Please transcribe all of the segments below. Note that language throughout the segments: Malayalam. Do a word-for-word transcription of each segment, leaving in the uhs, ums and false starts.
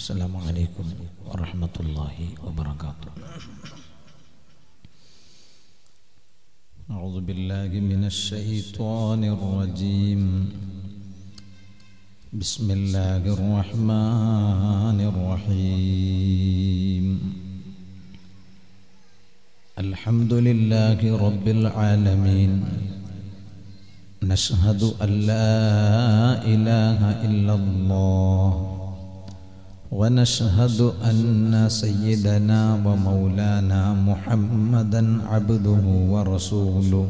السلام عليكم ورحمة الله وبركاته. أعوذ بالله من الشيطان الرجيم. بسم الله الرحمن الرحيم. الحمد لله رب العالمين. نشهد أن لا إله إلا الله ونشهد أن سيدنا ومولانا محمدا عبده ورسوله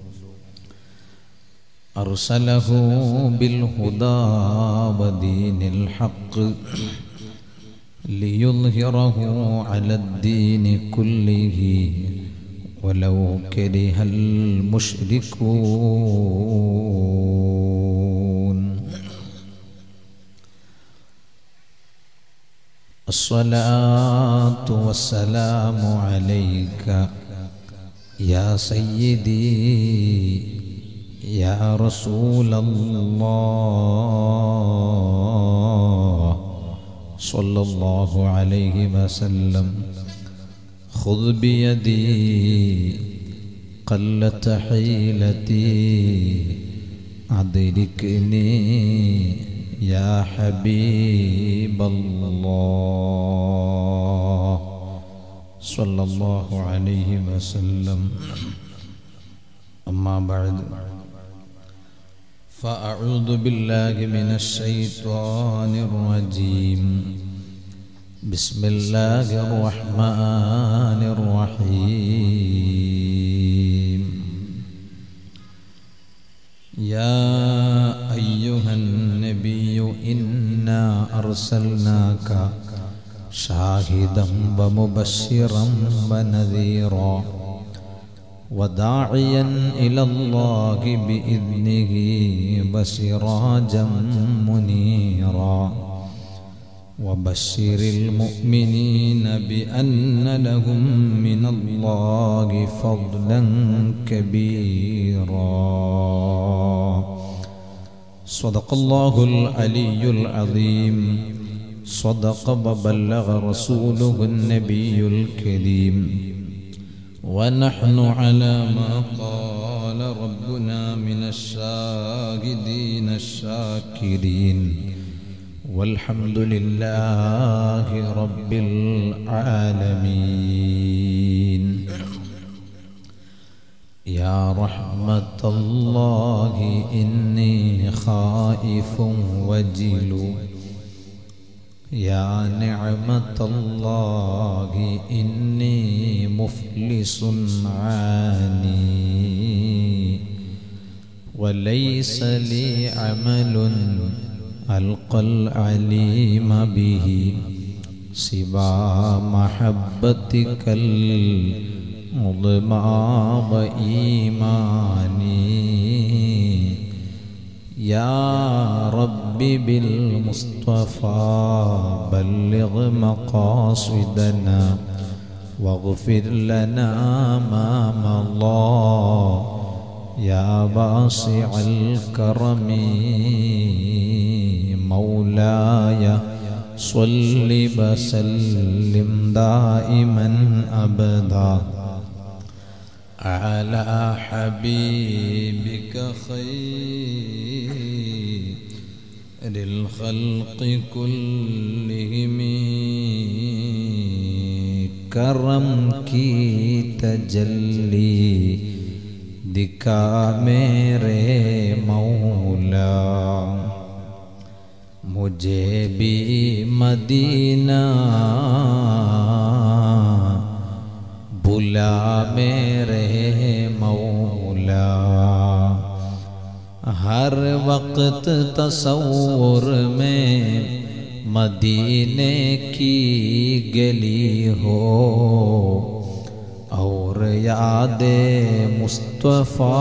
أرسله بالهدى ودين الحق ليظهره على الدين كله ولو كره المشركون. الصلاة والسلام عليك يا سيدي يا رسول الله صلى الله عليه وسلم. خذ بيدي قلت حيلتي أدركني يا حبيب الله صلى الله عليه وسلم. أما بعد فأعوذ بالله من الشيطان الرجيم. بسم الله الرحمن الرحيم. يا أيها النبي إنا أرسلناك شاهدا ومبشرا ونذيرا وداعيا إلى الله بإذنه وسراجا منيرا وبشر المؤمنين بأن لهم من الله فضلا كبيرا. صدق الله العلي العظيم. صدق وبلغ رسوله النبي الكريم. ونحن على ما قال ربنا من الشاهدين الشاكرين والحمد لله رب العالمين. يا رحمة الله إني خائف وجل يا نعمة الله إني مفلس عاني وليس لي عمل ألقى العليم به سوى محبتك العظمى وإيماني. يا رب بالمصطفى بلغ مقاصدنا واغفر لنا ما مضى يا واسع الكرم. مولاي صل وسلم دائما أبدا على حبيبك خير الخلق كلهم. करम की तजल्ली दिखा मेरे मौला मुझे भी मदीना बुला मेरे मौला. हर वक्त तसव्वुर में मदीने की गली हो और यादे मुस्तफ़ा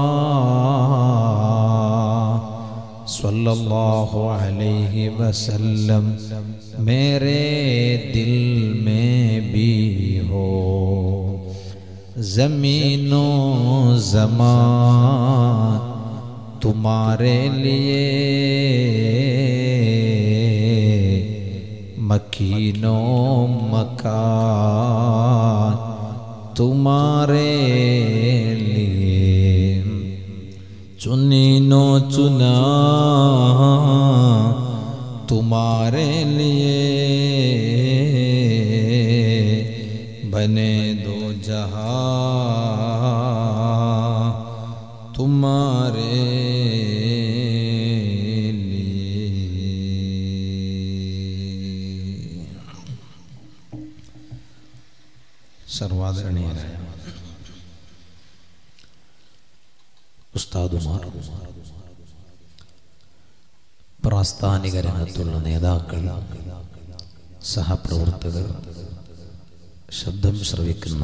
सल्लल्लाहु अलैहि वसल्लम मेरे दिल में भी हो. ज़मीनो ज़मान तुम्हारे लिए मकीनो मकान तुम्हारे लिए, चुनीनो चुना तुम्हारे लिए, बने दो जहां तुम्हारे സർവാദരണീയരായ ഉസ്താദുമാർ, പ്രാസ്ഥാനിക രംഗത്തുള്ള നേതാക്കൾ, സഹപ്രവർത്തകർ, ശബ്ദം ശ്രവിക്കുന്ന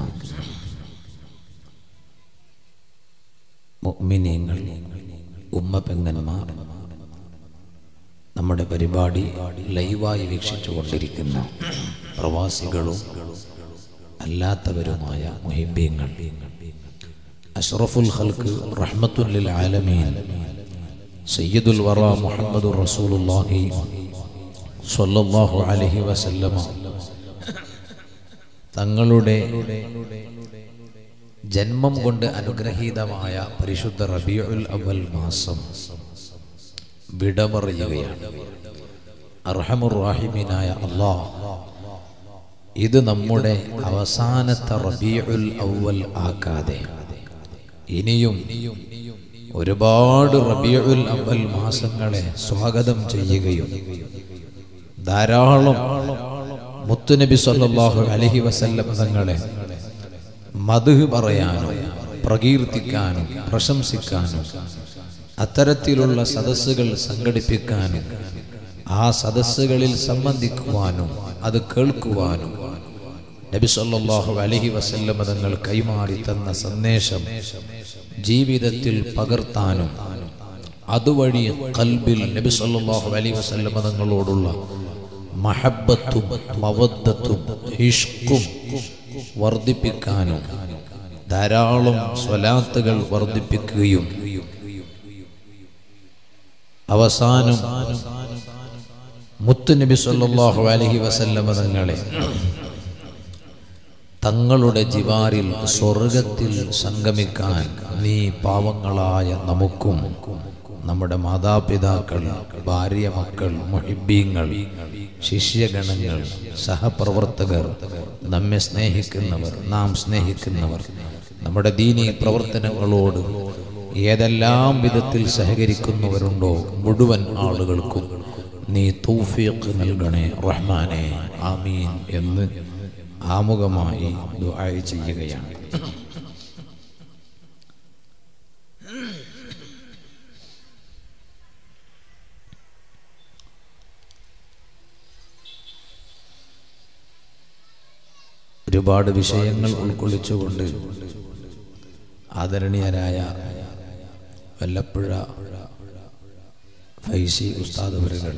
മുഅ്മിനീങ്ങൾ, ഉമ്മ പെങ്ങന്മാർ, നമ്മുടെ പരിപാടി ലൈവായി വീക്ഷിച്ചു കൊണ്ടിരിക്കുന്ന പ്രവാസികളും അല്ലാത്തവരുമായ മുഹിബ്ബീങ്ങൾ, അഷ്റഫുൽ ഖൽഖ് റഹ്മത്തുൽ ലിൽ ആലമീൻ സയ്യിദുൽ വറ മുഹമ്മദുർ റസൂലുള്ളാഹി സ്വല്ലല്ലാഹു അലൈഹി വസല്ലമ തങ്ങളുടെ ജന്മം കൊണ്ട് അനുഗ്രഹീതമായ പരിശുദ്ധ റബീഉൽ അവൽ മാസം വിടമറിയുകയാണ്. അർഹമുർ റഹീമീനായ അല്ലാഹ് ഇത് നമ്മുടെ അവസാനത്തെ റബീഉൽ അവൽ ആക്കാതെ ഇനിയും ഒരുപാട് റബീഉൽ അവൽ മാസങ്ങളെ സ്വാഗതം ചെയ്യുകയും ധാരാളം മുത്തുനബി സല്ലല്ലാഹു അലൈഹി വസല്ലം തങ്ങളെ മദ്ഹ് പറയാനും പ്രകീർത്തിക്കാനും പ്രശംസിക്കാനും അത്തരത്തിലുള്ള സദസ്സുകൾ സംഘടിപ്പിക്കാനും ആ സദസ്സുകളിൽ സംബന്ധിക്കുവാനും അത് കേൾക്കുവാനും നബി സല്ലല്ലാഹു അലൈഹി വസല്ലം തങ്ങൾ കൈമാറി തന്ന സന്ദേശം ജീവിതത്തിൽ പകർത്താനും അതുവഴി ഖൽബിൽ നബി സല്ലല്ലാഹു അലൈഹി വസല്ലം തങ്ങളോടുള്ള മഹബ്ബത്തും മവദ്ദത്തും ഇഷ്ഖും വർദ്ധിപ്പിക്കാനും ധാരാളം സ്വലാത്തുകൾ വർദ്ധിപ്പിക്കുകയും അവസാനം മുത്തുനബി സല്ലല്ലാഹു അലൈഹി വസല്ലം തങ്ങളെ തങ്ങളുടെ ജിവാരിൽ സ്വർഗത്തിൽ സംഗമിക്കാൻ നീ പാവങ്ങളായ നമുക്കും നമ്മുടെ മാതാപിതാക്കൾ, ഭാര്യ, മക്കൾ, മുഹിബ്ബീങ്ങൾ, ശിഷ്യഗണങ്ങൾ, സഹപ്രവർത്തകർ, നമ്മെ സ്നേഹിക്കുന്നവർ, നാം സ്നേഹിക്കുന്നവർ, നമ്മുടെ ദീനീ പ്രവർത്തനങ്ങളോട് ഏതെല്ലാം വിധത്തിൽ സഹകരിക്കുന്നവരുണ്ടോ മുഴുവൻ ആളുകൾക്കും നീ തൗഫീഖ് നൽകണേ റഹ്മാനെ, ആമീൻ എന്ന് ആമുഖമായി ദുആ ചെയ്യുകയാണ്. ഒരുപാട് വിഷയങ്ങൾ ഉൾക്കൊള്ളിച്ചുകൊണ്ട് ആദരണീയരായ വല്ലപ്പുഴ ഫൈസി ഉസ്താദ് അവരുകൾ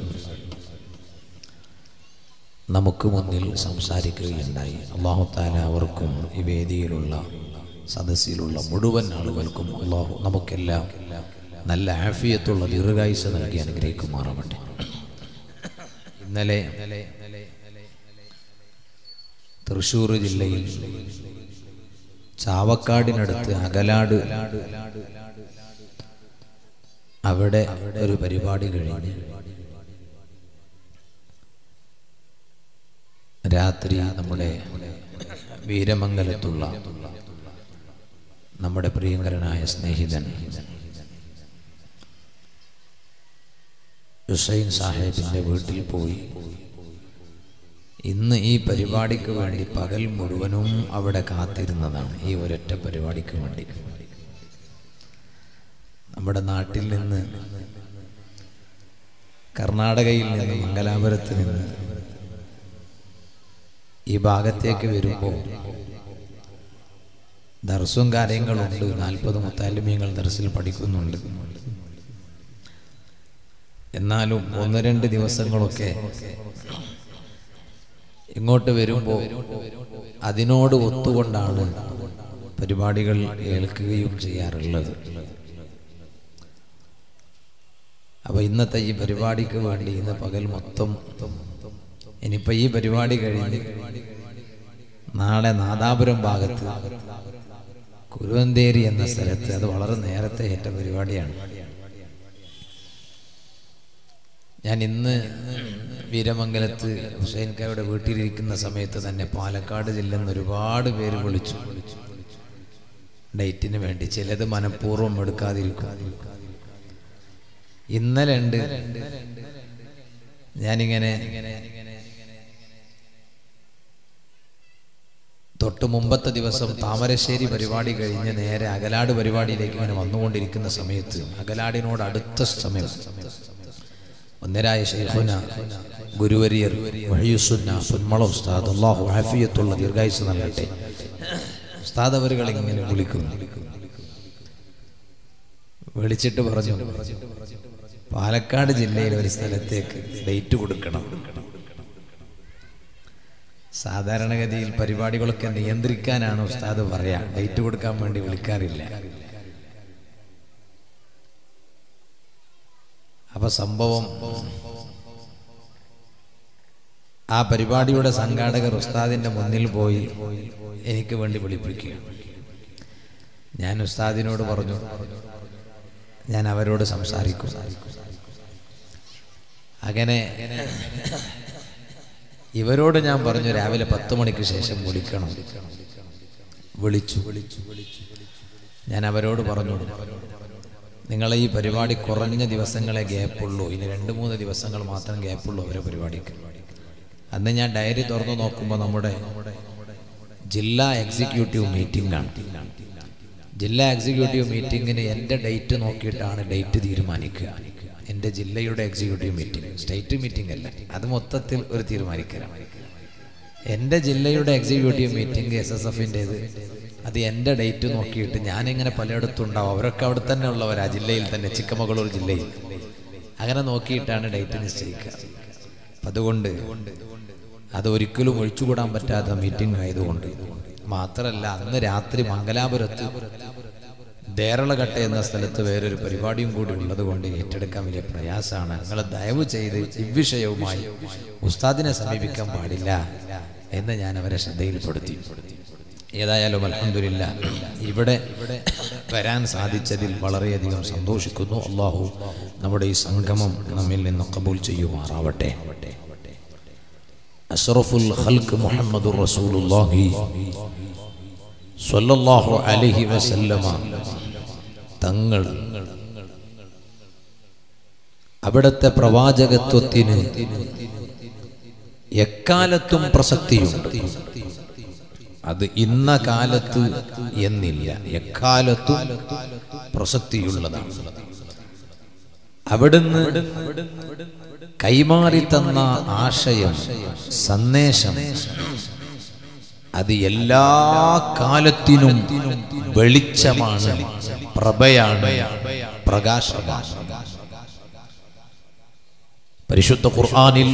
നമുക്ക് മുന്നിൽ സംസാരിക്കുകയുണ്ടായി. അല്ലാഹു തആല അവർക്കും ഈ വേദിയിലുള്ള സദസ്സിലുള്ള മുഴുവൻ ആളുകൾക്കും അല്ലാഹു നമുക്കെല്ലാം നല്ല ആഫിയത്തുള്ള ദീർഘായുസ്സ് നൽകി അനുഗ്രഹിക്കുമാറാവട്ടെ. ഇന്നലെ തൃശ്ശൂർ ജില്ലയിൽ ചാവക്കാടിനടുത്ത് അകലാട് അവിടെ ഒരു പരിപാടി കഴിഞ്ഞ് രാത്രി നമ്മുടെ വീരമംഗലത്തുള്ള നമ്മുടെ പ്രിയങ്കരനായ സ്നേഹിതൻ ഹുസൈൻ സാഹിബിന്റെ വീട്ടിൽ പോയി. ഇന്ന് ഈ പരിപാടിക്ക് വേണ്ടി പകൽ മുഴുവനും അവിടെ കാത്തിരുന്നതാണ്, ഈ ഒരൊറ്റ പരിപാടിക്ക് വേണ്ടി. നമ്മുടെ നാട്ടിൽ നിന്ന്, കർണാടകയിൽ നിന്ന്, മംഗലാപുരത്ത് നിന്ന് ഈ ഭാഗത്തേക്ക് വരുമ്പോൾ ദർസും കാര്യങ്ങളുണ്ട്. നാൽപ്പത് മുത്താലിമീങ്ങൾ ദർസിൽ പഠിക്കുന്നുണ്ട്. എന്നാലും ഒന്ന് രണ്ട് ദിവസങ്ങളൊക്കെ ഇങ്ങോട്ട് വരുമ്പോൾ അതിനോട് ഒത്തുകൊണ്ടാണ് പരിപാടികൾ കേൾക്കുകയും ചെയ്യാറുള്ളത്. അപ്പൊ ഇന്നത്തെ ഈ പരിപാടിക്ക് വേണ്ടി ഇന്ന് പകൽ മൊത്തം ഇനിയിപ്പോൾ ഈ പരിപാടി കഴിഞ്ഞ് നാളെ നാദാപുരം ഭാഗത്ത് കുരുവന്തേരി എന്ന സ്ഥലത്ത്, അത് വളരെ നേരത്തെ ഏറ്റ പരിപാടിയാണ്. ഞാൻ ഇന്ന് വീരമംഗലത്ത് ഹുസൈൻകായുടെ വീട്ടിലിരിക്കുന്ന സമയത്ത് തന്നെ പാലക്കാട് ജില്ലയിൽ നിന്ന് ഒരുപാട് പേര് വിളിച്ചു ഡേറ്റിന് വേണ്ടി. ചിലത് മനഃപൂർവ്വം എടുക്കാതിരിക്കും. ഇന്നലെ ഉണ്ട് ഞാനിങ്ങനെ തൊട്ട് മുമ്പത്തെ ദിവസം താമരശ്ശേരി പരിപാടി കഴിഞ്ഞ് നേരെ അകലാട് പരിപാടിയിലേക്ക് ഇങ്ങനെ വന്നുകൊണ്ടിരിക്കുന്ന സമയത്ത്, അകലാടിനോട് അടുത്ത സമയം ഒന്നരായ ശൈഖുന ഗുരുവരിയർ വഹിയുസുന്ന പുന്മള ഉസ്താദ്, അല്ലാഹു ആഫിയത്തുള്ള ദീർഘായുസ്സ് നൽകട്ടെ, ഉസ്താദ് അവരുകൾ ഇങ്ങനെ വിളിക്കുന്നു. വിളിച്ചിട്ട് പറഞ്ഞു, പാലക്കാട് ജില്ലയിലെ ഒരു സ്ഥലത്തേക്ക് ഡേറ്റ് കൊടുക്കണം. സാധാരണഗതിയിൽ പരിപാടികളൊക്കെ നിയന്ത്രിക്കാനാണ് ഉസ്താദ് പറയാ, ഡേറ്റ് കൊടുക്കാൻ വേണ്ടി വിളിക്കാറില്ല. അപ്പൊ സംഭവം, ആ പരിപാടിയുടെ സംഘാടകർ ഉസ്താദിന്റെ മുന്നിൽ പോയി എനിക്ക് വേണ്ടി വിളിപ്പിക്കുക. ഞാൻ ഉസ്താദിനോട് പറഞ്ഞു, ഞാൻ അവരോട് സംസാരിക്കും. അങ്ങനെ ഇവരോട് ഞാൻ പറഞ്ഞു, രാവിലെ പത്ത് മണിക്ക് ശേഷം വിളിക്കണം. വിളിച്ചു. ഞാൻ അവരോട് പറഞ്ഞു, നിങ്ങളെ ഈ പരിപാടി കുറഞ്ഞ ദിവസങ്ങളെ ഗ്യാപ്പുള്ളൂ, ഇനി രണ്ട് മൂന്ന് ദിവസങ്ങൾ മാത്രം ഗ്യാപ്പുള്ളൂ അവരെ പരിപാടിക്ക്. അന്ന് ഞാൻ ഡയറി തുറന്നു നോക്കുമ്പോൾ നമ്മുടെ ജില്ലാ എക്സിക്യൂട്ടീവ് മീറ്റിംഗ് ആണ്. ജില്ലാ എക്സിക്യൂട്ടീവ് മീറ്റിങ്ങിന് എൻ്റെ ഡേറ്റ് നോക്കിയിട്ടാണ് ഡേറ്റ് തീരുമാനിക്കുക. എൻ്റെ ജില്ലയുടെ എക്സിക്യൂട്ടീവ് മീറ്റിംഗ്, സ്റ്റേറ്റ് മീറ്റിംഗ് അല്ല, അത് മൊത്തത്തിൽ ഒരു തീരുമാനിക്കലാണ്. എൻ്റെ ജില്ലയുടെ എക്സിക്യൂട്ടീവ് മീറ്റിംഗ് എസ് എസ് എഫിൻ്റേത്, അത് എൻ്റെ ഡേറ്റ് നോക്കിയിട്ട് ഞാനിങ്ങനെ പലയിടത്തും ഉണ്ടാവും, അവരൊക്കെ അവിടെ തന്നെ ഉള്ളവരാ, ജില്ലയിൽ തന്നെ, ചിക്കമംഗളൂർ ജില്ലയിൽ. അങ്ങനെ നോക്കിയിട്ടാണ് ഡേറ്റ് നിശ്ചയിക്കുക. അപ്പം അതുകൊണ്ട് അത് ഒരിക്കലും ഒഴിച്ചുകൂടാൻ പറ്റാത്ത മീറ്റിംഗ് ആയതുകൊണ്ട് മാത്രമല്ല, അന്ന് രാത്രി മംഗലാപുരത്ത് ദേരളകട്ട എന്ന സ്ഥലത്ത് വേറൊരു പരിപാടിയും കൂടി ഉള്ളത് കൊണ്ട് ഏറ്റെടുക്കാൻ വലിയ പ്രയാസമാണ്. നിങ്ങൾ ദയവ് ചെയ്ത് ഇവിഷയവുമായി ഉസ്താദിനെ സമീപിക്കാൻ പാടില്ല എന്ന് ഞാൻ അവരെ ശ്രദ്ധയിൽപ്പെടുത്തി. ഏതായാലും അൽഹംദുലില്ലാഹ് ഇവിടെ വരാൻ സാധിച്ചതിൽ വളരെയധികം സന്തോഷിക്കുന്നു. അല്ലാഹു നമ്മുടെ ഈ സംഗമം നമ്മിൽ നിന്ന് ഖബൂൽ ചെയ്യുമാറാവട്ടെ. അഷ്റഫുൽ ഖൽഖ് മുഹമ്മദുർ റസൂലുള്ളാഹി സ്വല്ലല്ലാഹു അലൈഹി വസല്ലമ തങ്ങൾ അവിടുത്തെ പ്രവാചകത്വത്തിന് എക്കാലത്തും പ്രസക്തിയുണ്ട്. അത് ഇന്ന കാലത്ത് എന്നില്ല, എക്കാലത്തും പ്രസക്തിയുള്ളതാണ്. അവിടുന്ന് കൈമാറി തന്ന ആശയം, സന്ദേശം, അത് എല്ലാ കാലത്തിനും വെളിച്ചമാണ്, പ്രഭയാണ്, പ്രകാശമാണ്. പരിശുദ്ധ ഖുർആനിൽ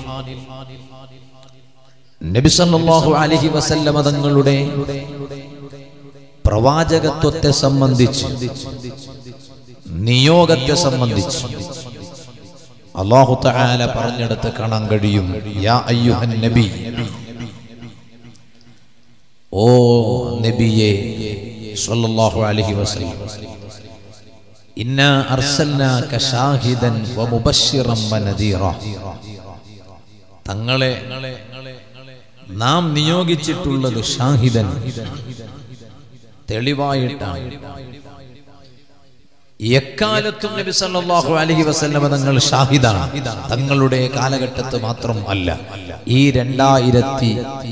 നബി സല്ലല്ലാഹു അലൈഹി വസല്ലമ തങ്ങളുടെ പ്രവാചകത്വത്തെ സംബന്ധിച്ച്, നിയോഗത്തെ സംബന്ധിച്ച് അല്ലാഹു തആല പറഞ്ഞെടുത്ത് കാണാൻ കഴിയും. യാ അയ്യുഹൻ നബി, ഓ നബിയേ സല്ലല്ലാഹു അലൈഹി വസല്ലം, ഇന്നാ അർസൽനാക ഷാഹിദൻ വമുബശ്ശിറൻ വനദീറ, തങ്ങളെ നാം നിയോഗിച്ചിട്ടുള്ളത് ഷാഹിദൻ, തെളിവായിട്ടാണ്. എക്കാലത്തും നബി സല്ലല്ലാഹു അലൈഹി വസല്ലം തങ്ങൾ ഷാഹിദാണ്. തങ്ങളുടെ കാലഘട്ടത്ത് മാത്രം അല്ല, ഈ രണ്ടായിരത്തി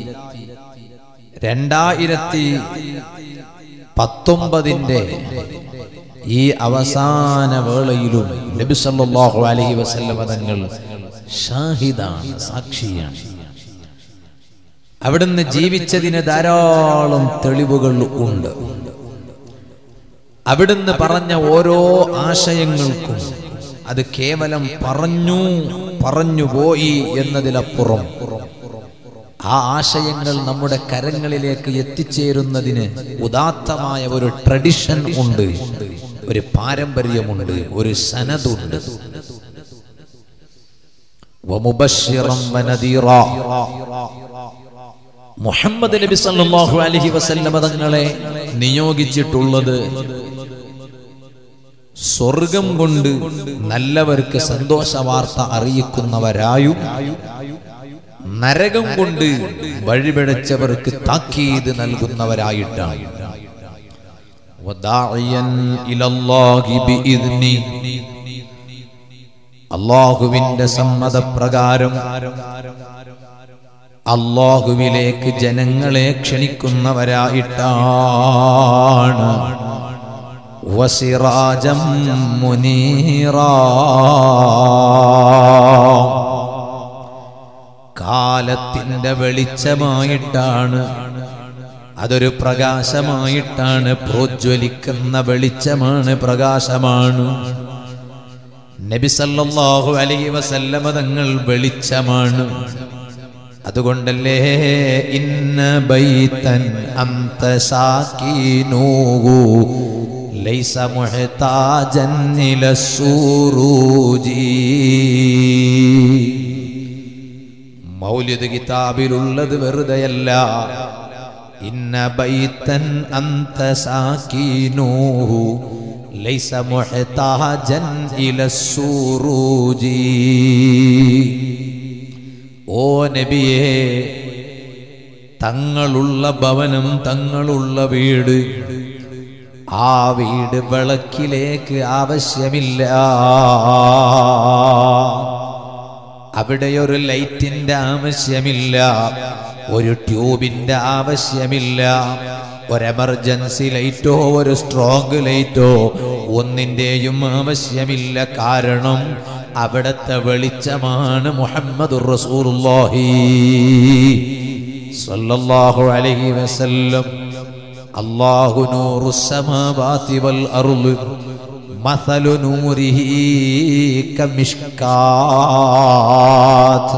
രണ്ടായിരത്തി പത്തൊമ്പതിന്റെ ഈ അവസാന വേളയിലും നബി സല്ലല്ലാഹു അലൈഹി വസല്ലം തങ്ങൾ ഷാഹിദാണ്, സാക്ഷിയാണ്. അവിടുന്ന് ജീവിച്ചതിന് ധാരാളം തെളിവുകൾ ഉണ്ട്. അവിടുന്ന് പറഞ്ഞ ഓരോ ആശയങ്ങൾക്കും അത് കേവലം പറഞ്ഞു പറഞ്ഞുപോയി എന്നതിലപ്പുറം ആ ആശയങ്ങൾ നമ്മുടെ കരങ്ങളിലേക്ക് എത്തിച്ചേരുന്നതിന് ഉദാത്തമായ ഒരു ട്രഡിഷൻ ഉണ്ട്, ഒരു പാരമ്പര്യമുണ്ട്, ഒരു സനദുണ്ട്. വമുബശ്ശിറൻ വനദീറാ. മുഹമ്മദ് നബി സല്ലല്ലാഹു അലൈഹി വസല്ലം തങ്ങളെ നിയോഗിച്ചിട്ടുള്ളത് സ്വർഗം കൊണ്ട് നല്ലവർക്ക് സന്തോഷ വാർത്ത അറിയിക്കുന്നവരായും നരകം കൊണ്ട് വഴിപിഴച്ചവർക്ക് താക്കീത് നൽകുന്നവരായിട്ടാണ്. വദാഇയൻ ഇലല്ലാഹി ബിഇദ്നി, അല്ലാഹുവിന്റെ സമ്മതപ്രകാരം അല്ലാഹുവിലേക്ക് ജനങ്ങളെ ക്ഷണിക്കുന്നവരായിട്ടാണ്. വസിറാജം മുനീറാ, കാലത്തിന്റെ വെളിച്ചമായിട്ടാണ്, അതൊരു പ്രകാശമായിട്ടാണ്, പ്രോജ്വലിക്കുന്ന വെളിച്ചമാണ്, പ്രകാശമാണ്. നബി സല്ലല്ലാഹു അലൈഹി വസല്ലമ തങ്ങൾ വെളിച്ചമാണ്. അതുകൊണ്ടല്ലേ ഇന്ന ബൈതൻ അന്ത സാകിനൂഹു ലൈസ മുഹ്താജൻ ഇലസ്സുറൂജി. മൗലിദ് കിതാബിലുള്ളത് വെറുതെയല്ല. ഇന്ന ബൈതൻ അന്ത സാകിനൂഹു ലൈസ മുഹ്താജൻ ഇലസ്സുറൂജി. ഓ നബിയേ, തങ്ങളുള്ള ഭവനം, തങ്ങളുള്ള വീട്, ആ വീട് വിളക്കിലേക്ക് ആവശ്യമില്ല. അവിടെ ഒരു ലൈറ്റിന്റെ ആവശ്യമില്ല, ഒരു ട്യൂബിന്റെ ആവശ്യമില്ല, ഒരു എമർജൻസി ലൈറ്റോ ഒരു സ്ട്രോങ് ലൈറ്റോ ഒന്നിന്റെയും ആവശ്യമില്ല. കാരണം അവിടത്തെ വെളിച്ചമാണ് മുഹമ്മദുർ റസൂലുള്ളാഹി സ്വല്ലല്ലാഹു അലൈഹി വസല്ലം. അല്ലാഹു നൂറുസ് സമാവാതി വൽ അർള് മസലു നൂരിഹി കമിഷ്കാത്ത്.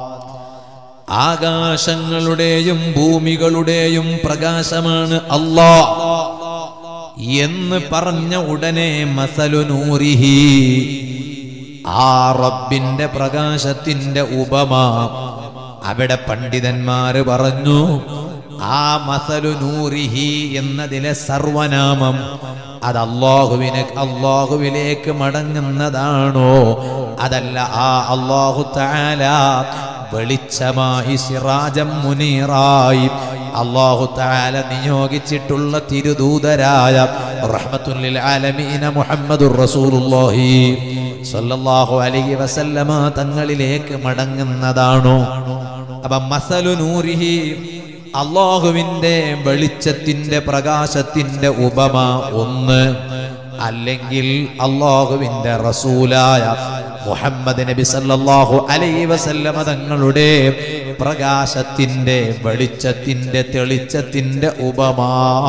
ആകാശങ്ങളുടെയും ഭൂമികളുടെയും പ്രകാശമാണ് അല്ലാഹ് എന്ന് പറഞ്ഞ ഉടനെ മസലു നൂരിഹി, ആ റബ്ബിന്റെ പ്രകാശത്തിന്റെ ഉപമ അവിടെ പണ്ഡിതന്മാര് പറഞ്ഞു. ആ മസലു നൂരിഹി എന്നതിലെ സർവനാമം അത് അല്ലാഹുവിനെ അല്ലാഹുവിലേക്ക് മടങ്ങുന്നതാണോ? അതല്ല, ആ അല്ലാഹു തആല വെളിച്ചമായി സിറാജം മുനീറായി അല്ലാഹു തആല നിയോഗിച്ചിട്ടുള്ള തിരുദൂതരായ റഹ്മത്തുൽ ലിൽ ആലമീന മുഹമ്മദുർ റസൂലുള്ളാഹി സ്വല്ലല്ലാഹു അലൈഹി വസല്ലമ തങ്ങളിലേക്ക് മടങ്ങുന്നതാണോ? അപ്പൊ മസലു നൂരിഹി, അല്ലാഹുവിന്റെ വെളിച്ചത്തിന്റെ പ്രകാശത്തിന്റെ ഉപമ ഒന്ന്. അല്ലെങ്കിൽ അല്ലാഹുവിന്റെ റസൂലായ മുഹമ്മദ് നബി സല്ലല്ലാഹു അലൈഹി വസല്ലമ തങ്ങളുടെ പ്രകാശത്തിന്റെ വെളിച്ചത്തിന്റെ തെളിച്ചത്തിന്റെ ഉപമ.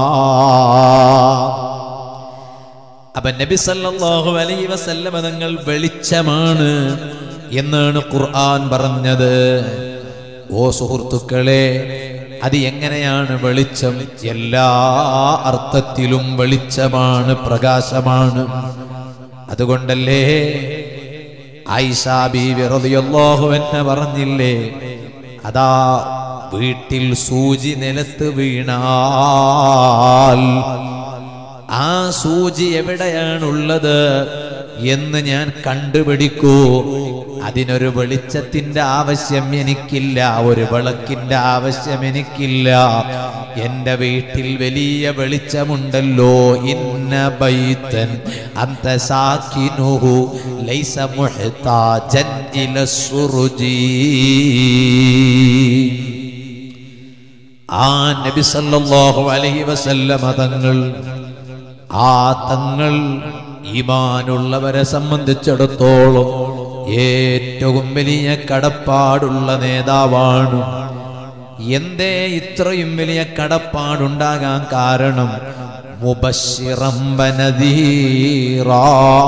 അപ്പൊ നബി സല്ലല്ലാഹു അലൈഹി വസല്ലമ തങ്ങൾ വെളിച്ചമാണ് എന്നാണ് ഖുർആൻ പറഞ്ഞത്. ഓ സുഹൃത്തുക്കളെ, അത് എങ്ങനെയാണ് വെളിച്ചം? എല്ലാ അർത്ഥത്തിലും വെളിച്ചമാണ്, പ്രകാശമാണ്. അതുകൊണ്ടല്ലേ ആയിഷ ബീവി റളിയല്ലാഹു അൻഹ പറഞ്ഞില്ലേ, അതാ വീട്ടിൽ സൂചി നിലത്ത് വീണാൽ ആ സൂചി എവിടെയാണുള്ളത് എന്ന് ഞാൻ കണ്ടുപിടിക്കൂ. അതിനൊരു വെളിച്ചത്തിന്റെ ആവശ്യം എനിക്കില്ല, ഒരു വിളക്കിന്റെ ആവശ്യം എനിക്കില്ല. എന്റെ വീട്ടിൽ വലിയ വെളിച്ചമുണ്ടല്ലോ. ഇന്ന ബൈതൻ അന്ത സാകിനുഹു ലൈസ മുഹ്താജൻ ഇലസ്സുറുജി. ആ നബി സല്ലല്ലാഹു അലൈഹി വസല്ലമ തങ്ങൾ, ആ തങ്ങൾ ഈമാനുള്ളവരെ സംബന്ധിച്ചിടത്തോളം ഏറ്റവും വലിയ കടപ്പാടുള്ള നേതാവാണ്. എന്തേ ഇത്രയും വലിയ കടപ്പാടുണ്ടാകാൻ കാരണം? മുബശ്ശിറൻ വനദീറാ,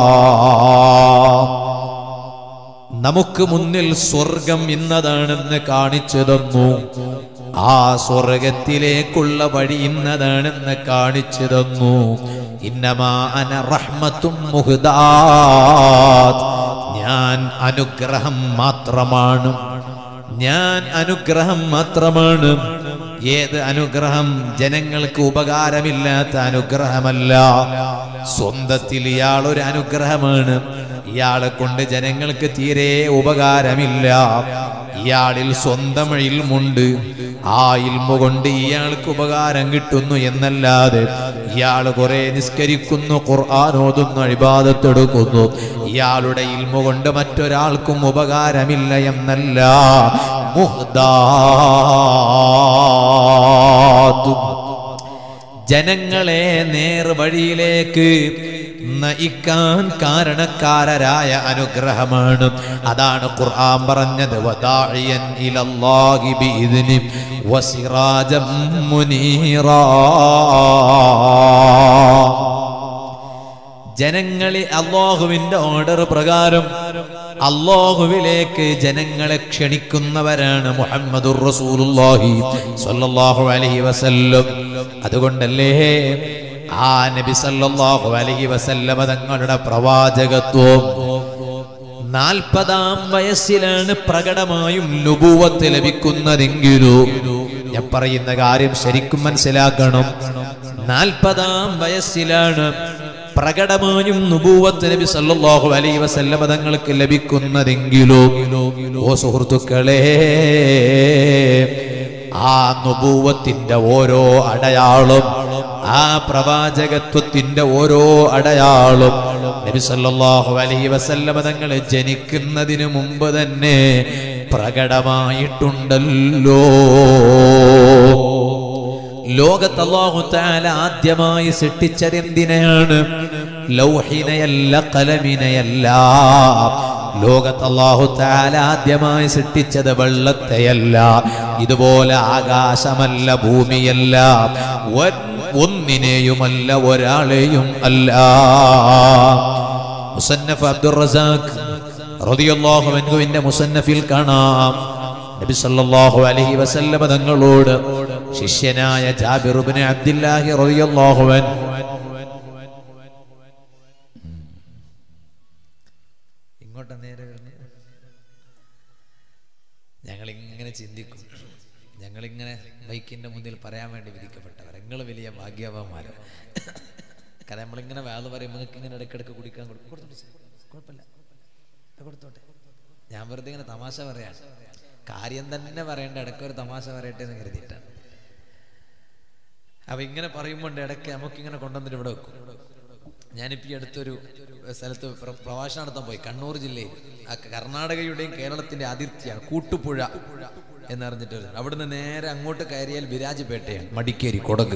നമുക്ക് മുന്നിൽ സ്വർഗം ഇന്നതാണെന്ന് കാണിച്ചു തന്നു. ആ സ്വർഗത്തിലേക്കുള്ള വഴി ഇന്നതാണെന്ന് കാണിച്ചു തന്നു. ഇന്നമാ അന റഹ്മത്തും മുഹ്ദാത്ത്, ഞാൻ അനുഗ്രഹം മാത്രമാണ്, ഞാൻ അനുഗ്രഹം മാത്രമാണ്. ഏത് അനുഗ്രഹം? ജനങ്ങൾക്ക് ഉപകാരമില്ലാത്ത അനുഗ്രഹമല്ല. സ്വന്തത്തിൽ ഇയാൾ ഒരു അനുഗ്രഹമാണ്. ഇയാളെ കൊണ്ട് ജനങ്ങൾക്ക് തീരെ ഉപകാരമില്ല. ഇയാളിൽ സ്വന്തം ഇൽമുണ്ട്. ആ ഇൽമു കൊണ്ട് ഇയാൾക്ക് ഉപകാരം കിട്ടുന്നു എന്നല്ലാതെ ഇയാൾ കുറെ നിസ്കരിക്കുന്നു, ഖുർആൻ ഓതുന്നു, ഇബാദത്ത് എടുക്കുന്നു, ഇയാളുടെ ഇൽമു കൊണ്ട് മറ്റൊരാൾക്കും ഉപകാരമില്ല എന്നല്ല. മുഹ്ദാദ്, ജനങ്ങളെ നേർവഴിയിലേക്ക് നയിക്കാൻ കാരണക്കാരായ അനുഗ്രഹമാണ്. അതാണ് ഖുർആൻ പറഞ്ഞത്, വദാഇയൻ ഇലല്ലാഹി ബിഇദ്നി വസിറാജം മുനീറാ. ജനങ്ങളെ അല്ലാഹുവിന്റെ ഓർഡർ പ്രകാരം അല്ലാഹുവിലേക്ക് ജനങ്ങളെ ക്ഷണിക്കുന്നവരാണ് മുഹമ്മദുർ റസൂലുള്ളാഹി സ്വല്ലല്ലാഹു അലൈഹി വസല്ലം. അതുകൊണ്ടല്ലേ ആ നബി സല്ലല്ലാഹു അലൈഹി വസല്ലം തങ്ങളുടെ പ്രവാചകത്വം നാൽപ്പതാം വയസ്സിലാണ് പ്രകടമായും നുബുവത്ത് ലഭിക്കുന്നതെങ്കിലും ഞാൻ പറയുന്ന കാര്യം ശരിക്കും മനസ്സിലാക്കണം. നാൽപ്പതാം വയസ്സിലാണ് പ്രകടമായും നുബുവത്ത് നബി സല്ലല്ലാഹു അലൈഹി വസല്ലം തങ്ങൾക്ക് ലഭിക്കുന്നതെങ്കിലും ഓ സുഹൃത്തുക്കളെ, ആ നുബുവത്തിന്റെ ഓരോ അടയാളം, ആ പ്രവാചകത്വത്തിന്റെ ഓരോ അടയാളം നബി സല്ലല്ലാഹു അലൈഹി വസല്ലം തങ്ങൾ ജനിക്കുന്നതിന് മുമ്പ് തന്നെ പ്രകടമായിട്ടുണ്ടല്ലോ. ലോകത്ത് അല്ലാഹു തആല ആദ്യമായി സൃഷ്ടിച്ചതെന്തിനെയാണ്? ലൗഹിനെയല്ല, ഖലമിനെയല്ല. ലോകത്ത് അല്ലാഹു തആല ആദ്യമായി സൃഷ്ടിച്ചത് വെള്ളത്തെയല്ല, ഇതുപോലെ ആകാശമല്ല, ഭൂമിയല്ല, ഒന്നിനെയുമല്ല, ഒരാളെയും അല്ല. മുസന്നഫ് അബ്ദുർ റസാഖ് റളിയല്ലാഹു അൻഹുവിന്റെ മുസന്നഫിൽ കാണാം, നബി സല്ലല്ലാഹു അലൈഹി വസല്ലം തങ്ങളോട് ശിഷ്യനായ ജാബിർ ഇബ്നു അബ്ദുല്ലാഹി റളിയല്ലാഹു അൻഹു ഇങ്ങോട്ട് നേരെ വരുന്നു. ഞങ്ങളിങ്ങനെ ചിന്തിക്കും, ഞങ്ങളിങ്ങനെ ബൈക്കിന്റെ മുന്നിൽ പറയാൻ വേണ്ടി വിധിക്കപ്പെട്ടവർ, നിങ്ങൾ വലിയ ഭാഗ്യവാന്മാരോ. കാരണം നമ്മളിങ്ങനെ വേള പറയുമ്പോൾ നിങ്ങൾക്ക് ഇങ്ങനെ ഇടയ്ക്കിടയ്ക്ക് കുടിക്കാൻ കൊടുക്കും, കുഴപ്പമില്ല, കൊടുത്തോട്ടെ. ഞാൻ വെറുതെ ഇങ്ങനെ തമാശ പറയാൻ, കാര്യം തന്നെ പറയേണ്ട, ഇടയ്ക്ക് ഒരു തമാശ പറയട്ടെ എന്ന് കരുതിയിട്ടാണ്. അപ്പൊ ഇങ്ങനെ പറയുമ്പോൾ ഇടയ്ക്ക് നമുക്കിങ്ങനെ കൊണ്ടുവന്നിട്ട് ഇവിടെ വെക്കും. ഞാനിപ്പോൾ ഈ അടുത്തൊരു സ്ഥലത്ത് പ്രഭാഷണം നടത്താൻ പോയി, കണ്ണൂർ ജില്ലയിൽ. ആ കർണാടകയുടെയും കേരളത്തിന്റെ അതിർത്തിയാണ് കൂട്ടുപുഴ എന്നറിഞ്ഞിട്ട് വരുന്നത്. അവിടുന്ന് നേരെ അങ്ങോട്ട് കയറിയാൽ വിരാജ്പേട്ടയാണ്, മടിക്കേരി, കൊടക്.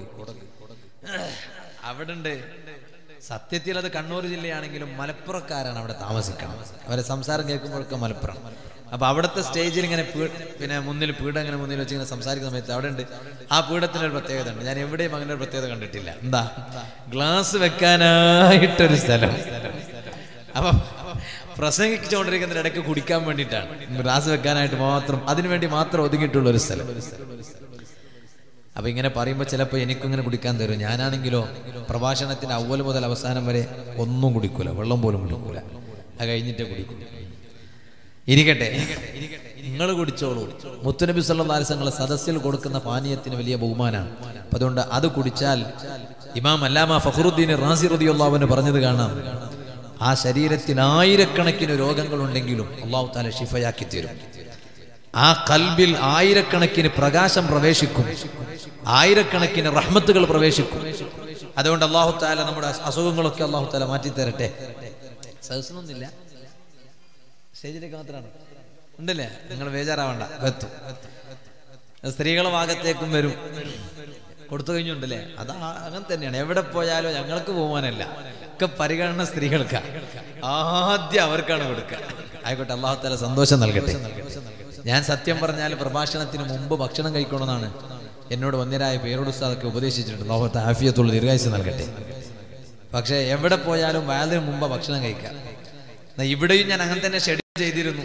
അവിടെ ഉണ്ട്. സത്യത്തിൽ അത് കണ്ണൂർ ജില്ലയാണെങ്കിലും മലപ്പുറക്കാരാണ് അവിടെ താമസിക്കണം. അവരെ സംസാരം കേൾക്കുമ്പോഴൊക്കെ മലപ്പുറം. അപ്പൊ അവിടുത്തെ സ്റ്റേജിൽ ഇങ്ങനെ പിന്നെ മുന്നിൽ പീഠം ഇങ്ങനെ മുന്നിൽ വെച്ച് ഇങ്ങനെ സംസാരിക്കുന്ന സമയത്ത് അവിടെ ഉണ്ട് ആ പീഠത്തിനൊരു പ്രത്യേകത ഉണ്ട്. ഞാൻ എവിടെയും അങ്ങനെ ഒരു പ്രത്യേകത കണ്ടിട്ടില്ല. എന്താ? ഗ്ലാസ് വെക്കാനായിട്ടൊരു സ്ഥലം. അപ്പൊ പ്രസംഗിച്ചുകൊണ്ടിരിക്കുന്നതിന് ഇടയ്ക്ക് കുടിക്കാൻ വേണ്ടിയിട്ടാണ്, ഗ്ലാസ് വെക്കാനായിട്ട് മാത്രം, അതിനുവേണ്ടി മാത്രം ഒതുങ്ങിയിട്ടുള്ള ഒരു സ്ഥലം. അപ്പൊ ഇങ്ങനെ പറയുമ്പോൾ ചിലപ്പോൾ എനിക്കും ഇങ്ങനെ കുടിക്കാൻ തരും. ഞാനാണെങ്കിലോ പ്രഭാഷണത്തിന്റെ അവ്വൽ മുതൽ അവസാനം വരെ ഒന്നും കുടിക്കൂല, വെള്ളം പോലും കുടിക്കൂല. അത് കഴിഞ്ഞിട്ടേ കുടിക്കൂ. ഇരിക്കട്ടെ, നിങ്ങൾ കുടിച്ചോളൂ. മുത്തുനബി സല്ലല്ലാഹു അലൈഹി വസല്ലം സദസ്സിൽ കൊടുക്കുന്ന പാനീയത്തിന് വലിയ ബഹുമാനാണ്. അപ്പൊ അതുകൊണ്ട് അത് കുടിച്ചാൽ ഇമാം അല്ലാമ ഫഖറുദ്ദീൻ റാസി റളിയല്ലാഹു അൻഹു പറഞ്ഞത് കാണാം, ആ ശരീരത്തിൽ ആയിരക്കണക്കിന് രോഗങ്ങളുണ്ടെങ്കിലും അല്ലാഹു തആല ശിഫയാക്കി തരും. ആ ഖൽബിൽ ആയിരക്കണക്കിന് പ്രകാശം പ്രവേശിക്കും, ആയിരക്കണക്കിന് റഹ്മത്തുകൾ പ്രവേശിക്കും. അതുകൊണ്ട് അല്ലാഹു തആല നമ്മുടെ അസുഖങ്ങളൊക്കെ അല്ലാഹു തആല മാറ്റി തരട്ടെ. സദസ്സൊന്നുമില്ല, സ്റ്റേജിലേക്ക് മാത്രമാണ് ഉണ്ടല്ലേ, നിങ്ങൾ ബേജാറാവണ്ട, എത്തും. സ്ത്രീകളുടെ ഭാഗത്തേക്കും വരും, കൊടുത്തു കഴിഞ്ഞുണ്ടല്ലേ. അത് അങ്ങനെ തന്നെയാണ്. എവിടെ പോയാലും ഞങ്ങൾക്ക് പോകാനല്ല, ഒക്കെ പരിഗണന സ്ത്രീകൾക്കാണ്. ആദ്യം അവർക്കാണ് കൊടുക്കുക. ആയിക്കോട്ടെ, അല്ലാഹു തആല സന്തോഷം നൽകട്ടെ. ഞാൻ സത്യം പറഞ്ഞാൽ പ്രഭാഷണത്തിന് മുമ്പ് ഭക്ഷണം കഴിക്കണമെന്നാണ് എന്നോട് വന്യരായ പേരോട് ഉസ്താദൊക്കെ ഉപദേശിച്ചിട്ടുണ്ട്. അല്ലാഹു തആല ആഫിയത്തുള്ള ദീർഘായുസ്സ് നൽകട്ടെ. പക്ഷെ എവിടെ പോയാലും വയലിന് മുമ്പ് ഭക്ഷണം കഴിക്കാം. ഇവിടെയും ഞാൻ അങ്ങനെ തന്നെ ഷെഡ്യൂൾ ചെയ്തിരുന്നു.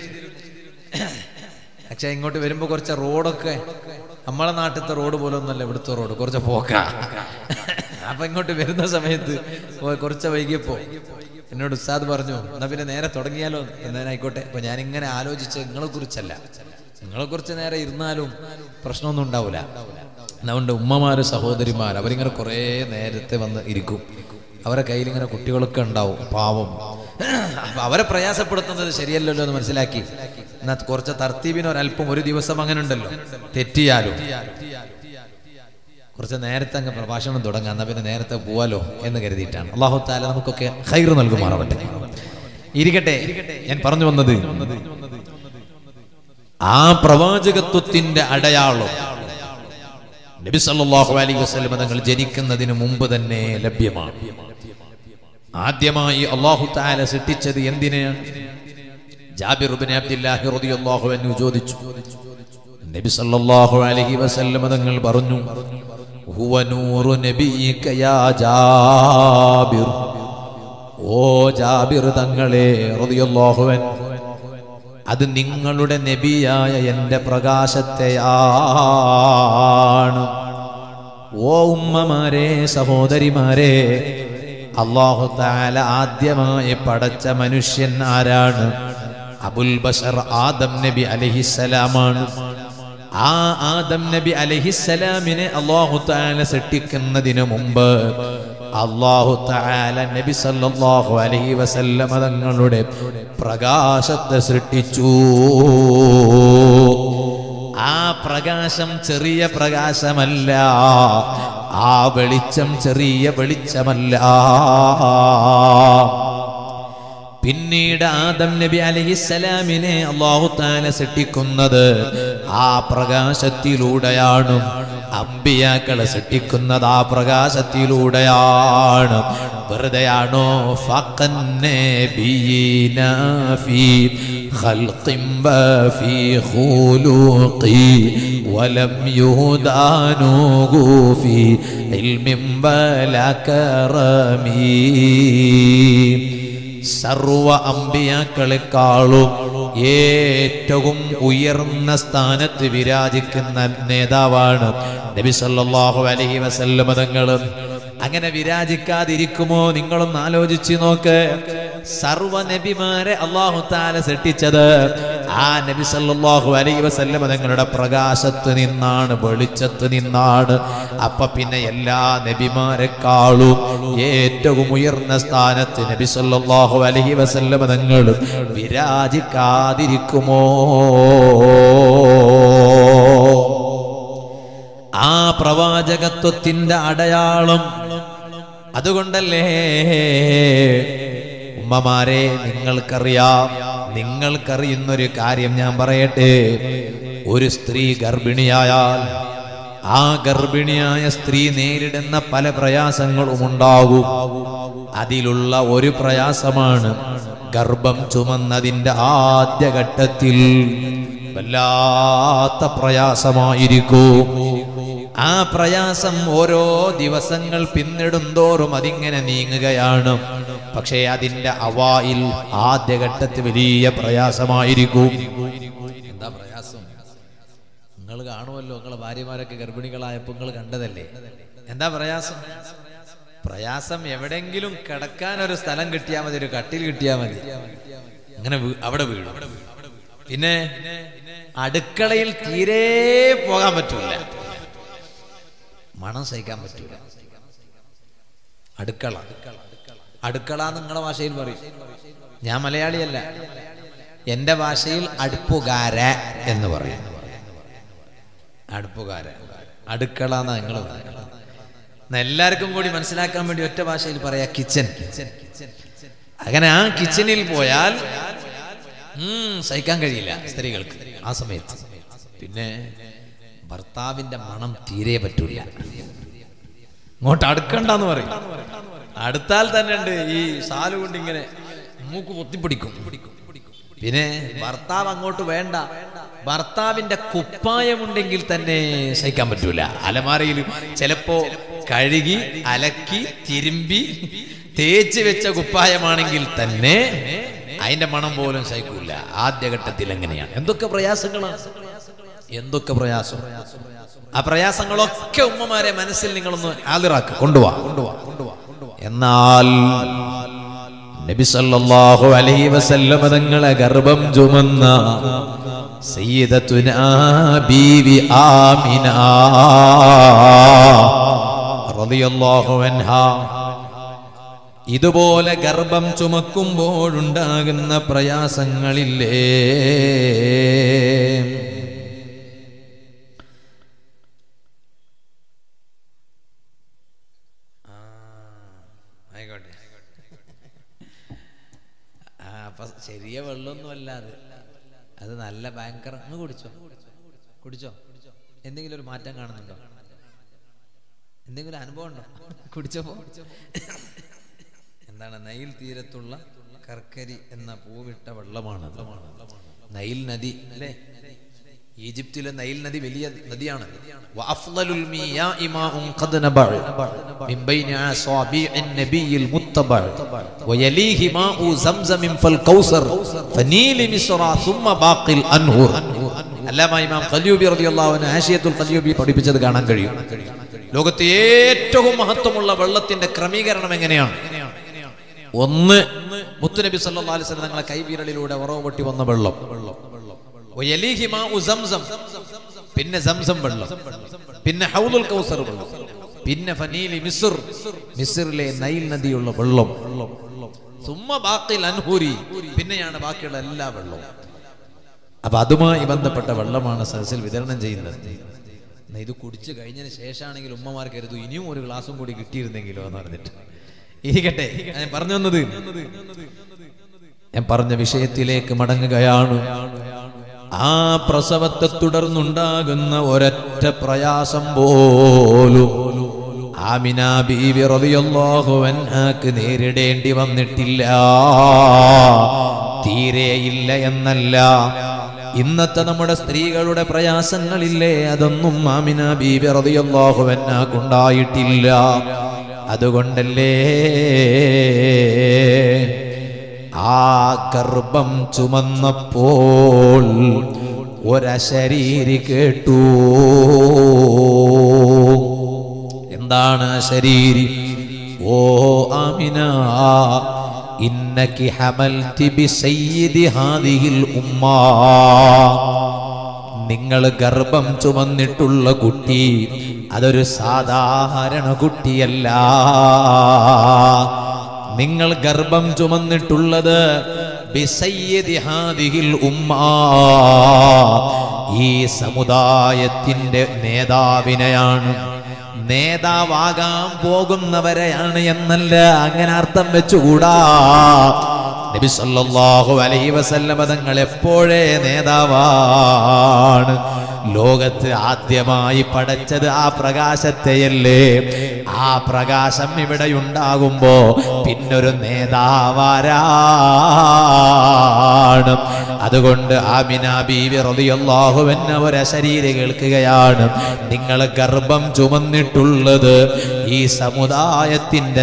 പക്ഷെ ഇങ്ങോട്ട് വരുമ്പോ കുറച്ച് റോഡൊക്കെ നമ്മളെ നാട്ടിലത്തെ റോഡ് പോലെ ഒന്നല്ല ഇവിടുത്തെ റോഡ്, കുറച്ച് പോക്ക. അപ്പൊ ഇങ്ങോട്ട് വരുന്ന സമയത്ത് കുറച്ച് വൈകിയപ്പോ എന്നോട് ഉസ്താദ് പറഞ്ഞു, എന്നാ പിന്നെ നേരെ തുടങ്ങിയാലോ എന്നായിക്കോട്ടെ. അപ്പൊ ഞാനിങ്ങനെ ആലോചിച്ച് നിങ്ങളെ കുറിച്ചല്ല, നിങ്ങളെ കുറിച്ച് നേരെ ഇരുന്നാലും പ്രശ്നമൊന്നും ഉണ്ടാവില്ല. അതുകൊണ്ട് ഉമ്മമാര് സഹോദരിമാർ അവരിങ്ങനെ കുറേ നേരത്തെ വന്ന് ഇരിക്കും. അവരെ കയ്യിൽ ഇങ്ങനെ കുട്ടികളൊക്കെ ഉണ്ടാവും, പാവം. അപ്പൊ അവരെ പ്രയാസപ്പെടുത്തുന്നത് ശരിയല്ലല്ലോ എന്ന് മനസ്സിലാക്കി എന്നാ കുറച്ച് തർത്തീബിനൊരല്പം ഒരു ദിവസം അങ്ങനെ ഉണ്ടല്ലോ, തെറ്റിയാലും കുറച്ച് നേരത്തെ അങ്ങ് പ്രഭാഷണം തുടങ്ങാം, എന്നാ പിന്നെ നേരത്തെ പോവാലോ എന്ന് കരുതിയിട്ടാണ്. അല്ലാഹു തആല നമുക്കൊക്കെ ഖൈർ നൽകുമാറാവട്ടെ. ഇരിക്കട്ടെ, ഞാൻ പറഞ്ഞു വന്നത് ആ പ്രവാചകത്വത്തിന്റെ അടയാളം നബി സല്ലല്ലാഹു അലൈഹി വസല്ലം തങ്ങൾ ജനിക്കുന്നതിന് മുമ്പ് തന്നെ ലഭ്യമാണ്. ആദ്യമായി അല്ലാഹു തആല സൃഷ്ടിച്ചത് എന്തിനാണ്? ജാബിർ ഇബ്നു അബ്ദുല്ലാഹി റളിയല്ലാഹു അൻഹു ചോദിച്ചു. നബി സല്ലല്ലാഹു അലൈഹി വസല്ലം തങ്ങൾ പറഞ്ഞു, ഹുവ നൂറു നബിയിക യാ ജാബിർ, ഓ ജാബിർ തങ്ങളെ റളിയല്ലാഹു അൻഹു, അത് നിങ്ങളുടെ നബിയായ എന്റെ പ്രകാശത്തെയാണ്. ഓ ഉമ്മമാരെ, സഹോദരിമാരെ, അല്ലാഹു തആല ആദ്യമായി പടച്ച മനുഷ്യൻ ആരാണ്? അബുൽ ബശർ ആദം നബി അലൈഹിസ്സലാമാണ്. ആ ആദം നബി അലൈഹിസ്സലാമിനെ അല്ലാഹു തആല സൃഷ്ടിക്കുന്നതിന് മുമ്പ് അല്ലാഹു തആല നബി സല്ലല്ലാഹു അലൈഹി വസല്ലം തങ്ങളുടെ പ്രകാശത്തെ സൃഷ്ടിച്ചു. ആ പ്രകാശം ചെറിയ പ്രകാശമല്ല, ആ വെളിച്ചം ചെറിയ വെളിച്ചമല്ല. പിന്നീട് ആദം നബി അലൈഹിസ്സലാമിനെ അല്ലാഹു തആല സൃഷ്ടിക്കുന്നത് ആ പ്രകാശത്തിലൂടെയാണ്. അമ്പിയാക്കളെ സൃഷ്ടിക്കുന്നത് ആ പ്രകാശത്തിലൂടെയാണ്. വെറുതെയാണോ? ഫഖൻ നബിയിന ഫീ ഖൽഖിൻ വഫീ ഖുലൂഖി വലം യുഹദാനു ഫീ ഇൽമിൻ വലാ കറമീ. സർവ അമ്പിയാക്കളെക്കാളും ഏറ്റവും ഉയർന്ന സ്ഥാനത്ത് വിരാജിക്കുന്ന നേതാവാണ് നബി സല്ലല്ലാഹു അലൈഹി വസല്ലം തങ്ങൾ. അങ്ങനെ വിരാജിക്കാതിരിക്കുമോ? നിങ്ങളൊന്ന് ആലോചിച്ച് നോക്ക്. സർവ നബിമാരെ അല്ലാഹു തആല സൃഷ്ടിച്ചത് ആ നബി സല്ലല്ലാഹു അലൈഹി വസല്ലം തങ്ങളുടെ പ്രകാശത്ത് നിന്നാണ്, വെളിച്ചത്ത് നിന്നാണ്. അപ്പൊ പിന്നെ എല്ലാ നബിമാരെക്കാളും ഏറ്റവും ഉയർന്ന സ്ഥാനത്ത് നബി സല്ലല്ലാഹു അലൈഹി വസല്ലം തങ്ങൾ വിരാജിക്കാതിരിക്കുമോ? ആ പ്രവാചകത്വത്തിന്റെ അടയാളം അതുകൊണ്ടല്ലേ ഉമ്മമാരെ, നിങ്ങൾക്കറിയാം, നിങ്ങൾക്കറിയുന്നൊരു കാര്യം ഞാൻ പറയട്ടെ. ഒരു സ്ത്രീ ഗർഭിണിയായാൽ ആ ഗർഭിണിയായ സ്ത്രീ നേരിടുന്ന പല പ്രയാസങ്ങളും ഉണ്ടാകും. അതിലുള്ള ഒരു പ്രയാസമാണ് ഗർഭം ചുമന്നതിന്റെ ആദ്യഘട്ടത്തിൽ വല്ലാത്ത പ്രയാസമായിരിക്കും. ആ പ്രയാസം ഓരോ ദിവസങ്ങൾ പിന്നിടുന്തോറും അതിങ്ങനെ നീങ്ങുകയാണ്. പക്ഷേ അതിന്റെ അവായിൽ ആദ്യഘട്ടത്തിൽ വലിയ പ്രയാസമായിരിക്കും. എന്താ പ്രയാസം? നിങ്ങൾ കാണുമല്ലോ, നിങ്ങളെ ഭാര്യമാരൊക്കെ ഗർഭിണികളായപ്പോൾ നിങ്ങൾ കണ്ടതല്ലേ. എന്താ പ്രയാസം? പ്രയാസം എവിടെങ്കിലും കിടക്കാൻ ഒരു സ്ഥലം കിട്ടിയാൽ മതി, ഒരു കട്ടിൽ കിട്ടിയാൽ മതി, അങ്ങനെ അവിടെ വീഴും. പിന്നെ അടുക്കളയിൽ തീരെ പോകാൻ പറ്റൂല, മണം സഹിക്കാൻ പറ്റൂല. അടുക്കള അടുക്കള നിങ്ങളുടെ ഭാഷയിൽ പറയും, ഞാൻ മലയാളിയല്ല, എന്റെ ഭാഷയിൽ അടുപ്പുകാര എന്ന് പറയും. അടുപ്പുകാര, അടുക്കള എന്നാ നിങ്ങൾ പറയുന്നത്. എല്ലാവർക്കും കൂടി മനസ്സിലാക്കാൻ വേണ്ടി ഒറ്റ ഭാഷയിൽ പറയാ കിച്ചൻ. അങ്ങനെ ആ കിച്ചണിൽ പോയാൽ ഉം സഹിക്കാൻ കഴിയില്ല സ്ത്രീകൾക്ക് ആ സമയത്ത്. പിന്നെ ഭർത്താവിന്റെ മണം തീരെ പറ്റൂല, ഇങ്ങോട്ട് അടുക്കണ്ടെന്ന് പറയും. അടുത്താൽ തന്നെ ഉണ്ട് ഈ സാല് കൊണ്ട് ഇങ്ങനെ മൂക്ക് പൊത്തിപ്പിടിക്കും. പിന്നെ ഭർത്താവ് അങ്ങോട്ട് വേണ്ട, ഭർത്താവിന്റെ കുപ്പായമുണ്ടെങ്കിൽ തന്നെ സഹിക്കാൻ പറ്റൂല. അലമാരയിൽ ചിലപ്പോ കഴുകി അലക്കി തിരുമ്പി തേച്ച് വെച്ച കുപ്പായമാണെങ്കിൽ തന്നെ അതിന്റെ മണം പോലും സഹിക്കൂല. ആദ്യഘട്ടത്തിൽ എങ്ങനെയാണ്? എന്തൊക്കെ പ്രയാസങ്ങളാണ്, എന്തൊക്കെ പ്രയാസം. ആ പ്രയാസങ്ങളൊക്കെ ഉമ്മമാരെ മനസ്സിൽ നിങ്ങളൊന്ന് ഹാദിറാക്കുക, കൊണ്ടുപോവാ കൊണ്ടുപോവാ കൊണ്ടുപോവാ. എന്നാൽ നബി സല്ലല്ലാഹു അലൈഹി വസല്ലം തങ്ങളെ ഗർഭം ചുമന്ന സയ്യിദത്തുനാ ബീവി ആമിന റളിയല്ലാഹു അൻഹാ ഇതുപോലെ ഗർഭം ചുമക്കുമ്പോഴുണ്ടാകുന്ന പ്രയാസങ്ങളില്ലേ, ആയിക്കോട്ടെ. ആ അപ്പൊ ചെറിയ വെള്ളമൊന്നും അല്ല അത്, അത് നല്ല ഭയങ്കര. അങ്ങ് കുടിച്ചോ കുടിച്ചോ എന്തെങ്കിലും ഒരു മാറ്റം കാണുന്നുണ്ടോ? എന്തെങ്കിലും അനുഭവം ഉണ്ടോ കുടിച്ചപ്പോ? എന്താണ്? നൈൽ തീരത്തുള്ള കർക്കരി എന്ന പൂവിട്ട വെള്ളമാണത്. നൈൽ നദി അല്ലേ? ഈജിപ്തിലെ നൈൽ നദി വലിയ നദിയാണ്. വഅഫ്ളലുൽ മിയാഇ മാഉൻ ഖദ് നബഅ മിൻ ബൈനി അസാബിഇൻ നബിയിൽ മുത്തബഅ വയലീഹി മാഉ സംസം ഫൽ കൗസർ ഫനീൽ മിസ്റ സുമ്മ ബാഖിൽ അൻഹുർ. അല്ലാമ ഇമാം ഖൽയൂബി റളിയല്ലാഹു അൻഹു ആശിയത്തുൽ ഖൽയൂബി പഠിപ്പിച്ചത് കാണാൻ കഴിയും. ലോകത്തെ ഏറ്റവും മഹത്വമുള്ള വെള്ളത്തിന്റെ ക്രമീകരണം എങ്ങനെയാണ്? ഒന്ന്, മുത്തുനബി സല്ലല്ലാഹു അലൈഹി വസല്ലം തങ്ങളെ കൈവിരലിലൂടെ ഉറവ് പൊട്ടി വന്ന വെള്ളം, പിന്നെ സംസം വെള്ളം, പിന്നെ ഹൗലുൽ കൗസർ വെള്ളം, പിന്നെ ഫനീലി മിസ്ർ മിസ്റിലെ നൈൽ നദിയുള്ള വെള്ളം, സുമ്മ ബാഖിൽ അൻഹുരി, പിന്നെയാണ് ബാക്കിയുള്ള എല്ലാ വെള്ളവും. അപ്പൊ അതുമായി ബന്ധപ്പെട്ട വെള്ളമാണ് സദസ്സിൽ വിതരണം ചെയ്യുന്നത്. ഇത് കുടിച്ചു കഴിഞ്ഞതിന് ശേഷമാണെങ്കിൽ ഉമ്മമാർ കരുതു ഇനിയും ഒരു ഗ്ലാസും കൂടി കിട്ടിയിരുന്നെങ്കിലോ എന്ന് പറഞ്ഞിട്ട്. ഇരിക്കട്ടെ, ഞാൻ പറഞ്ഞു വന്നത്, ഞാൻ പറഞ്ഞ വിഷയത്തിലേക്ക് മടങ്ങുകയാണ്. ആ പ്രസവത്തെ തുടർന്നുണ്ടാകുന്ന ഒരൊറ്റ പ്രയാസം പോലും ആമിന ബീവി റളിയല്ലാഹു അൻഹാക്ക് നേരിടേണ്ടി വന്നിട്ടില്ല. തീരെയില്ല എന്നല്ല, ഇന്നത്തെ നമ്മുടെ സ്ത്രീകളുടെ പ്രയാസങ്ങളില്ലേ, അതൊന്നും ആമിന ബീവി റളിയല്ലാഹു അൻഹാക്ക് ഉണ്ടായിട്ടില്ല. അതുകൊണ്ടല്ലേ ആ ഗർഭം ചുമന്നപ്പോൾ ഒരശരീരി കേട്ടു. എന്താണ് ശരീരി? ഓ ആമിന, ഇന്നകി ഹമൽതി ബിസയ്യിദി ഹാദിഹിൽ ഉമ്മ, നിങ്ങൾ ഗർഭം ചുമന്നിട്ടുള്ള കുട്ടി അതൊരു സാധാരണ കുട്ടിയല്ല. നിങ്ങൾ ഗർഭം ചുമന്നിട്ടുള്ളത് ബിസയ്യിദി ഹാദിഹിൽ ഉമ്മ, ഈ സമുദായത്തിന്റെ നേതാവിനെയാണ്, നേതാവാകാൻ പോകുന്നവരെയാണ് എന്നല്ല, അങ്ങനെ അർത്ഥം വെച്ചുകൂടാ. നബി സല്ലല്ലാഹു അലൈഹി വസല്ലം തങ്ങൾ എപ്പോഴേ നേതാവാണ്. ലോകത്ത് ആദ്യമായി പടച്ചത് ആ പ്രകാശത്തെയല്ലേ. ആ പ്രകാശം ഇവിടെ ഉണ്ടാകുമ്പോ പിന്നൊരു നേതാവാരാണ്. അതുകൊണ്ട് ആമിന ബീവി റളിയല്ലാഹു അൻഹ ഒരു ശരീരം കേൾക്കുകയാണ്, നിങ്ങൾ ഗർഭം ചുമന്നിട്ടുള്ളത് ഈ സമുദായത്തിന്റെ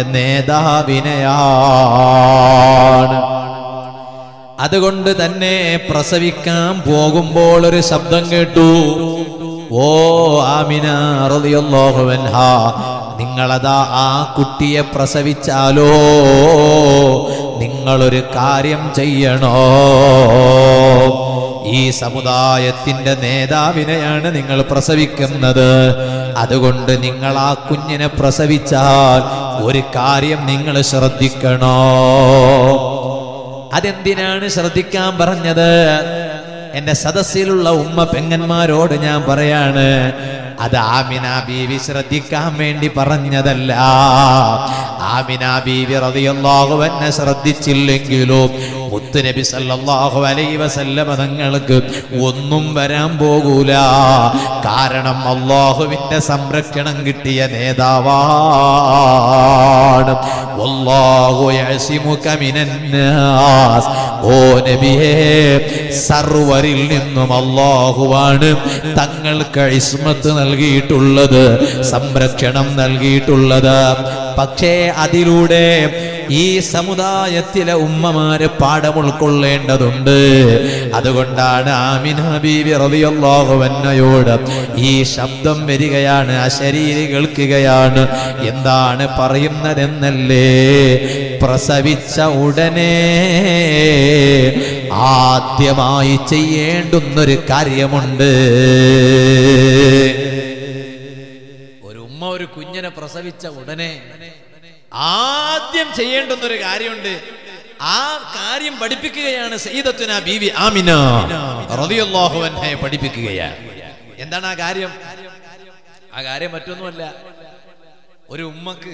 നേതാവിനെയാണ്. അതുകൊണ്ട് തന്നെ പ്രസവിക്കാൻ പോകുമ്പോൾ ഒരു ശബ്ദം കേട്ടു, ഓ ആമിന റളിയല്ലാഹു അൻഹാ, നിങ്ങളതാ ആ കുട്ടിയെ പ്രസവിച്ചാലോ നിങ്ങളൊരു കാര്യം ചെയ്യണോ. ഈ സമുദായത്തിന്റെ നേതാവിനെയാണ് നിങ്ങൾ പ്രസവിക്കുന്നത്. അതുകൊണ്ട് നിങ്ങൾ ആ കുഞ്ഞിനെ പ്രസവിച്ചാൽ ഒരു കാര്യം നിങ്ങൾ ശ്രദ്ധിക്കണോ. അതെന്തിനാണ് ശ്രദ്ധിക്കാൻ പറഞ്ഞത്? എന്റെ സദസ്സിലുള്ള ഉമ്മ പെങ്ങന്മാരോട് ഞാൻ പറയാണ്, അത് ആമിന ബീവി ശ്രദ്ധിക്കാൻ വേണ്ടി പറഞ്ഞതല്ല. ആമിന ബീവി റളിയല്ലാഹു അൻഹ ശ്രദ്ധിച്ചില്ലെങ്കിലും മുത്തുനബി സല്ലല്ലാഹു അലൈഹി വസല്ലം തങ്ങൾക്ക് ഒന്നും വരാൻ പോകൂല. കാരണം അല്ലാഹുവിന്റെ സംരക്ഷണം കിട്ടിയ നേതാവാണ്. വല്ലാഹു യഅസിമുക മിനന്നാസ്. ഓ നബിയേ, സർവരിൽ നിന്നും അല്ലാഹുവാണ് തങ്ങൾക്ക് ഇസ്മത്ത് നൽകിയിട്ടുള്ളത്, സംരക്ഷണം നൽകിയിട്ടുള്ളത്. പക്ഷേ അതിലൂടെ ഈ സമുദായത്തിലെ ഉമ്മമാര് പാഠം ഉൾക്കൊള്ളേണ്ടതുണ്ട്. അതുകൊണ്ടാണ് ആമിന ബീവി റളിയല്ലാഹു അൻഹയോട് ഈ ശബ്ദം വരികയാണ്, അശരീരി കേൾക്കുകയാണ്. എന്താണ് പറയുന്നതെന്നല്ലേ? പ്രസവിച്ച ഉടനെ ആദ്യമായി ചെയ്യേണ്ടുന്നൊരു കാര്യമുണ്ട്. ഒരു ഉമ്മ ഒരു കുഞ്ഞിനെ പ്രസവിച്ച ഉടനെ ആദ്യം ചെയ്യേണ്ടുന്നൊരു കാര്യമുണ്ട്. ആ കാര്യം പഠിപ്പിക്കുകയാണ് സയ്യിദത്തുന ബീവി ആമിന റളിയല്ലാഹു അൻഹയെ പഠിപ്പിക്കുകയാണ്. എന്താണ് ആ കാര്യം? ആ കാര്യം മറ്റൊന്നുമല്ല, ഒരു ഉമ്മക്ക്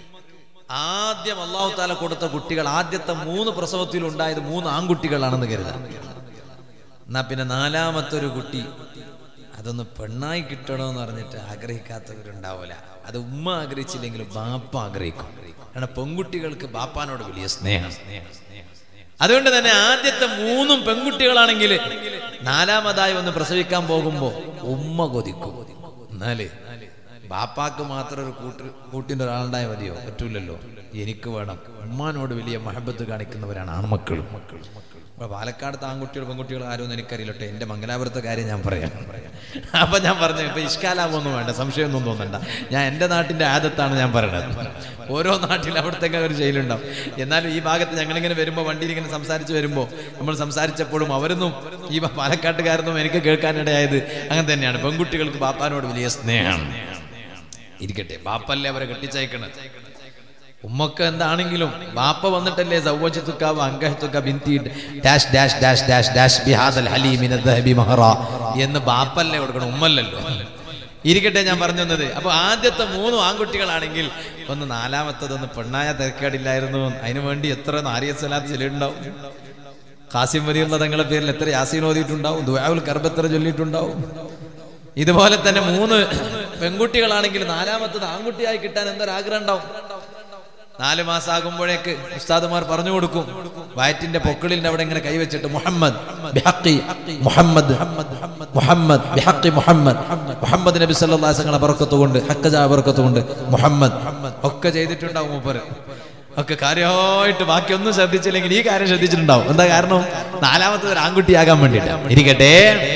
ആദ്യം അല്ലാഹു തആല കൊടുത്ത കുട്ടികൾ ആദ്യത്തെ മൂന്ന് പ്രസവത്തിൽ ഉണ്ടായത് മൂന്ന് ആൺകുട്ടികളാണെന്ന് കരുതാം. എന്നാ പിന്നെ നാലാമത്തെ ഒരു കുട്ടി അതൊന്ന് പെണ്ണായി കിട്ടണമെന്ന് പറഞ്ഞിട്ട് ആഗ്രഹിക്കാത്തവരുണ്ടാവില്ല. അത് ഉമ്മ ആഗ്രഹിച്ചില്ലെങ്കിലും ബാപ്പ ആഗ്രഹിക്കും. കാരണം പെൺകുട്ടികൾക്ക് ബാപ്പാനോട് വലിയ സ്നേഹം. അതുകൊണ്ട് തന്നെ ആദ്യത്തെ മൂന്നും പെൺകുട്ടികളാണെങ്കിൽ നാലാമതായി വന്ന് പ്രസവിക്കാൻ പോകുമ്പോ ഉമ്മ കൊതിക്കും. എന്നാല് ബാപ്പാക്ക് മാത്രം ഒരു കൂട്ട് കൂട്ടിൻ്റെ ഒരാളുണ്ടായ മതിയോ? പറ്റൂലല്ലോ. എനിക്ക് വേണം. ഉമ്മാനോട് വലിയ മഹബത്ത് കാണിക്കുന്നവരാണ് ആൺമക്കളും. അപ്പൊ പാലക്കാടത്തെ ആൺകുട്ടികൾ പെൺകുട്ടികൾ ആരോന്ന് എനിക്കറിയില്ലട്ടെ. എന്റെ മംഗലാപുരത്തെ കാര്യം ഞാൻ പറയാം. അപ്പൊ ഞാൻ പറഞ്ഞു, ഇപ്പൊ ഇഷ്കാലാവൊന്നും വേണ്ട, സംശയമൊന്നും തോന്നണ്ട. ഞാൻ എന്റെ നാട്ടിന്റെ ആദത്താണ് ഞാൻ പറയണത്. ഓരോ നാട്ടിൽ അവിടത്തേക്ക് ഒരു ശൈലുണ്ടാവും. എന്നാലും ഈ ഭാഗത്ത് ഞങ്ങളിങ്ങനെ വരുമ്പോൾ വണ്ടിയിൽ ഇങ്ങനെ സംസാരിച്ച് വരുമ്പോൾ നമ്മൾ സംസാരിച്ചപ്പോഴും അവരൊന്നും ഈ പാലക്കാട്ടുകാരൊന്നും എനിക്ക് കേൾക്കാനിടയായത് അങ്ങനെ തന്നെയാണ്. പെൺകുട്ടികൾക്ക് ബാപ്പാനോട് വലിയ സ്നേഹമാണ്. ഇരിക്കട്ടെ, ബാപ്പല്ലേ അവരെ കെട്ടിച്ചയക്കണത്. ഉമ്മക്ക് എന്താണെങ്കിലും ബാപ്പ വന്നിട്ടല്ലേ സൗവജതുക വഅൻകഹതുക ബിൻതി dash dash dash dash dash ബിഹാദൽ ഹലീമിന ദഹബി മഹറ എന്ന് ബാപ്പല്ലേ കൊടുക്കണം, ഉമ്മല്ലല്ലോ. ഇരിക്കട്ടെ, ഞാൻ പറഞ്ഞു തന്നത്. അപ്പൊ ആദ്യത്തെ മൂന്ന് ആൺകുട്ടികളാണെങ്കിൽ ഒന്ന് നാലാമത്തതൊന്ന് പെണ്ണായ തിരക്കേടില്ലായിരുന്നു. അതിനു വേണ്ടി എത്ര നാരിയ സ്വലാത്ത് ചൊല്ലിയിട്ടുണ്ടാവും. ഖാസിം വലിയുള്ള തങ്ങളുടെ പേരിൽ എത്ര യാസീൻ ഓതിയിട്ടുണ്ടാവും. ദുആഉൽ കർബ് എത്ര ചൊല്ലിയിട്ടുണ്ടാവും. ഇതുപോലെ തന്നെ മൂന്ന് പെൺകുട്ടികളാണെങ്കിൽ നാലാമത്തത് ആൺകുട്ടിയായി കിട്ടാൻ എന്തൊരാഗ്രഹം ഉണ്ടാവും. നാല് മാസം ആകുമ്പോഴേക്ക് ഉസ്താദുമാർ പറഞ്ഞു കൊടുക്കും, വയറ്റിന്റെ പൊക്കിളിന്റെ അവിടെ ഇങ്ങനെ കൈവച്ചിട്ട് മുഹമ്മദ് ബിഹഖി മുഹമ്മദ് മുഹമ്മദ് ബിഹഖി മുഹമ്മദ് മുഹമ്മദ് നബി സല്ലല്ലാഹു അലൈഹി വസല്ലം ബർക്കത്ത് കൊണ്ട് ഹഖജ ബർക്കത്ത് കൊണ്ട് മുഹമ്മദ് ഒക്കെ ചെയ്തിട്ടുണ്ടാവും. മൂപ്പര് ഒക്കെ കാര്യമായിട്ട് ബാക്കിയൊന്നും ശ്രദ്ധിച്ചില്ലെങ്കിൽ ഈ കാര്യം ശ്രദ്ധിച്ചിട്ടുണ്ടാവും. എന്താ കാരണം? നാലാമത്തെ ഒരു ആൺകുട്ടിയാകാൻ വേണ്ടിയിട്ട്. ഇരിക്കട്ടെ,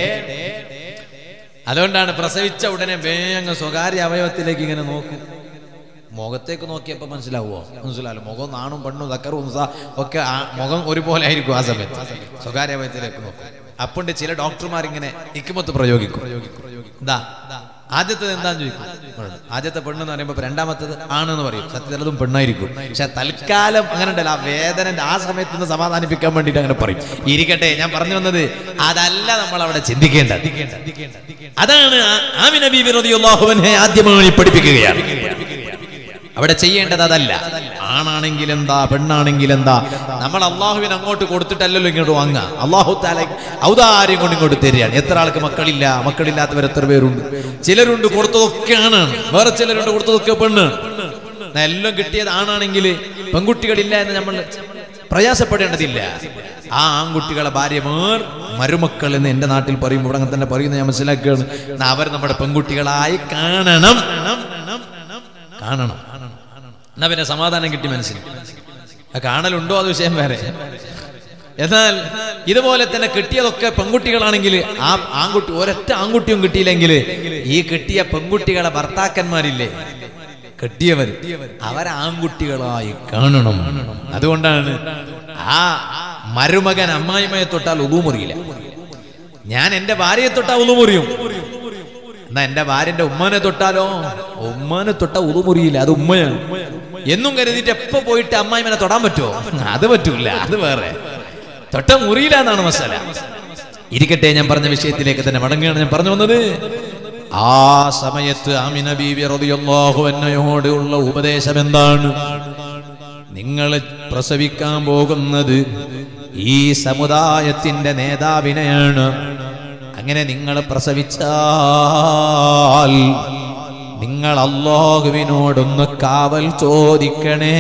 അതുകൊണ്ടാണ് പ്രസവിച്ച ഉടനെ വേഗം സ്വകാര്യ അവയവത്തിലേക്ക് ഇങ്ങനെ നോക്കും. മുഖത്തേക്ക് നോക്കിയപ്പോ മനസ്സിലാവുമോ? മനസ്സിലാവില്ല. മുഖം നാണും പെണ്ണും ദക്കറും ഒക്കെ മുഖം ഒരുപോലെ ആയിരിക്കും ആ സമയത്ത്. സ്വകാര്യ അവയവത്തിലേക്ക് നോക്കും. അപ്പണ്ട് ചില ഡോക്ടർമാരിങ്ങനെ ഹിക്മത്ത് പ്രയോഗിക്കും. എന്താ ആദ്യത്തത് എന്താന്ന് ചോദിക്കും. ആദ്യത്തെ പെണ്ണെന്ന് പറയുമ്പോ രണ്ടാമത്തത് ആണെന്ന് പറയും. സത്യത്തിൽ അതും പെണ്ണായിരിക്കും. പക്ഷെ തൽക്കാലം അങ്ങനെ ഉണ്ടല്ലോ, ആ വേദന ആ സമയത്ത് നിന്ന് സമാധാനിപ്പിക്കാൻ വേണ്ടിട്ട് അങ്ങനെ പറയും. ഇരിക്കട്ടെ, ഞാൻ പറഞ്ഞു വന്നത് അതല്ല നമ്മൾ അവിടെ ചിന്തിക്കേണ്ടത്. അതാണ് ആമിന ബീവി റളിയല്ലാഹു അൻഹ ആദ്യമായി പഠിപ്പിക്കുകയാണ്. അവിടെ ചെയ്യേണ്ടത് അതല്ല. ആണാണെങ്കിൽ എന്താ, പെണ്ണാണെങ്കിൽ എന്താ, നമ്മൾ അള്ളാഹുവിന് അങ്ങോട്ട് കൊടുത്തിട്ടല്ലല്ലോ ഇങ്ങോട്ട് വാങ്ങുക. അള്ളാഹു തആല ഔദാര്യം കൊണ്ട് ഇങ്ങോട്ട് തരികയാണ്. എത്ര ആൾക്ക് മക്കളില്ല, മക്കളില്ലാത്തവർ എത്ര പേരുണ്ട്. ചിലരുണ്ട് കൊടുത്തതൊക്കെ ആണാണ്, വേറെ ചിലരുണ്ട് കൊടുത്തതൊക്കെ പെണ്ണ്. എല്ലാം കിട്ടിയത് ആണാണെങ്കിൽ പെൺകുട്ടികളില്ല എന്ന് നമ്മൾ പ്രയാസപ്പെടേണ്ടതില്ല. ആ ആൺകുട്ടികളെ ഭാര്യമാർ മരുമക്കൾ എന്ന് എന്റെ നാട്ടിൽ പറയുമ്പോൾ ഇവിടെ അങ്ങനെ തന്നെ പറയുന്നത് ഞാൻ മനസ്സിലാക്കുകയാണ്. അവർ നമ്മുടെ പെൺകുട്ടികളായി കാണണം കാണണം എന്നാ പിന്നെ സമാധാനം കിട്ടി മനസ്സിൽ. കാണലുണ്ടോ അത് വിഷയം വേറെ. എന്നാൽ ഇതുപോലെ തന്നെ കിട്ടിയതൊക്കെ പെൺകുട്ടികളാണെങ്കിൽ ആ ആൺകുട്ടി ഒരൊറ്റ ആൺകുട്ടിയും കിട്ടിയില്ലെങ്കിൽ ഈ കിട്ടിയ പെൺകുട്ടികളെ ഭർത്താക്കന്മാരില്ലേ കെട്ടിയവർ, അവർ ആൺകുട്ടികളായി കാണണം. അതുകൊണ്ടാണ് ആ മരുമകൻ അമ്മായിമ്മയെ തൊട്ടാൽ ഉളു മുറിയില്ല. ഞാൻ എന്റെ ഭാര്യയെ തൊട്ടാൽ ഉളു മുറിയും. എന്നാ എന്റെ ഭാര്യന്റെ ഉമ്മാനെ തൊട്ടാലോ, ഉമ്മാനെ തൊട്ടാ ഉളു മുറിയില്ല. അത് ഉമ്മയാണ് എന്നും കരുതിയിട്ട് എപ്പോ പോയിട്ട് അമ്മായിമ്മനെ തൊടാൻ പറ്റുമോ? അത് പറ്റൂല, അത് വേറെ. തൊട്ട മുറിയില്ല എന്നാണ് മസാല. ഇരിക്കട്ടെ, ഞാൻ പറഞ്ഞ വിഷയത്തിലേക്ക് തന്നെ മടങ്ങുകയാണ് ഞാൻ പറഞ്ഞു വന്നത്. ആ സമയത്ത് ആമിന ബീവി റളിയല്ലാഹു അൻഹയോട് ഉള്ള ഉപദേശം എന്താണ്? നിങ്ങൾ പ്രസവിക്കാൻ പോകുന്നത് ഈ സമുദായത്തിന്റെ നേതാവിനെയാണ്. അങ്ങനെ നിങ്ങൾ പ്രസവിച്ചാൽ നിങ്ങൾ അല്ലാഹുവിനോടൊന്ന് കാവൽ ചോദിക്കണേ.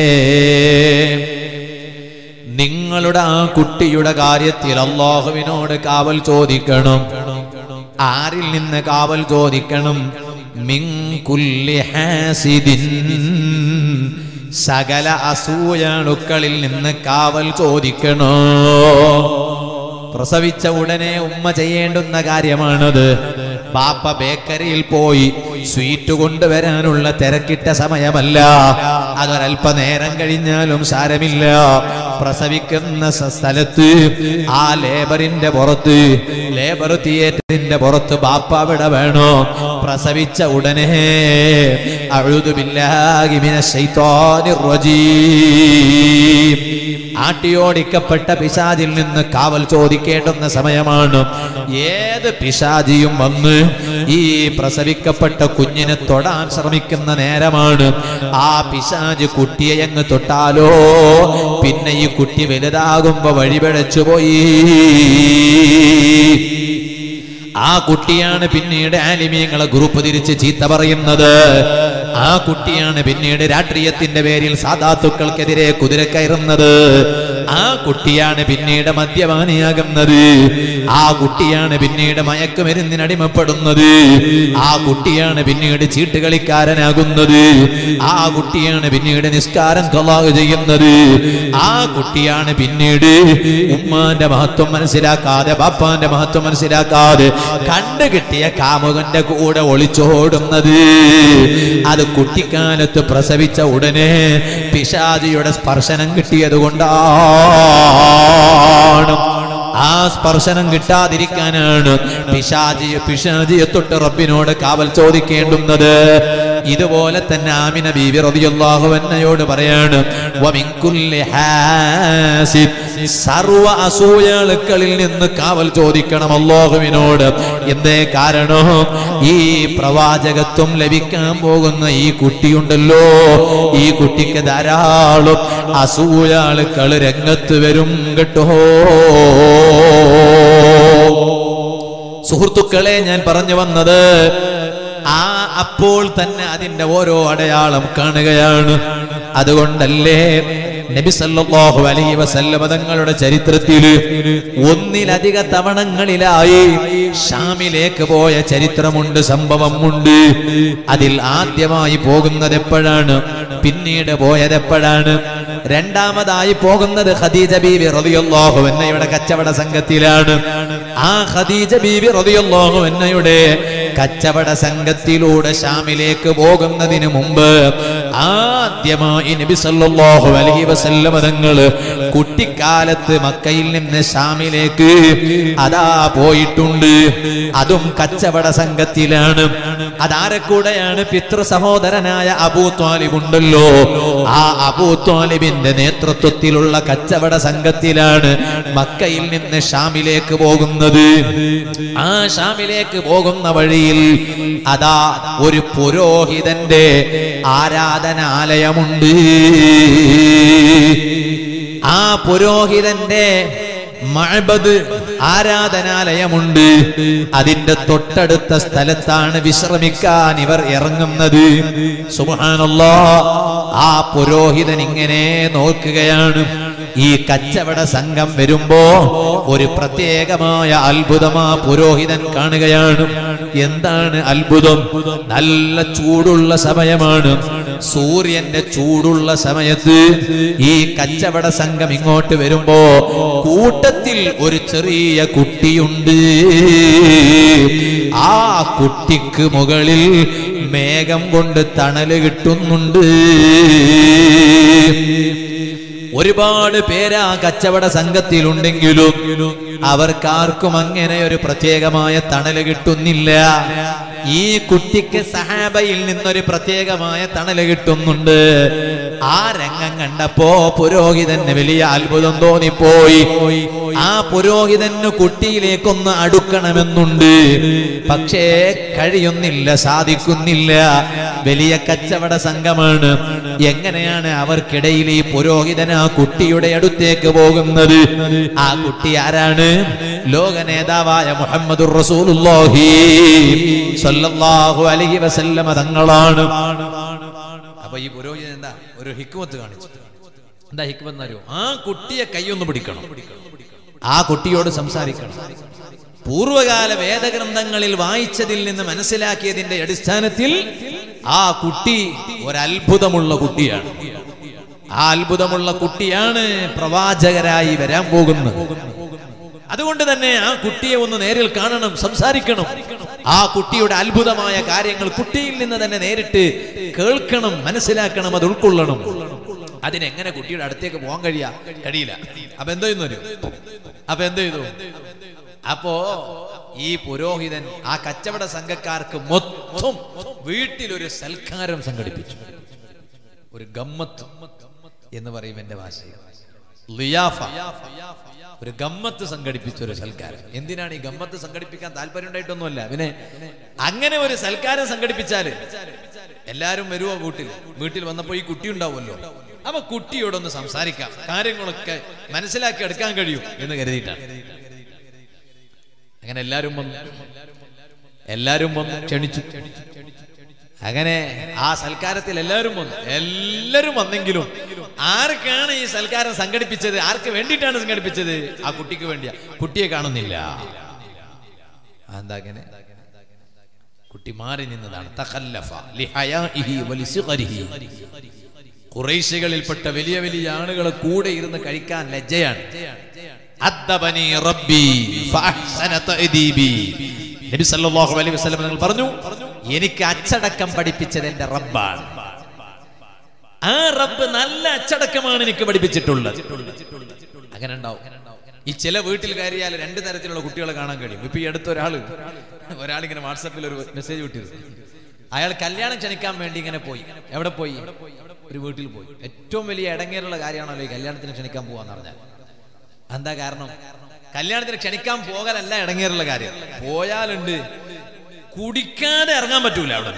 നിങ്ങളുടെ ആ കുട്ടിയുടെ കാര്യത്തിൽ അല്ലാഹുവിനോട് കാവൽ ചോദിക്കണം. ആരിൽ നിന്ന് കാവൽ ചോദിക്കണം? മിൻ കുല്ലി ഹാസിദിൻ, സകല അസൂയാണുക്കളിൽ നിന്ന് കാവൽ ചോദിക്കണോ. പ്രസവിച്ച ഉടനെ ഉമ്മ ചെയ്യേണ്ടുന്ന കാര്യമാണത്. ബാപ്പ ബേക്കറിയിൽ പോയി സ്വീറ്റ് കൊണ്ടുവരാനുള്ള തിരക്കിട്ട സമയമല്ല. അതൊരല്പനേരം കഴിഞ്ഞാലും സാരമില്ല. പ്രസവിക്കുന്ന സ്ഥലത്ത് ആ ലേബറിന്റെ പുറത്ത്, ലേബർ തിയേറ്ററിന്റെ പുറത്ത് ബാപ്പ അവിടെ വേണോ. പ്രസവിച്ച ഉടനെ അഊദു ബില്ലാഹി മിനശ് ശൈത്വാനിർ റജീം, ആട്ടിയോടിക്കപ്പെട്ട പിശാചിൽ നിന്ന് കാവൽ ചോദിക്കേണ്ടുന്ന സമയമാണ്. ഏത് പിശാചിയും വന്ന് ഈ പ്രസവിക്കപ്പെട്ട കുഞ്ഞിനെ തൊടാൻ ശ്രമിക്കുന്ന നേരമാണ്. ആ പിശാച് കുട്ടിയെ അങ്ങ് തൊട്ടാലോ പിന്നെ ഈ കുട്ടി വലുതാകുമ്പോ വഴിപിഴച്ചു പോയി. ആ കുട്ടിയാണ് പിന്നീട് ആലിമീങ്ങളെ ഗ്രൂപ്പ് തിരിച്ച് ചീത്ത പറയുന്നത്. ആ കുട്ടിയാണ് പിന്നീട് രാഷ്ട്രീയത്തിന്റെ പേരിൽ സാദാത്തുക്കൾക്കെതിരെ കുതിര കയറുന്നത്. ആ കുട്ടിയാണ് പിന്നീട് മദ്യപാനിയാകുന്നത്. ആ കുട്ടിയാണ് പിന്നീട് മയക്കുമരുന്നിനടിമപ്പെടുന്നത്. ആ കുട്ടിയാണ് പിന്നീട് ചീട്ടുകളിക്കാരനാകുന്നത്. ആ കുട്ടിയാണ് പിന്നീട് നിസ്കാരം ഖളാ ചെയ്യുന്നത്. ആ കുട്ടിയാണ് പിന്നീട് ഉമ്മാന്റെ മഹത്വം മനസ്സിലാക്കാതെ ബാപ്പാന്റെ മഹത്വം മനസ്സിലാക്കാതെ കണ്ടു കിട്ടിയ കാമുകന്റെ കൂടെ ഒളിച്ചോടുന്നത്. അത് കുട്ടിക്കാലത്ത് പ്രസവിച്ച ഉടനെ പിശാചിയുടെ സ്പർശനം കിട്ടിയത് കൊണ്ടാണ്. ആ സ്പർശനം കിട്ടാതിരിക്കാനാണ് പിശാചിയെ പിശാചിയെ തൊട്ട് റബ്ബിനോട് കാവൽ ചോദിക്കേണ്ടുന്നത്. ഇതുപോലെ തന്നെ ആമിന ബീവി റളിയല്ലാഹു അൻഹയോട് പറയാണ്, വമിൻ കുല്ലി ഹാസിദ്, സർവ അസൂയാളുക്കളിൽ നിന്ന് കാവൽ ചോദിക്കണം അല്ലാഹുവിനോട്. എന്തേ കാരണം? ഈ പ്രവാചകത്വം ലഭിക്കാൻ പോകുന്ന ഈ കുട്ടിയുണ്ടല്ലോ, ഈ കുട്ടിക്ക് ധാരാളം അസൂയാളുക്കൾ രംഗത്ത് വരും കേട്ടോ. സുഹൃത്തുക്കളെ, ഞാൻ പറഞ്ഞു വന്നത് ആ അപ്പോൾ തന്നെ അതിന്റെ ഓരോ അടയാളം കാണുകയാണ്. അതുകൊണ്ടല്ലേ നബി സല്ലല്ലാഹു അലൈഹി വസല്ലം തങ്ങളുടെ ചരിത്രത്തിൽ ഒന്നിലധിക തവണങ്ങളിലായി ഷാമിലേക്ക് പോയ ചരിത്രമുണ്ട്, സംഭവമുണ്ട്. അതിൽ ആദ്യമായി പോകുന്നത് എപ്പോഴാണ്? പിന്നീട് പോയത് എപ്പോഴാണ്? രണ്ടാമതായി പോകുന്നത് ഖദീജ ബീവി റളിയല്ലാഹു അൻഹയുടെ കച്ചവട സംഘത്തിലാണ്. ആ ഖദീജ ബീവി റളിയല്ലാഹു അൻഹയുടെ കച്ചവട സംഘത്തിലൂടെ ഷാമിലേക്ക് പോകുന്നതിന് മുമ്പ് ആദ്യമായി നബി സല്ലല്ലാഹു അലൈഹി വസല്ലം തങ്ങൾ കുട്ടിക്കാലത്ത് മക്കയിൽ നിന്ന് ഷാമിലേക്ക് അതാ പോയിട്ടുണ്ട്. അതും കച്ചവട സംഘത്തിലാണ്. അതാരെ കൂടെയാണ്? പിതൃ സഹോദരനായ അബൂ ത്വാലിബ് ഉണ്ടല്ലോ, ആ അബൂ ത്വാലിബിന്റെ നേതൃത്വത്തിലുള്ള കച്ചവട സംഘത്തിലാണ് മക്കയിൽ നിന്ന് ഷാമിലേക്ക് പോകുന്നത്. ആ ഷാമിലേക്ക് പോകുന്ന വഴി അതാ ഒരു പുരോഹിതന്റെ ആരാധനാലയമുണ്ട്. ആ പുരോഹിതന്റെ മഅബദ് ആരാധനാലയമുണ്ട്. അതിന്റെ തൊട്ടടുത്ത സ്ഥലത്താണ് വിശ്രമിക്കാൻ ഇവർ ഇറങ്ങുന്നത്. സുബ്ഹാനല്ലാഹ്, ആ പുരോഹിതൻ ഇങ്ങനെ നോക്കുകയാണ്. ഈ കച്ചവട സംഘം വരുമ്പോ ഒരു പ്രത്യേകമായ അത്ഭുതം ആ പുരോഹിതൻ കാണുകയാണ്. എന്താണ് അത്ഭുതം? നല്ല ചൂടുള്ള സമയമാണ്. സൂര്യന്റെ ചൂടുള്ള സമയത്ത് ഈ കച്ചവട സംഘം ഇങ്ങോട്ട് വരുമ്പോ കൂട്ടത്തിൽ ഒരു ചെറിയ കുട്ടിയുണ്ട്. ആ കുട്ടിക്ക് മുകളിൽ മേഘം കൊണ്ട് തണല് കിട്ടുന്നുണ്ട്. ഒരുപാട് പേരാ കച്ചവട സംഘത്തിലുണ്ടെങ്കിലും അവർക്കാർക്കും അങ്ങനെ ഒരു പ്രത്യേകമായ തണല് കിട്ടുന്നില്ല. ഈ കുട്ടിക്ക് സഹാബയിൽ നിന്നൊരു പ്രത്യേകമായ തണല് കിട്ടുന്നുണ്ട്. ആ രംഗം കണ്ടപ്പോ പുരോഹിതന് വലിയ അത്ഭുതം തോന്നിപ്പോയി. ആ പുരോഹിതന് കുട്ടിയിലേക്കൊന്ന് അടുക്കണമെന്നുണ്ട്, പക്ഷേ കഴിയുന്നില്ല, സാധിക്കുന്നില്ല. വലിയ കച്ചവട സംഘമാണ്. എങ്ങനെയാണ് അവർക്കിടയിൽ ഈ പുരോഹിതൻ ആ കുട്ടിയുടെ അടുത്തേക്ക് പോകുന്നത്? ആ കുട്ടി ആരാണ്? ലോക നേതാവായ മുഹമ്മദുർ റസൂലുള്ളാഹി സ്വല്ലല്ലാഹു അലൈഹി വസല്ലം തങ്ങളാണ്. അപ്പൊ ഈ പുരോഹിതൻ എന്താ ഒരു ഹിക്മത്ത് കാണിച്ചു. എന്താ ഹിക്മത്ത് അറിയോ? ആ കുട്ടിയെ കൈയൊന്ന് പിടിക്കണം, ആ കുട്ടിയോട് സംസാരിക്കണം. പൂർവകാല വേദഗ്രന്ഥങ്ങളിൽ വായിച്ചതിൽ നിന്ന് മനസ്സിലാക്കിയതിന്റെ അടിസ്ഥാനത്തിൽ ആ കുട്ടി ഒരത്ഭുതമുള്ള കുട്ടിയാണ്. ആ അത്ഭുതമുള്ള കുട്ടിയാണ് പ്രവാചകരായി വരാൻ പോകുന്നത്. അതുകൊണ്ട് തന്നെ ആ കുട്ടിയെ ഒന്ന് നേരിൽ കാണണം, സംസാരിക്കണം. ആ കുട്ടിയുടെ അത്ഭുതമായ കാര്യങ്ങൾ കുട്ടിയിൽ നിന്ന് തന്നെ നേരിട്ട് കേൾക്കണം, മനസ്സിലാക്കണം, അത് ഉൾക്കൊള്ളണം. അതിനെങ്ങനെ കുട്ടിയുടെ അടുത്തേക്ക് പോകാൻ കഴിയാ കഴിയില്ല. അപ്പൊ എന്തോ ചെയ്യുന്നു അപ്പൊ എന്ത് ചെയ്തു അപ്പോ ഈ പുരോഹിതൻ ആ കച്ചവട സംഘക്കാർക്ക് മൊത്തം വീട്ടിലൊരു സൽക്കാരം സംഘടിപ്പിച്ചു. ഒരു ഗമ്മത്ത് എന്ന് പറയും എന്റെ ഭാഷയിൽ, ലിയാഫ, ഒരു ഗമ്മത്ത് സംഘടിപ്പിച്ച ഒരു സൽക്കാരം. എന്തിനാണ് ഈ ഗമ്മത്ത് സംഘടിപ്പിക്കാൻ താല്പര്യം ഉണ്ടായിട്ടൊന്നുമല്ല, പിന്നെ അങ്ങനെ ഒരു സൽക്കാരം സംഘടിപ്പിച്ചാല് എല്ലാരും വരുവോ വീട്ടിൽ? വീട്ടിൽ വന്നപ്പോ ഈ കുട്ടി ഉണ്ടാവുമല്ലോ, അപ്പൊ കുട്ടിയോടൊന്ന് സംസാരിക്കാം, കാര്യങ്ങളൊക്കെ മനസ്സിലാക്കി എടുക്കാൻ കഴിയും എന്ന് കരുതിയിട്ടാണ്. അങ്ങനെ എല്ലാരും വന്നു എല്ലാരും വന്നു ക്ഷണിച്ചു. അങ്ങനെ ആ സൽക്കാരത്തിൽ എല്ലാവരും വന്നു. എല്ലാരും വന്നെങ്കിലും ആർക്കാണ് ഈ സൽക്കാരം സംഘടിപ്പിച്ചത്, ആർക്ക് വേണ്ടിയിട്ടാണ് സംഘടിപ്പിച്ചത്? ആ കുട്ടിക്ക് വേണ്ടിയാ. കുട്ടിയെ കാണുന്നില്ല. എന്താ അങ്ങനെ? കുട്ടി മാറി നിന്നതാണ്. തഖല്ലഫ ലിഹയാഇഹി വലിസിഗരിഹി. ഖുറൈശികളിൽപ്പെട്ട വലിയ വലിയ ആളുകളെ കൂടെ ഇരുന്ന് കഴിക്കാൻ ലജ്ജയാണ്. അദ്ദബനി റബ്ബി ഫഅഹ്സന തഅദീബി. നബി സല്ലല്ലാഹു അലൈഹി വസല്ലം തങ്ങൾ പറഞ്ഞു, എനിക്ക് അച്ചടക്കം പഠിപ്പിച്ചത് എന്റെ റബ്ബാണ്. ആ റബ്ബ് നല്ല അച്ചടക്കമാണ് എനിക്ക് പഠിപ്പിച്ചിട്ടുള്ളത്. അങ്ങനെ ഉണ്ടാവും. ഈ ചില വീട്ടിൽ കയറിയാൽ രണ്ട് തരത്തിലുള്ള കുട്ടികളെ കാണാൻ കഴിയും. ഇപ്പൊ ഈ അടുത്ത ഒരാള് ഒരാളിങ്ങനെ വാട്സാപ്പിൽ ഒരു മെസ്സേജ് വിട്ടിരുന്നു. അയാൾ കല്യാണം ക്ഷണിക്കാൻ വേണ്ടി ഇങ്ങനെ പോയി. എവിടെ പോയി? ഒരു വീട്ടിൽ പോയി. ഏറ്റവും വലിയ ഇടങ്ങേറുള്ള കാര്യമാണല്ലോ ഈ കല്യാണത്തിന് ക്ഷണിക്കാൻ പോവാന്ന് പറഞ്ഞാൽ. എന്താ കാരണം? കല്യാണത്തിന് ക്ഷണിക്കാൻ പോകാനല്ല ഇടങ്ങേറുള്ള കാര്യം. പോയാലുണ്ട് കുടിക്കാതെ ഇറങ്ങാൻ പറ്റൂല. അവിടെ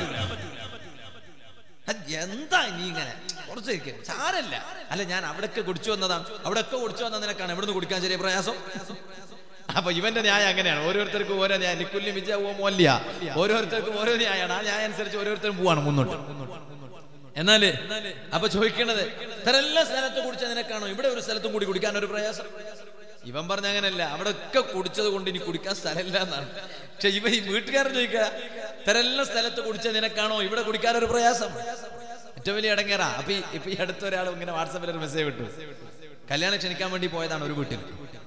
എന്താ നീ ഇങ്ങനെ കുറച്ച് സാരല്ല. അല്ല, ഞാൻ അവിടെയൊക്കെ കുടിച്ചു വന്നതാണ്, അവിടെയൊക്കെ കുടിച്ചു വന്ന നിനക്കാണ് എവിടുന്ന് കുടിക്കാൻ ചെറിയ പ്രയാസം. അപ്പൊ ഇവന്റെ ന്യായം അങ്ങനെയാണ്. ഓരോരുത്തർക്കും ഓരോ ന്യായം. നിക്കുല്യം വിജയവോ മോല്യ, ഓരോരുത്തർക്കും ഓരോ ന്യായമാണ്. ആ ന്യായം അനുസരിച്ച് ഓരോരുത്തരും പോവാണ് മുന്നോട്ട്. എന്നാല് അപ്പൊ ചോദിക്കണത്, ഇത്തരെല്ലാ സ്ഥലത്തും കുടിച്ച നിനക്കാണോ ഇവിടെ ഒരു സ്ഥലത്തും കൂടി കുടിക്കാൻ ഒരു പ്രയാസം? ഇവൻ പറഞ്ഞ അങ്ങനെയല്ല, അവിടെ ഒക്കെ കുടിച്ചത് കൊണ്ട് ഇനി കുടിക്കാൻ സ്ഥലമില്ല എന്നാണ്. പക്ഷെ ഇവ ഈ വീട്ടുകാരൻ ചോദിക്കുക, ഇത്തരെല്ലാ സ്ഥലത്ത് കുടിച്ച നിനക്കാണോ ഇവിടെ കുടിക്കാൻ ഒരു പ്രയാസം? ഏറ്റവും വലിയ ഇടങ്ങേറാ. അപ്പൊ ഇപ്പൊ ഈ അടുത്ത ഒരാൾ ഇങ്ങനെ വാട്സാപ്പിൽ ഒരു മെസ്സേജ് വിട്ടു. കല്യാണം ക്ഷണിക്കാൻ വേണ്ടി പോയതാണ് ഒരു വീട്ടിൽ.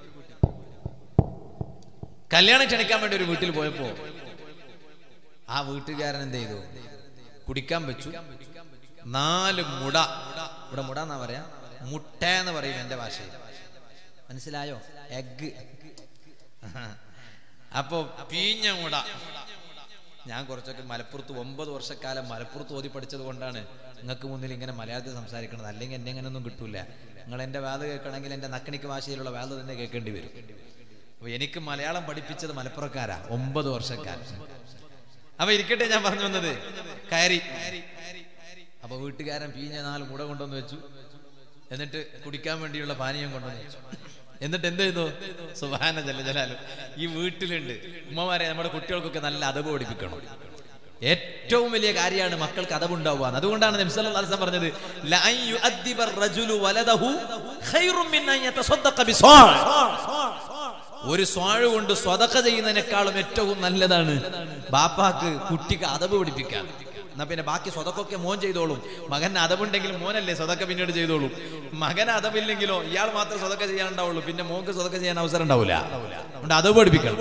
കല്യാണം ക്ഷണിക്കാൻ വേണ്ടി ഒരു വീട്ടിൽ പോയപ്പോ ആ വീട്ടുകാരൻ എന്ത് ചെയ്തു? കുടിക്കാൻ വെച്ചു. നാല് മുട, ഇവിടെ മുട എന്നാ പറയാ, മുട്ട എന്ന് പറയും എന്റെ ഭാഷയിൽ, മനസ്സിലായോ? എഗ്. അപ്പൊ പീഞ്ഞ മുട. ഞാൻ കുറച്ചൊക്കെ മലപ്പുറത്ത് ഒമ്പത് വർഷക്കാലം മലപ്പുറത്ത് ഓതി പഠിച്ചത് കൊണ്ടാണ് നിങ്ങൾക്ക് മുന്നിൽ ഇങ്ങനെ മലയാളത്തിൽ സംസാരിക്കുന്നത്. അല്ലെങ്കിൽ എന്നെ ഇങ്ങനെയൊന്നും കിട്ടൂല. നിങ്ങൾ എന്റെ വാത് കേൾക്കണമെങ്കിൽ എന്റെ നക്കണിക്ക് ഭാഷയിലുള്ള വാത് തന്നെ കേൾക്കേണ്ടി വരും. അപ്പൊ എനിക്ക് മലയാളം പഠിപ്പിച്ചത് മലപ്പുറക്കാരാ, ഒമ്പത് വർഷക്കാലം. അപ്പൊ ഇരിക്കട്ടെ, ഞാൻ പറഞ്ഞു വന്നത് കയറി. അപ്പൊ വീട്ടുകാരൻ പീഞ്ഞ നാല് മുട കൊണ്ടുവന്ന് വെച്ചു. എന്നിട്ട് കുടിക്കാൻ വേണ്ടിയുള്ള പാനീയം കൊണ്ടുവന്ന് വെച്ചു. എന്നിട്ട് എന്ത് ചെയ്തു? സുബ്ഹാന ജല്ല ജലാലു. ഈ വീട്ടിലുണ്ട് ഉമ്മമാരെ, നമ്മുടെ കുട്ടികൾക്കൊക്കെ നല്ല അദബ് പഠിപ്പിക്കണം. ഏറ്റവും വലിയ കാര്യമാണ് മക്കൾക്ക് അദബുണ്ടാവുക. അതുകൊണ്ടാണ് നബി സല്ലല്ലാഹു അലൈഹി വസല്ലം പറഞ്ഞത്, ല അൻ യുഅദ്ദിബ റജുലു വലദഹു ഖൈറും മിൻ അൻ യതസദ്ദഖ ബിസ്വാൾ. ഒരു സ്വാഴ് കൊണ്ട് സ്വതക്ക ചെയ്യുന്നതിനേക്കാളും ഏറ്റവും നല്ലതാണ് ബാപ്പാക്ക് കുട്ടിക്ക് അദബ് പഠിപ്പിക്കാൻ. എന്നാ പിന്നെ ബാക്കി സ്വതക്കൊക്കെ മോൻ ചെയ്തോളും. മകൻ അതവുണ്ടെങ്കിൽ മോനല്ലേ സ്വതക്ക പിന്നീട് ചെയ്തോളൂ. മകൻ അതവില്ലെങ്കിലോ ഇയാൾ മാത്രം സ്വതക്ക ചെയ്യാനുണ്ടാവുള്ളൂ. പിന്നെ മോക്ക് സ്വതക്ക ചെയ്യാൻ അവസരം ഉണ്ടാവില്ല. അതുകൊണ്ട് അതവ് പഠിപ്പിക്കണം.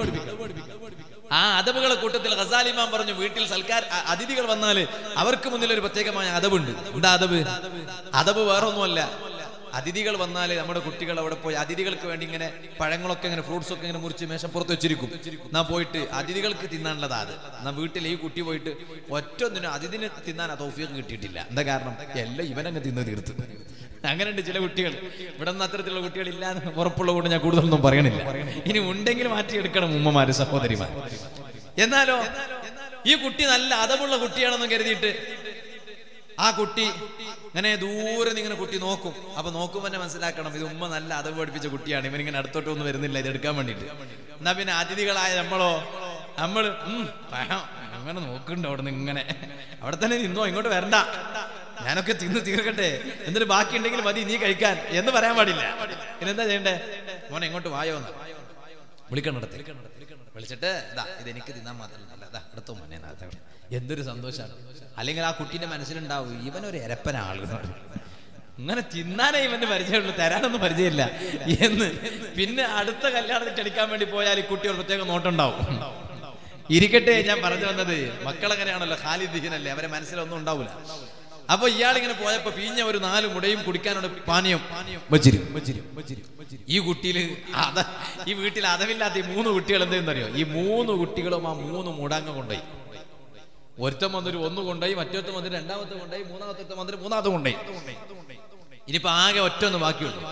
ആ അതവുകളെ കൂട്ടത്തിൽ ഗസാലി ഇമാം പറഞ്ഞു, വീട്ടിൽ സൽക്കാർ അതിഥികൾ വന്നാല് അവർക്ക് മുന്നിൽ ഒരു പ്രത്യേകമായ അതവുണ്ട്. എന്താ അതവ്? അതവ് വേറൊന്നുമല്ല, അതിഥികൾ വന്നാല് നമ്മുടെ കുട്ടികൾ അവിടെ പോയി അതിഥികൾക്ക് വേണ്ടി ഇങ്ങനെ പഴങ്ങളൊക്കെ ഇങ്ങനെ ഫ്രൂട്ട്സ് ഒക്കെ ഇങ്ങനെ മുറിച്ച് മേശപ്പുറത്ത് വെച്ചിരിക്കും. എന്നാ പോയിട്ട് അതിഥികൾക്ക് തിന്നാനുള്ളതാ അത്. എന്നാ വീട്ടിൽ ഈ കുട്ടി പോയിട്ട് ഒറ്റൊന്നിനും അതിഥിന് തിന്നാൻ ആ തൗഫീഖ് കിട്ടിയിട്ടില്ല. എന്താ കാരണം? എല്ലാം ഇവനങ്ങ് തിന്ന് തീർത്ത്. അങ്ങനെയുണ്ട് ചില കുട്ടികൾ. ഇവിടെ നിന്ന് അത്തരത്തിലുള്ള കുട്ടികൾ ഇല്ലാന്ന് ഉറപ്പുള്ളത് കൊണ്ട് ഞാൻ കൂടുതലൊന്നും പറയണില്ല. ഇനി ഉണ്ടെങ്കിൽ മാറ്റിയെടുക്കണം ഉമ്മമാര്, സഹോദരിമാർ. എന്നാലോ ഈ കുട്ടി നല്ല അതവുള്ള കുട്ടിയാണെന്ന് കരുതിയിട്ട് ആ കുട്ടി ഇങ്ങനെ ദൂരെ നിന്ന് ഇങ്ങനെ കുട്ടി നോക്കും. അപ്പൊ നോക്കുമ്പോ തന്നെ മനസ്സിലാക്കണം, ഇത് ഉമ്മ നല്ല അതവ് പഠിപ്പിച്ച കുട്ടിയാണ്, ഇവനിങ്ങനെ അടുത്തോട്ട് ഒന്നും വരുന്നില്ല ഇത് എടുക്കാൻ വേണ്ടിട്ട്. എന്നാ പിന്നെ അതിഥികളായ നമ്മളോ, നമ്മള് ഉം അങ്ങനെ നോക്കുന്നുണ്ട് അവിടെ നിന്ന് ഇങ്ങനെ, അവിടെ തന്നെ നിന്നോ, ഇങ്ങോട്ട് വരണ്ട, ഞാനൊക്കെ തിന്ന് തീർക്കട്ടെ, എന്നിട്ട് ബാക്കി ഉണ്ടെങ്കിൽ മതി നീ കഴിക്കാൻ എന്ന് പറയാൻ പാടില്ല. പിന്നെന്താ ചെയ്യണ്ടേ? മോനെ ഇങ്ങോട്ട് വായോ എന്ന് വിളിക്കണടത്ത് വിളിച്ചിട്ട് ഇതാ ഇതെനിക്ക് തിന്നാൻ മാത്രമല്ല, ഇതാ അടുത്തോ മോനെ. എന്തൊരു സന്തോഷമാണ്. അല്ലെങ്കിൽ ആ കുട്ടീന്റെ മനസ്സിലുണ്ടാവും, ഇവനൊരു എരപ്പന ആള്. ഇങ്ങനെ തിന്നാനേ ഇവന്റെ പരിചയമുള്ളൂ, തരാനൊന്നും പരിചയമില്ല എന്ന്. പിന്നെ അടുത്ത കല്യാണത്തിൽ ക്ഷണിക്കാൻ വേണ്ടി പോയാൽ ഈ കുട്ടികൾ പ്രത്യേകം നോട്ടുണ്ടാവും. ഇരിക്കട്ടെ, ഞാൻ പറഞ്ഞു വന്നത് മക്കളെങ്ങനെയാണല്ലോ, ഖാലിദീനല്ലേ, അവരെ മനസ്സിലൊന്നും ഉണ്ടാവില്ല. അപ്പൊ ഇയാളിങ്ങനെ പോയപ്പോ പീഞ്ഞ ഒരു നാല് മുടയും കുടിക്കാനുള്ള പാനീയം വെച്ചിരും. ഈ കുട്ടിയില് അത ഈ വീട്ടിൽ അതവില്ലാത്ത ഈ മൂന്ന് കുട്ടികൾ എന്തെന്നറിയോ, ഈ മൂന്ന് കുട്ടികളും ആ മൂന്ന് മുടങ്ങ കൊണ്ടുപോയി. ഒരുത്തം വന്നൊരു ഒന്ന് കൊണ്ടുപോയി, മറ്റൊരുത്തം വന്നിട്ട് രണ്ടാമത്തെ കൊണ്ടുപോയി, മൂന്നാമത്തെ വന്നിട്ട് മൂന്നാമത്തെ കൊണ്ടുപോയി. ഇനിയിപ്പോ ആകെ ഒറ്റ ഒന്ന് ബാക്കിയുള്ളൂ.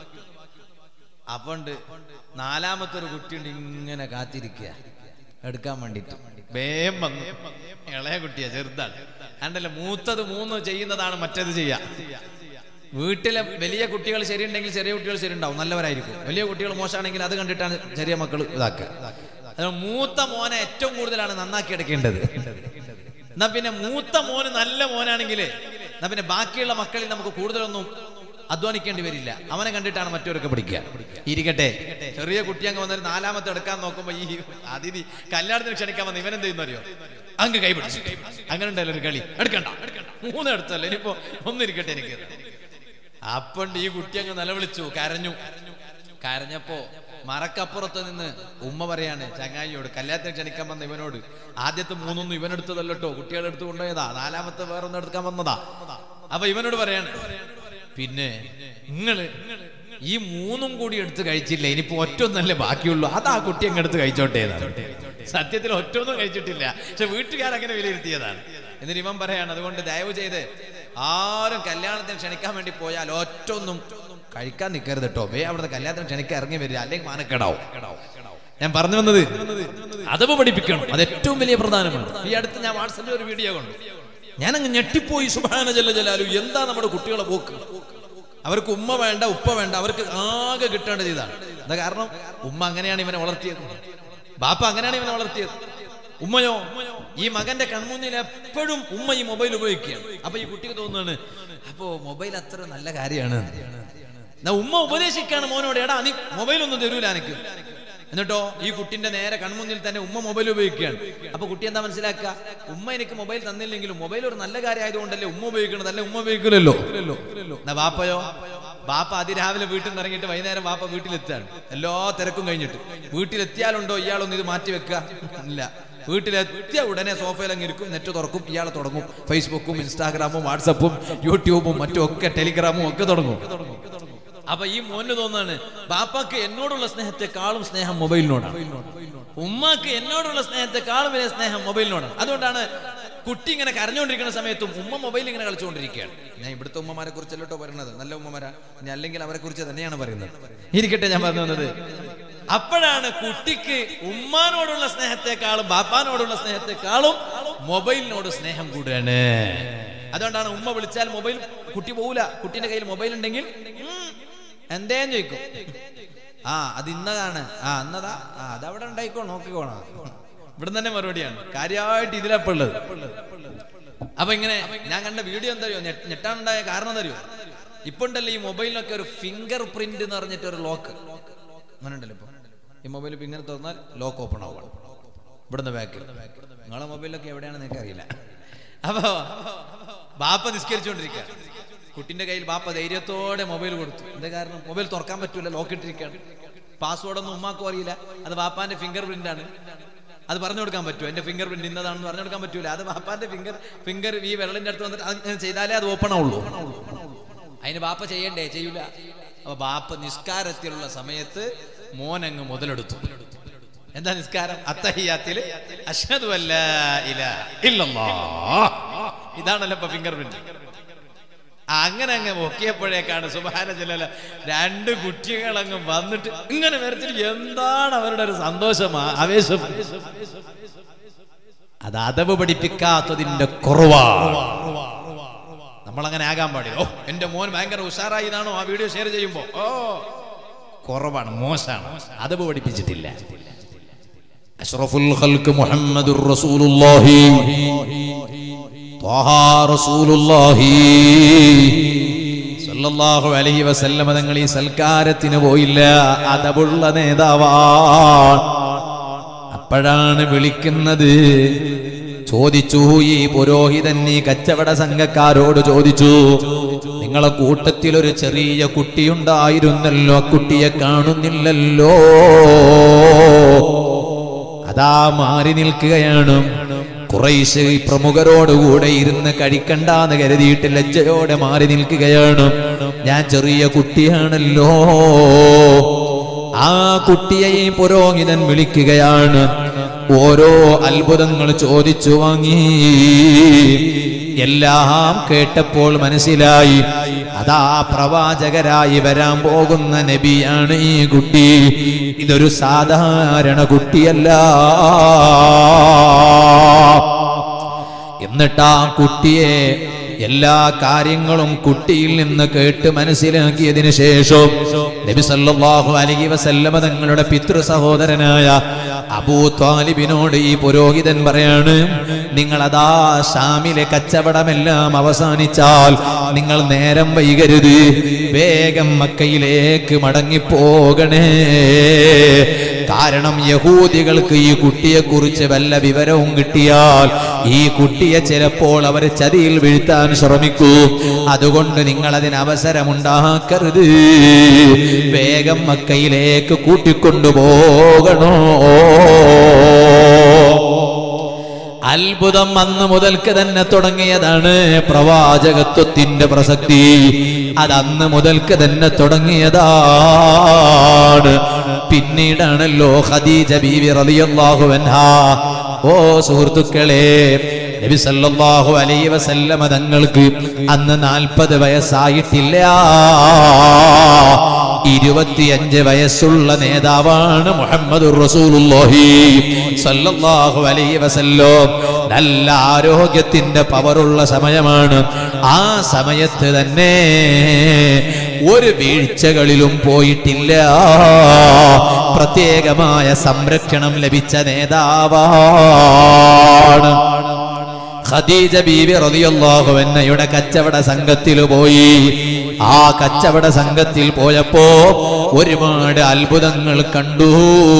അപ്പണ്ട് നാലാമത്തെ ഒരു കുട്ടിയുണ്ട് ഇങ്ങനെ കാത്തിരിക്കുക എടുക്കാൻ വേണ്ടിട്ട്. വേം വന്നു, ഇളയ കുട്ടിയാ, ചെറുതാണ്. അണ്ടല്ലോ, മൂത്തത് മൂന്ന് ചെയ്യുന്നതാണ് മറ്റേത് ചെയ്യാ. വീട്ടിലെ വലിയ കുട്ടികൾ ശരിയുണ്ടെങ്കിൽ ചെറിയ കുട്ടികൾ ശരിയുണ്ടാവും, നല്ലവരായിരിക്കും. വലിയ കുട്ടികൾ മോശമാണെങ്കിൽ അത് കണ്ടിട്ടാണ് ചെറിയ മക്കൾ ഇതാക്കുക. മൂത്ത മോനെ ഏറ്റവും കൂടുതലാണ് നന്നാക്കി എടുക്കേണ്ടത്. എന്നാ പിന്നെ മൂത്ത മോന് നല്ല മോനാണെങ്കിൽ എന്നാ പിന്നെ ബാക്കിയുള്ള മക്കളിൽ നമുക്ക് കൂടുതലൊന്നും അധ്വാനിക്കേണ്ടി വരില്ല. അവനെ കണ്ടിട്ടാണ് മറ്റവരൊക്കെ പഠിക്കുക. ഇരിക്കട്ടെ, ചെറിയ കുട്ടി അങ്ങ് വന്നൊരു നാലാമത്തെ എടുക്കാൻ നോക്കുമ്പോ ഈ അതിഥി കല്യാണത്തിന് ക്ഷണിക്കാൻ വന്ന ഇവനെന്ത് ചെയ്യുന്ന അറിയോ, അങ്ങ് കൈ പിടിച്ചു. അങ്ങനെ ഉണ്ടല്ലോ ഒരു കളി, എടുക്കണ്ട മൂന്ന് എടുത്തല്ലോ, ഇനിയിപ്പോ ഒന്നിരിക്കട്ടെ എനിക്ക്. അപ്പണ്ട് ഈ കുട്ടി അങ്ങ് നിലവിളിച്ചു, കരഞ്ഞു. കരഞ്ഞപ്പോ മറക്കപ്പുറത്ത് നിന്ന് ഉമ്മ പറയാണ് ചങ്ങായിയോട്, കല്യാണത്തിന് ക്ഷണിക്കാൻ വന്ന ഇവനോട്, ആദ്യത്തെ മൂന്നൊന്നും ഇവനെടുത്തതല്ലോ, കുട്ടികളെ എടുത്തു കൊണ്ടുപോയതാ, നാലാമത്തെ വേറൊന്നും എടുക്കാൻ വന്നതാ. അപ്പൊ ഇവനോട് പറയാണ്, പിന്നെ നിങ്ങള് ഈ മൂന്നും കൂടി എടുത്ത് കഴിച്ചില്ല, ഇനിയിപ്പോ ഒറ്റൊന്നല്ലേ ബാക്കിയുള്ളൂ, അത് ആ കുട്ടി അങ്ങ് എടുത്ത് കഴിച്ചോട്ടെ. സത്യത്തിൽ ഒറ്റൊന്നും കഴിച്ചിട്ടില്ല, പക്ഷെ വീട്ടുകാരങ്ങനെ വിലയിരുത്തിയതാണ്. എന്നിട്ട് ഇവൻ പറയാണ്, അതുകൊണ്ട് ദയവ് ചെയ്ത് ആരും കല്യാണത്തിന് ക്ഷണിക്കാൻ വേണ്ടി പോയാൽ ഒറ്റൊന്നും കഴിക്കാൻ നിൽക്കരുത് കേട്ടോ, വേ അവിടുത്തെ കല്യാണത്തിന് ക്ഷണിക്കാൻ ഇറങ്ങി വരിക, അല്ലെങ്കിൽ മാനക്കെടാവും. ഞാൻ പറഞ്ഞു വന്നത് അതവ് പഠിപ്പിക്കണം, അത് ഏറ്റവും വലിയ പ്രധാനമാണ്. ഈ അടുത്ത് ഞാൻ വാട്സപ്പിൽ ഒരു വീഡിയോ കണ്ടു, ഞാനങ്ങ് ഞെട്ടിപ്പോയി. സുബ്ഹാന ജല്ല ജലാലു, എന്താ നമ്മുടെ കുട്ടികളെ പോക്ക്. അവർക്ക് ഉമ്മ വേണ്ട, ഉപ്പ വേണ്ട, അവർക്ക് ആകെ കിട്ടേണ്ടത് ഇതാണ്. എന്താ കാരണം, ഉമ്മ അങ്ങനെയാണ് ഇവനെ വളർത്തിയത്, ബാപ്പ അങ്ങനെയാണ് ഇവനെ വളർത്തിയത്. ഉമ്മയോ ഈ മകന്റെ കൺമുന്നിൽ എപ്പോഴും ഉമ്മ ഈ മൊബൈൽ ഉപയോഗിക്കുകയാണ്. അപ്പൊ ഈ കുട്ടിക്ക് തോന്നുകയാണ്, അപ്പോ മൊബൈൽ അത്ര നല്ല കാര്യമാണ്. ഉമ്മ ഉപദേശിക്കാണ് മോനോട്, എടാ നീ മൊബൈൽ ഒന്നും തരൂല എനിക്ക്. എന്നിട്ടോ ഈ കുട്ടിന്റെ നേരെ കൺമുന്നിൽ തന്നെ ഉമ്മ മൊബൈൽ ഉപയോഗിക്കുകയാണ്. അപ്പൊ കുട്ടി എന്താ മനസ്സിലാക്കുക, ഉമ്മ എനിക്ക് മൊബൈൽ തന്നില്ലെങ്കിലും മൊബൈൽ ഒരു നല്ല കാര്യം ആയതുകൊണ്ടല്ലേ ഉമ്മ ഉപയോഗിക്കണത്, അല്ലെ ഉമ്മ ഉപയോഗിക്കില്ലല്ലോ. എന്നാ ബാപ്പയോ, ബാപ്പ അതിരാവിലെ വീട്ടിൽ നിന്ന് ഇറങ്ങിയിട്ട് വൈകുന്നേരം ബാപ്പ വീട്ടിലെത്താണ്, എല്ലാ തിരക്കും കഴിഞ്ഞിട്ട്. വീട്ടിലെത്തിയാലുണ്ടോ ഇയാളൊന്നും ഇത് മാറ്റി വെക്കുക ഇല്ല. വീട്ടിലെത്തിയ ഉടനെ സോഫയിലങ്ങ് ഇരിക്കും, നെറ്റ് തുറക്കും, ഇയാളെ തുടങ്ങും ഫേസ്ബുക്കും ഇൻസ്റ്റാഗ്രാമും വാട്സപ്പും യൂട്യൂബും മറ്റും ഒക്കെ ടെലിഗ്രാമും ഒക്കെ തുടങ്ങും. അപ്പൊ ഈ മോന് തോന്നാണ്, ബാപ്പാക്ക് എന്നോടുള്ള സ്നേഹത്തെക്കാളും സ്നേഹം മൊബൈലിനോടാണ്, ഉമ്മാക്ക് എന്നോടുള്ള സ്നേഹത്തെക്കാളും വലിയ സ്നേഹം മൊബൈലിനോടാണ്. അതുകൊണ്ടാണ് കുട്ടി ഇങ്ങനെ കരഞ്ഞുകൊണ്ടിരിക്കുന്ന സമയത്തും ഉമ്മ മൊബൈൽ ഇങ്ങനെ കളിച്ചുകൊണ്ടിരിക്കുകയാണ്. ഞാൻ ഇവിടുത്തെ ഉമ്മമാരെ കുറിച്ചല്ലോ പറയുന്നത്, നല്ല ഉമ്മമാരാ, ഇനി അല്ലെങ്കിൽ അവരെ കുറിച്ച് തന്നെയാണ് പറയുന്നത്. ഇരിക്കട്ടെ, ഞാൻ പറഞ്ഞു വന്നത് അപ്പോഴാണ് കുട്ടിക്ക് ഉമ്മാനോടുള്ള സ്നേഹത്തെക്കാളും ബാപ്പാനോടുള്ള സ്നേഹത്തെക്കാളും മൊബൈലിനോട് സ്നേഹം കൂടുകയാണ്. അതുകൊണ്ടാണ് ഉമ്മ വിളിച്ചാൽ മൊബൈൽ കുട്ടി പോകൂല. കുട്ടിന്റെ കയ്യിൽ മൊബൈൽ ഉണ്ടെങ്കിൽ എന്തേന്ന് ചോദിക്കും, ആ അത് ഇന്നതാണ്, ആ എന്നതാ, ആ അതവിടെ ഉണ്ടായിക്കോ, നോക്കിക്കോണ. ഇവിടെ തന്നെ മറുപടിയാണ്, കാര്യമായിട്ട് ഇതിലപ്പുള്ളത്. അപ്പൊ ഇങ്ങനെ ഞാൻ കണ്ട വീഡിയോ എന്താ അറിയോ, ഞെട്ടാനുണ്ടായ കാരണം എന്താ അറിയോ, ഇപ്പൊ ഉണ്ടല്ലോ ഈ മൊബൈലിനൊക്കെ ഒരു ഫിംഗർ പ്രിന്റ് എന്ന് പറഞ്ഞിട്ട് ഒരു ലോക്ക് അങ്ങനെ ഉണ്ടല്ലോ. ഇപ്പൊ ഈ മൊബൈൽ ഇപ്പൊ ഇങ്ങനെ തുറന്നാൽ ലോക്ക് ഓപ്പൺ ആവുകയാണ് ഇവിടുന്ന് ബാക്കിൽ. നിങ്ങളെ മൊബൈലൊക്കെ എവിടെയാണെന്ന് എനിക്ക് അറിയില്ല. അപ്പൊ ബാപ്പ നിസ്കരിച്ചുകൊണ്ടിരിക്കുക, കുട്ടിന്റെ കയ്യിൽ ബാപ്പ ധൈര്യത്തോടെ മൊബൈൽ കൊടുത്തു. എന്താ കാരണം, മൊബൈൽ തുറക്കാൻ പറ്റൂല, ലോക്ക് ഇട്ടിരിക്കുകയാണ്. പാസ്വേഡ് ഒന്നും ഉമ്മാക്കും അറിയില്ല, അത് ബാപ്പാന്റെ ഫിംഗർ പ്രിന്റ് ആണ്. അത് പറഞ്ഞു കൊടുക്കാൻ പറ്റുമോ, എന്റെ ഫിംഗർ പ്രിന്റ് ഇന്നതാണെന്ന് പറഞ്ഞു കൊടുക്കാൻ പറ്റൂല. അത് ബാപ്പാന്റെ ഫിംഗർ ഫിംഗർ ഈ വിരലിന്റെ അടുത്ത് വന്നിട്ട് അങ്ങനെ ചെയ്താലേ അത് ഓപ്പൺ ആവുള്ളൂ. അതിന് ബാപ്പ ചെയ്യണ്ടേ, ചെയ്യൂല. അപ്പൊ ബാപ്പ നിസ്കാരത്തിലുള്ള സമയത്ത് മോനങ്ങ് മുതലെടുത്തു. എന്താ നിസ്കാരം, അത്തഹിയ്യാത്തില് അശ്ഹദു അല്ലാ ഇലാഹ ഇല്ലല്ലാഹ്, ഇതാണല്ലോ ഇപ്പൊ ഫിംഗർ പ്രിന്റ്. അങ്ങനെ അങ്ങ് നോക്കിയപ്പോഴേക്കാണ് സുബ്ഹാന ജലാല രണ്ട് കുട്ടികളങ്ങ് വന്നിട്ട് ഇങ്ങനെ വരച്ചിട്ട് എന്താണ് അവരുടെ ഒരു സന്തോഷം, ആവേശം. അത് അതവ് പഠിപ്പിക്കാത്തതിന്റെ കുറവാണ്. നമ്മളങ്ങനെ ആകാൻ പാടില്ല. ഓ എന്റെ മോൻ ഭയങ്കര ഉഷാറായിതാണോ ആ വീഡിയോ ഷെയർ ചെയ്യുമ്പോ, ഓ കുറവാണ്, മോശമാണ്, അതവ് പഠിപ്പിച്ചിട്ടില്ല. അഷ്റഫുൽ ഖൽഖ് മുഹമ്മദുർ റസൂലുള്ളാഹി ത്വാഹ റസൂലുള്ളാഹി സല്ലല്ലാഹു അലൈഹി വസല്ലം തങ്ങൾ ഈ സൽക്കാരത്തിന് പോയില്ല, അതവുള്ള നേതാവാണ്. അപ്പോഴാണ് വിളിക്കുന്നത്, ചോദിച്ചു. ഈ പുരോഹിതൻ ഈ കച്ചവട സംഘക്കാരോട് ചോദിച്ചു, നിങ്ങളെ കൂട്ടത്തിൽ ഒരു ചെറിയ കുട്ടിയുണ്ടായിരുന്നല്ലോ, ആ കുട്ടിയെ കാണുന്നില്ലല്ലോ. അതാ മാറി നിൽക്കുകയാണ്. ഖുറൈശ് പ്രമുഖരോടുകൂടെ ഇരുന്ന് കഴിക്കണ്ടെന്ന് കരുതിയിട്ട് ലജ്ജയോടെ മാറി നിൽക്കുകയാണ്. ഞാൻ ചെറിയ കുട്ടിയാണല്ലോ. ആ കുട്ടിയെ പുരോഹിതൻ വിളിക്കുകയാണ്. ഓരോ അത്ഭുതങ്ങൾ ചോദിച്ചു വാങ്ങി. എല്ലാം കേട്ടപ്പോൾ മനസ്സിലായി, അതാ പ്രവാചകരായി വരാൻ പോകുന്ന നബിയാണ് ഈ കുട്ടി. ഇതൊരു സാധാരണ കുട്ടിയല്ല. എന്നിട്ട് ആ കുട്ടിയെ എല്ലാ കാര്യങ്ങളും കുട്ടിയിൽ നിന്ന് കേട്ട് മനസ്സിലാക്കിയതിനു ശേഷം നബി സല്ലല്ലാഹു അലൈഹി വസല്ലമ തങ്ങളുടെ പിതൃ സഹോദരനായ അബൂ ത്വാലിബിനോട് ഈ പുരോഹിതൻ പറയാണ്, നിങ്ങൾ അതാ ഷാമിലെ കച്ചവടമെല്ലാം അവസാനിച്ചാൽ നിങ്ങൾ നേരം വൈകരുത്, വേഗം മക്കയിലേക്ക് മടങ്ങിപ്പോകണേ. കാരണം യഹൂദികൾക്ക് ഈ കുട്ടിയെ കുറിച്ച് വല്ല വിവരവും കിട്ടിയാൽ ഈ കുട്ടിയെ ചിലപ്പോൾ അവർ ചതിയിൽ വീഴ്ത്താൻ ശ്രമിക്കൂ. അതുകൊണ്ട് നിങ്ങൾ അതിന് അവസരമുണ്ടാക്കരുത്, വേഗം മക്കയിലേക്ക് കൂട്ടിക്കൊണ്ടുപോകണോ. അത്ഭുതം അന്ന് മുതൽക്ക് തന്നെ തുടങ്ങിയതാണ്. പ്രവാചകത്വത്തിന്റെ പ്രസക്തി അതന്ന് മുതൽക്ക് തന്നെ തുടങ്ങിയതാണ്. പിന്നീടാണല്ലോ ഖദീജ ബീവി റളിയല്ലാഹു അൻഹാ. ഓ സുഹൃത്തുക്കളെ, നബി സല്ലല്ലാഹു അലൈഹി വസല്ലമ തങ്ങൾക്ക് അന്ന് നാൽപ്പത് വയസ്സായിട്ടില്ല. ഇരുപത്തിയഞ്ച് വയസ്സുള്ള നേതാവാണ് മുഹമ്മദുർ റസൂലുള്ളാഹി സല്ലല്ലാഹു അലൈഹി വസല്ലം. നല്ല ആരോഗ്യത്തിന്റെ പവറുള്ള സമയമാണ്. ആ സമയത്ത് തന്നെ ഒരു വീഴ്ചകളിലും പോയിട്ടില്ല. പ്രത്യേകമായ സംരക്ഷണം ലഭിച്ച നേതാവാണ്. ഖദീജ ബീവി റളിയല്ലാഹു അൻഹയുടെ കച്ചവട സംഘത്തിൽ പോയി. ആ കച്ചവട സംഘത്തിൽ പോയപ്പോ ഒരുപാട് അത്ഭുതങ്ങൾ കണ്ടു.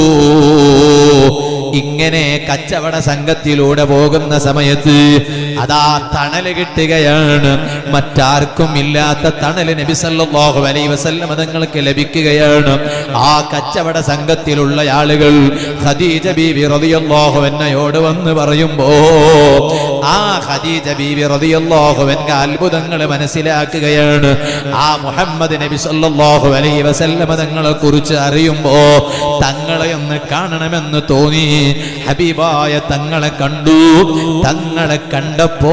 ഇങ്ങനെ കച്ചവട സംഘത്തിലൂടെ പോകുന്ന സമയത്ത് അതാ തണല് കിട്ടുകയാണ്. മറ്റാർക്കും ഇല്ലാത്ത തണല് നബി സല്ലല്ലാഹു അലൈഹി വസല്ലം തങ്ങൾക്ക് ലഭിക്കുകയാണ്. ആ കച്ചവട സംഘത്തിലുള്ള ആളുകൾ ഖദീജ ബീവി റളിയല്ലാഹു അൻഹയോട് വന്ന് പറയുമ്പോ ആ ഖദീജ ബീവി റളിയല്ലാഹു അൻഹ അത്ഭുതങ്ങൾ മനസ്സിലാക്കുകയാണ്. ആ മുഹമ്മദ് നബി സല്ലല്ലാഹു അലൈഹി വസല്ലം തങ്ങളെ കുറിച്ച് അറിയുമ്പോ തങ്ങളെ ഒന്ന് കാണണമെന്ന് തോന്നി. ഹബീബായ തങ്ങളെ കണ്ടു. തങ്ങളെ കണ്ടപ്പോ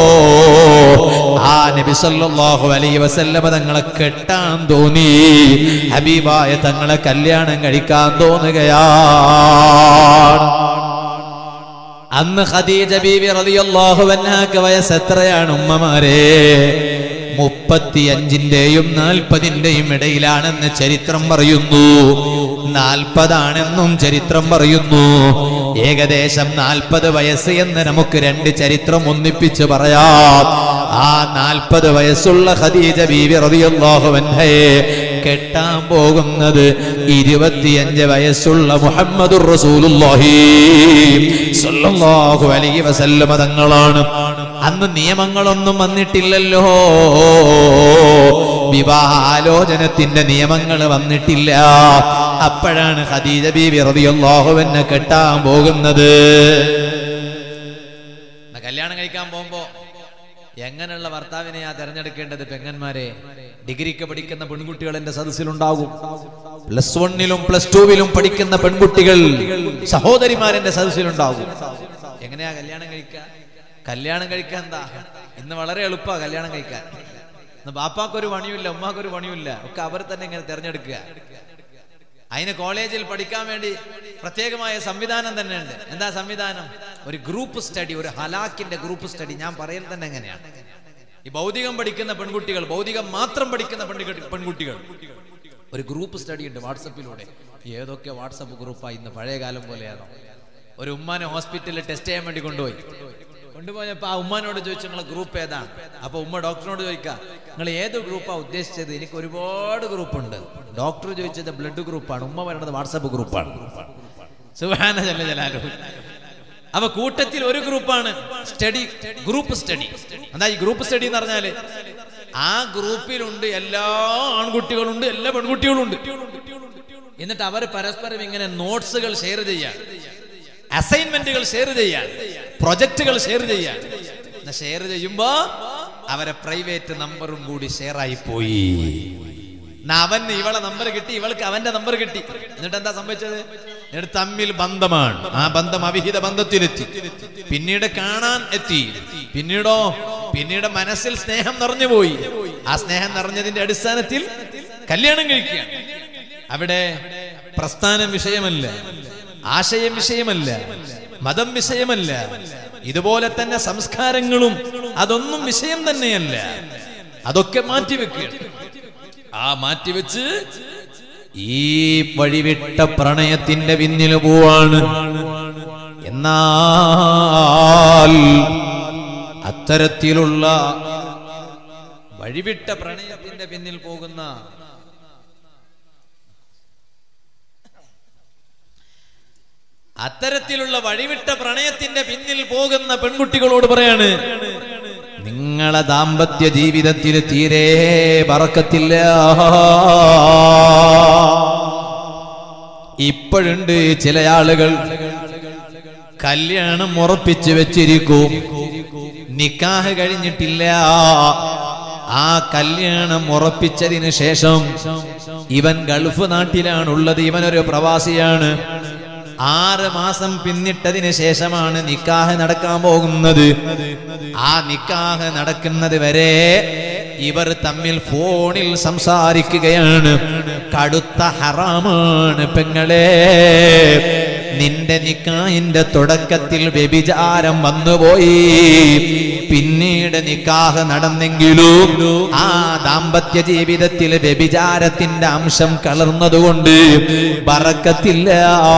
ആ നബി സല്ലല്ലാഹു അലൈഹി വസല്ലം തങ്ങളെ കെട്ടാൻ തോന്നി. ഹബീബായ തങ്ങളെ കല്യാണം കഴിക്കാൻ തോന്നുകയാണ്. അന്ന് ഖദീജ ബീവി റളിയല്ലാഹു അൻഹാക്ക് വയസ്സ് എത്രയാണ് ഉമ്മമാരെ? മുപ്പത്തിയഞ്ചിന്റെയും നാൽപ്പതിന്റെയും ഇടയിലാണെന്ന് ചരിത്രം പറയുന്നു. നാൽപ്പതാണെന്നും ചരിത്രം പറയുന്നു. ഏകദേശം നാൽപ്പത് വയസ്സ് എന്ന് നമുക്ക് രണ്ട് ചരിത്രം ഒന്നിപ്പിച്ച് പറയാം. ആ നാൽപ്പത് വയസ്സുള്ള ഖദീജ ബീവി റളിയല്ലാഹു അൻഹയെ കെട്ടാൻ പോകുന്നത് ഇരുപത്തിയഞ്ച് വയസ്സുള്ള മുഹമ്മദുർ റസൂലുള്ളാഹി സ്വല്ലല്ലാഹു അലൈഹി വസല്ലം തങ്ങളാണ്. അന്ന് നിയമങ്ങളൊന്നും വന്നിട്ടില്ലല്ലോ. വിവാഹാലോചനത്തിന്റെ നിയമങ്ങൾ വന്നിട്ടില്ല. അപ്പോഴാണ് ഖദീജ ബീവി റളിയല്ലാഹു അൻഹ കെട്ടാൻ പോകുന്നത്. കല്യാണം കഴിക്കാൻ പോകുമ്പോ എങ്ങനെയുള്ള ഭർത്താവിനെയാ തെരഞ്ഞെടുക്കേണ്ടത്? പെങ്ങന്മാരെ, ഡിഗ്രിക്ക് പഠിക്കുന്ന പെൺകുട്ടികൾ എന്റെ സദസ്സിലുണ്ടാകും. പ്ലസ് വണ്ണിലും പ്ലസ് ടുവിലും പഠിക്കുന്ന പെൺകുട്ടികൾ സഹോദരിമാരെന്റെ സദസ്സിലുണ്ടാകും. എങ്ങനെയാ കല്യാണം കഴിക്കുക? കല്യാണം കഴിക്കാൻ എന്താ ഇന്ന് വളരെ എളുപ്പ കല്യാണം കഴിക്കാൻ. ബാപ്പാക്കൊരു പണിയില്ല, ഉമ്മാക്കൊരു പണിയില്ല, ഒക്കെ അവർ തന്നെ ഇങ്ങനെ തെരഞ്ഞെടുക്കുക. അതിന് കോളേജിൽ പഠിക്കാൻ വേണ്ടി പ്രത്യേകമായ സംവിധാനം തന്നെ ഉണ്ട്. എന്താ സംവിധാനം? ഒരു ഗ്രൂപ്പ് സ്റ്റഡി, ഒരു ഹലാക്കിന്റെ ഗ്രൂപ്പ് സ്റ്റഡി. ഞാൻ പറയൽ തന്നെ എങ്ങനെയാണ്, ഈ ഭൗതികം പഠിക്കുന്ന പെൺകുട്ടികൾ, ഭൗതികം മാത്രം പഠിക്കുന്ന പെൺകുട്ടികൾ ഒരു ഗ്രൂപ്പ് സ്റ്റഡി ഉണ്ട് വാട്സപ്പിലൂടെ. ഏതൊക്കെ വാട്സപ്പ് ഗ്രൂപ്പാണ് ഇന്ന്, പഴയ കാലം പോലെയാണോ? ഒരു ഉമ്മാനെ ഹോസ്പിറ്റലിൽ ടെസ്റ്റ് ചെയ്യാൻ വേണ്ടി കൊണ്ടുപോയി. കൊണ്ടുപോയപ്പോ ആ ഉമ്മാനോട് ചോദിച്ചു, നിങ്ങളെ ഗ്രൂപ്പ് ഏതാണ്? അപ്പൊ ഉമ്മ ഡോക്ടറിനോട് ചോദിക്കാം, നിങ്ങൾ ഏത് ഗ്രൂപ്പാണ് ഉദ്ദേശിച്ചത്? എനിക്ക് ഒരുപാട് ഗ്രൂപ്പ് ഉണ്ട്. ഡോക്ടർ ചോദിച്ചത് ബ്ലഡ് ഗ്രൂപ്പാണ്, ഉമ്മ പറയുന്നത് വാട്സപ്പ് ഗ്രൂപ്പാണ്. സുബ്ഹാന ജല്ല ജലാലുഹു. അവ കൂട്ടത്തിൽ ഒരു ഗ്രൂപ്പാണ് സ്റ്റഡി, ഗ്രൂപ്പ് സ്റ്റഡി. എന്താ ഈ ഗ്രൂപ്പ് സ്റ്റഡി എന്ന് പറഞ്ഞാല്? ആ ഗ്രൂപ്പിലുണ്ട് എല്ലാ ആൺകുട്ടികളുണ്ട്, എല്ലാ പെൺകുട്ടികളുണ്ട്. എന്നിട്ട് അവർ പരസ്പരം ഇങ്ങനെ നോട്ട്സുകൾ ഷെയർ ചെയ്യാൻ, അസൈൻമെന്റുകൾ ഷെയർ ചെയ്യാൻ, പ്രൊജക്ടുകൾ ഷെയർ ചെയ്യാൻ. ഷെയർ ചെയ്യുമ്പോ അവരെ പ്രൈവറ്റ് നമ്പറും കൂടി ഷെയർ ആയി പോയി. അവന് ഇവളെ നമ്പർ കിട്ടി, ഇവൾക്ക് അവന്റെ നമ്പർ കിട്ടി. എന്നിട്ട് എന്താ സംഭവിച്ചത്? എന്നിട്ട് തമ്മിൽ ബന്ധമാണ്. ആ ബന്ധം അവിഹിത ബന്ധത്തിലെത്തി. പിന്നീട് കാണാൻ എത്തി. പിന്നീടോ പിന്നീട് മനസ്സിൽ സ്നേഹം നിറഞ്ഞുപോയി. ആ സ്നേഹം നിറഞ്ഞതിന്റെ അടിസ്ഥാനത്തിൽ കല്യാണം കഴിക്കുക. അവിടെ പ്രസ്ഥാനം വിഷയമല്ല, ആശയം വിഷയമല്ല, മതം വിഷയമല്ല, ഇതുപോലെ തന്നെ സംസ്കാരങ്ങളും അതൊന്നും വിഷയം തന്നെയല്ല. അതൊക്കെ മാറ്റിവെക്കുക. ആ മാറ്റിവെച്ച് ഈ വഴിവിട്ട പ്രണയത്തിന്റെ പിന്നിൽ പോവാണ്. എന്നാൽ അത്തരത്തിലുള്ള വഴിവിട്ട പ്രണയത്തിന്റെ പിന്നിൽ പോകുന്ന അത്തരത്തിലുള്ള വഴിവിട്ട പ്രണയത്തിന്റെ പിന്നിൽ പോകുന്ന പെൺകുട്ടികളോട് പറയാണ്, നിങ്ങളെ ദാമ്പത്യ ജീവിതത്തിൽ തീരെ ബറക്കത്തില്ല. ഇപ്പോഴുണ്ട് ചില ആളുകൾ കല്യാണം ഉറപ്പിച്ചു വെച്ചിരിക്കും, നിക്കാഹ് കഴിഞ്ഞിട്ടില്ല. ആ കല്യാണം ഉറപ്പിച്ചതിന് ശേഷം ഇവൻ ഗൾഫ് നാട്ടിലാണുള്ളത്, ഇവനൊരു പ്രവാസിയാണ്. ആറ് മാസം പിന്നിട്ടതിന് ശേഷമാണ് നിക്കാഹ് നടക്കാൻ പോകുന്നത്. ആ നിക്കാഹ് നടക്കുന്നത് വരെ ഇവർ തമ്മിൽ ഫോണിൽ സംസാരിക്കുകയാണ്. കടുത്ത ഹറാമാണ് പെങ്ങളെ. നിന്റെ നിക്കാഹിന്റെ തുടക്കത്തിൽ വ്യഭിചാരം വന്നുപോയി, പിന്നീട് നിക്കാഹ് നടന്നെങ്കിലും ആ ദാമ്പത്യ ജീവിതത്തിൽ വ്യഭിചാരത്തിന്റെ അംശം കലർന്നതുകൊണ്ട് ബറക്കത്തില്ല.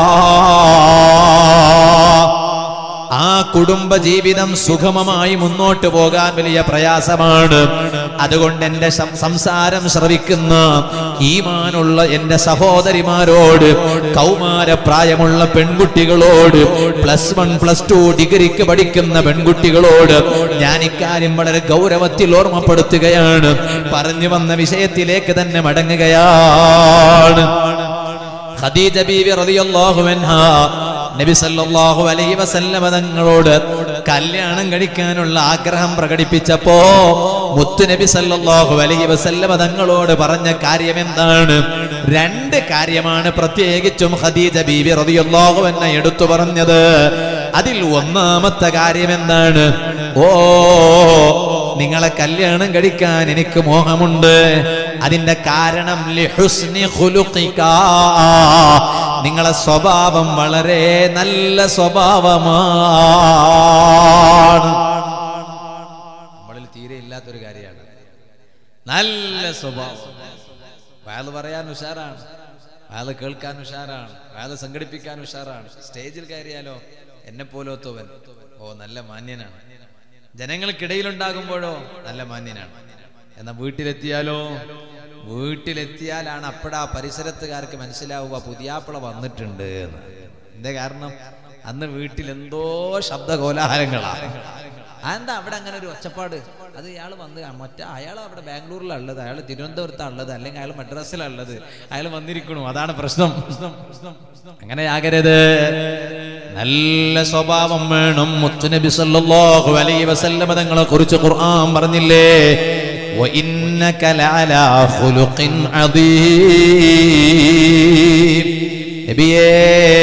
ആ കുടുംബ ജീവിതം സുഗമമായി മുന്നോട്ട് പോകാൻ വലിയ പ്രയാസമാണ്. അതുകൊണ്ട് എന്റെ സംസാരം ശ്രവിക്കുന്ന ഈമാനുള്ള എന്റെ സഹോദരിമാരോട്, കൗമാരപ്രായമുള്ള പെൺകുട്ടികളോട്, പ്ലസ് വൺ പ്ലസ് ടു ഡിഗ്രിക്ക് പഠിക്കുന്ന പെൺകുട്ടികളോട് ഞാൻ ഇക്കാര്യം വളരെ ഗൗരവത്തിൽ ഓർമ്മപ്പെടുത്തുകയാണ്. പറഞ്ഞു വന്ന വിഷയത്തിലേക്ക് തന്നെ മടങ്ങുകയാണ്. ഖദീജ ബീവി റളിയല്ലാഹു അൻഹാ നബി സല്ലല്ലാഹു അലൈഹി വസല്ലമ തങ്ങളോട് കല്യാണം കഴിക്കാനുള്ള ആഗ്രഹം പ്രകടിപ്പിച്ചപ്പോ മുത്തു നബി സല്ലല്ലാഹു അലൈഹി വസല്ലമ തങ്ങളോട് പറഞ്ഞ കാര്യം എന്താണ്? രണ്ട് കാര്യമാണ് പ്രത്യേകിച്ചും ഖദീജ ബീവി റളിയല്ലാഹു അൻഹ എടുത്തു പറഞ്ഞത്. അതിൽ ഒന്നാമത്തെ കാര്യം എന്താണ്? ഓ, നിങ്ങളെ കല്യാണം കഴിക്കാൻ എനിക്ക് മോഹമുണ്ട്. അതിന്റെ കാരണം ലിഹുസ്നി ഖുലുഖിക, നിങ്ങളെ സ്വഭാവം വളരെ നല്ല സ്വഭാവമാണ്. നമ്മളിൽ തീരെ ഇല്ലാത്തൊരു കാര്യമാണ് നല്ല സ്വഭാവം. വയല് പറയാൻ ഉഷാറാണ്, വയല് കേൾക്കാൻ ഉഷാറാണ്, വയല് സംഘടിപ്പിക്കാൻ ഉഷാറാണ്. സ്റ്റേജിൽ കയറിയാലോ എന്നെ പോലോത്തവൻ, ഓ നല്ല മാന്യനാണ്. ജനങ്ങൾക്കിടയിലുണ്ടാകുമ്പോഴോ നല്ല മാന്യനാണ്. എന്നാൽ വീട്ടിലെത്തിയാലോ, വീട്ടിലെത്തിയാലാണ് അപ്പഴാ പരിസരത്തുകാർക്ക് മനസ്സിലാവുക പുതിയാപ്പിള വന്നിട്ടുണ്ട് എന്ന്. എന്താ കാരണം? അന്ന് വീട്ടിൽ എന്തോ ശബ്ദ കോലാഹലങ്ങളാണ്. അതെന്താ അവിടെ അങ്ങനെ ഒരു ഒച്ചപ്പാട്? അത് ഇയാൾ വന്ന് മറ്റേ അയാൾ അവിടെ ബാംഗ്ലൂരിലാണ് ഉള്ളത്, അയാൾ തിരുവനന്തപുരത്താണ് ഉള്ളത്, അല്ലെങ്കിൽ അയാൾ മദ്രാസിലാണ് ഉള്ളത്, അയാൾ വന്നിരിക്കണു, അതാണ് പ്രശ്നം. അങ്ങനെ ആകരുത്. നല്ല സ്വഭാവം വേണം. മുത്തുനബി സല്ലല്ലാഹു അലൈഹി വസല്ലമ തങ്ങളെ കുറിച്ച് ഖുർആൻ പറഞ്ഞില്ലേ, വഇന്നക ലഅലാ ഖുലുഖിൻ അദീം. നബിയേ,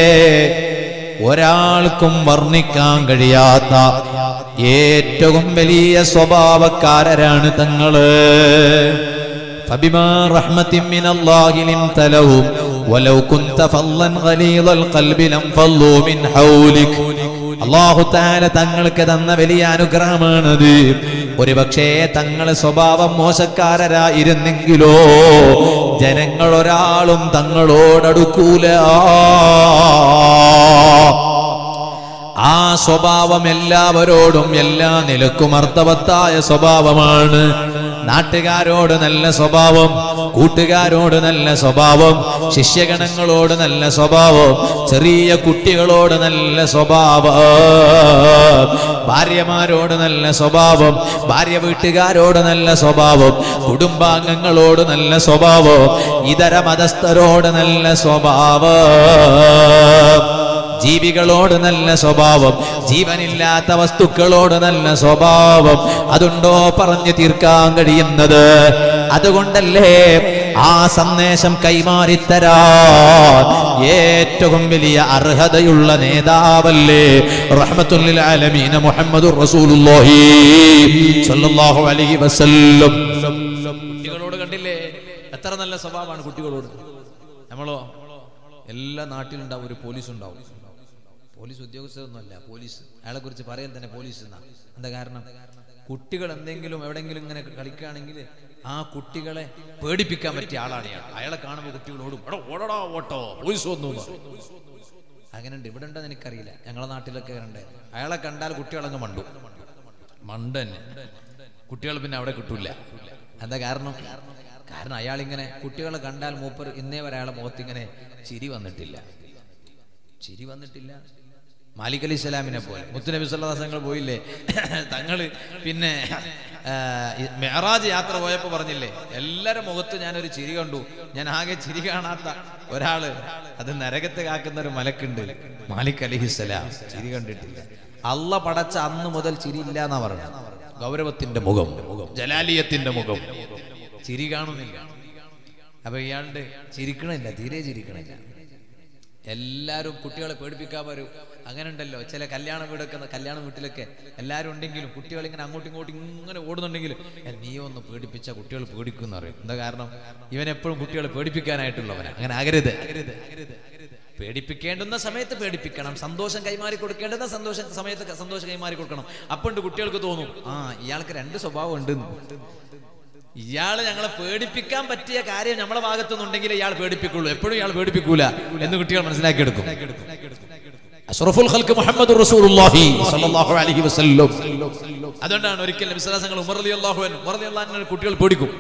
ഒരാൾക്കും വർണ്ണിക്കാൻ കഴിയാത്ത ഏറ്റവും വലിയ സ്വഭാവക്കാരരാണ് തങ്ങള്. ഫബിമാ റഹ്മത്തിൻ മിനല്ലാഹി ലിൻത ലഹും വലൗ കുൻത ഫല്ലൻ ഗലീദൽ ഖൽബി ലം ഫല്ലൂ മിൻ ഹൗലിക്. അല്ലാഹു തആല തങ്ങൾക്ക് തന്ന വലിയ അനുഗ്രഹമാണത്. ഒരുപക്ഷേ തങ്ങൾ സ്വഭാവം മോശക്കാരായിരുന്നെങ്കിലോ ജനങ്ങൾ ഒരാളും തങ്ങളോടടുക്കൂല. ആ സ്വഭാവം എല്ലാവരോടും എല്ലാ നിലക്കും അർത്ഥവത്തായ സ്വഭാവമാണ്. നാട്ടുകാരോട് നല്ല സ്വഭാവം, കൂട്ടുകാരോട് നല്ല സ്വഭാവം, ശിഷ്യഗണങ്ങളോട് നല്ല സ്വഭാവം, ചെറിയ കുട്ടികളോട് നല്ല സ്വഭാവം, ഭാര്യമാരോട് നല്ല സ്വഭാവം, ഭാര്യ വീട്ടുകാരോട് നല്ല സ്വഭാവം, കുടുംബാംഗങ്ങളോട് നല്ല സ്വഭാവം, ഇതര മതസ്ഥരോട് നല്ല സ്വഭാവം, ജീവികളോട് നല്ല സ്വഭാവം, ജീവനില്ലാത്ത വസ്തുക്കളോട് നല്ല സ്വഭാവം. അതുണ്ടോ പറഞ്ഞു തീർക്കാൻ കഴിയുന്നത്? അതുകൊണ്ടല്ലേ ആ സന്ദേശം കൈമാറിത്തരാൻ ഏറ്റവും വലിയ അർഹതയുള്ള നേതാവല്ലേ റഹ്മത്തുൽ ലിൽ ആലമീൻ മുഹമ്മദുർ റസൂലുള്ളാഹി സ്വല്ലല്ലാഹു അലൈഹി വസല്ലം. കുട്ടികളോട് കണ്ടില്ലേ എത്ര നല്ല സ്വഭാവമാണ് കുട്ടികളോട്. നമ്മളോ എല്ലാ നാട്ടിലുണ്ടാവും ഒരു പോലീസ് ഉണ്ടാവും. പോലീസ് ഉദ്യോഗസ്ഥരൊന്നുമല്ല, പോലീസ്. അയാളെ കുറിച്ച് പറയാൻ തന്നെ പോലീസ് എന്നാ. എന്താ കാരണം? കുട്ടികൾ എന്തെങ്കിലും എവിടെങ്കിലും ഇങ്ങനെ കളിക്കുകയാണെങ്കിൽ ആ കുട്ടികളെ പേടിപ്പിക്കാൻ പറ്റിയ ആളാണ് ഇയാൾ. അയാളെ കാണുമ്പോൾ കുട്ടികളോടും ഓടടാ ഓട്ടോ പോലീസ് വന്നു. അങ്ങനെ ഉണ്ട്. ഇവിടെ ഉണ്ടെന്ന് എനിക്കറിയില്ല, ഞങ്ങളെ നാട്ടിലൊക്കെ ഉണ്ട്. അയാളെ കണ്ടാൽ കുട്ടികളങ്ങ് മണ്ടു മണ്ട തന്നെ. കുട്ടികൾ പിന്നെ അവിടെ കിട്ടൂല. എന്താ കാരണം? കാരണം അയാളിങ്ങനെ കുട്ടികളെ കണ്ടാൽ മൂപ്പർ ഇന്നേ വരെ അയാളെ മുഖത്തിങ്ങനെ ചിരി വന്നിട്ടില്ല, ചിരി വന്നിട്ടില്ല. മാലിക് അലി ഇസ്ലാമിനെ പോലെ മുത്തുനബി സല്ലല്ലാഹു അലൈഹി വസല്ലം പോയില്ലേ തങ്ങള്, പിന്നെ മെഹറാജ് യാത്ര പോയപ്പോ പറഞ്ഞില്ലേ എല്ലാരും മുഖത്ത് ഞാനൊരു ചിരി കണ്ടു. ഞാൻ ആകെ ചിരി കാണാത്ത ഒരാള്, അത് നരകത്തെ കാക്കുന്ന ഒരു മലക്കുണ്ട്, മാലിക് അലൈഹിസ്സലാം. ചിരി കണ്ടിട്ടില്ല. അള്ള പടച്ച അന്ന് മുതൽ ചിരി ഇല്ല എന്നാ പറഞ്ഞത്. ഗൗരവത്തിന്റെ മുഖം, ജലാലിയത്തിന്റെ മുഖം, ചിരി കാണുന്നില്ല. അപ്പൊ ഇയാളുടെ ചിരിക്കണില്ല, തീരെ ചിരിക്കണില്ല. എല്ലാവരും കുട്ടികളെ പേടിപ്പിക്കാൻ വരും. അങ്ങനെ ഉണ്ടല്ലോ ചില കല്യാണ വീടൊക്കെ, കല്യാണ വീട്ടിലൊക്കെ എല്ലാവരും ഉണ്ടെങ്കിലും കുട്ടികൾ ഇങ്ങനെ അങ്ങോട്ടും ഇങ്ങോട്ടും ഇങ്ങനെ ഓടുന്നുണ്ടെങ്കിലും നീ ഒന്ന് പേടിപ്പിച്ച കുട്ടികൾ പേടിക്കും അറിയും. എന്താ കാരണം? ഇവൻ എപ്പോഴും കുട്ടികളെ പേടിപ്പിക്കാനായിട്ടുള്ളവനാ. അങ്ങനെ ആകരുത്. പേടിപ്പിക്കേണ്ടുന്ന സമയത്ത് പേടിപ്പിക്കണം, സന്തോഷം കൈമാറി കൊടുക്കേണ്ടുന്ന സന്തോഷം സമയത്ത് സന്തോഷം കൈമാറി കൊടുക്കണം. അപ്പോണ്ട് കുട്ടികൾക്ക് തോന്നും ആ ഇയാൾക്ക് രണ്ട് സ്വഭാവം ഉണ്ട്. ഇയാള് ഞങ്ങളെ പേടിപ്പിക്കാൻ പറ്റിയ കാര്യം നമ്മളെ ഭാഗത്തുനിന്നുണ്ടെങ്കിൽ ഇയാൾ പേടിപ്പിക്കുള്ളൂ, എപ്പോഴും ഇയാൾ പേടിപ്പിക്കൂല എന്ന് കുട്ടികൾ മനസ്സിലാക്കിയെടുക്കും. അഷ്റഫുൽ ഖൽഖ് മുഹമ്മദുർ റസൂലുള്ളാഹി സ്വല്ലല്ലാഹു അലൈഹി വസല്ലം. അതുകൊണ്ടാണ് ഒരിക്കൽ നബി സല്ലല്ലാഹു അലൈഹി വസല്ലം ഉമർ റളിയല്ലാഹു അൻഹു ഉമർ റളിയല്ലാഹു അൻഹു കുട്ടികൾ പേടിക്കും.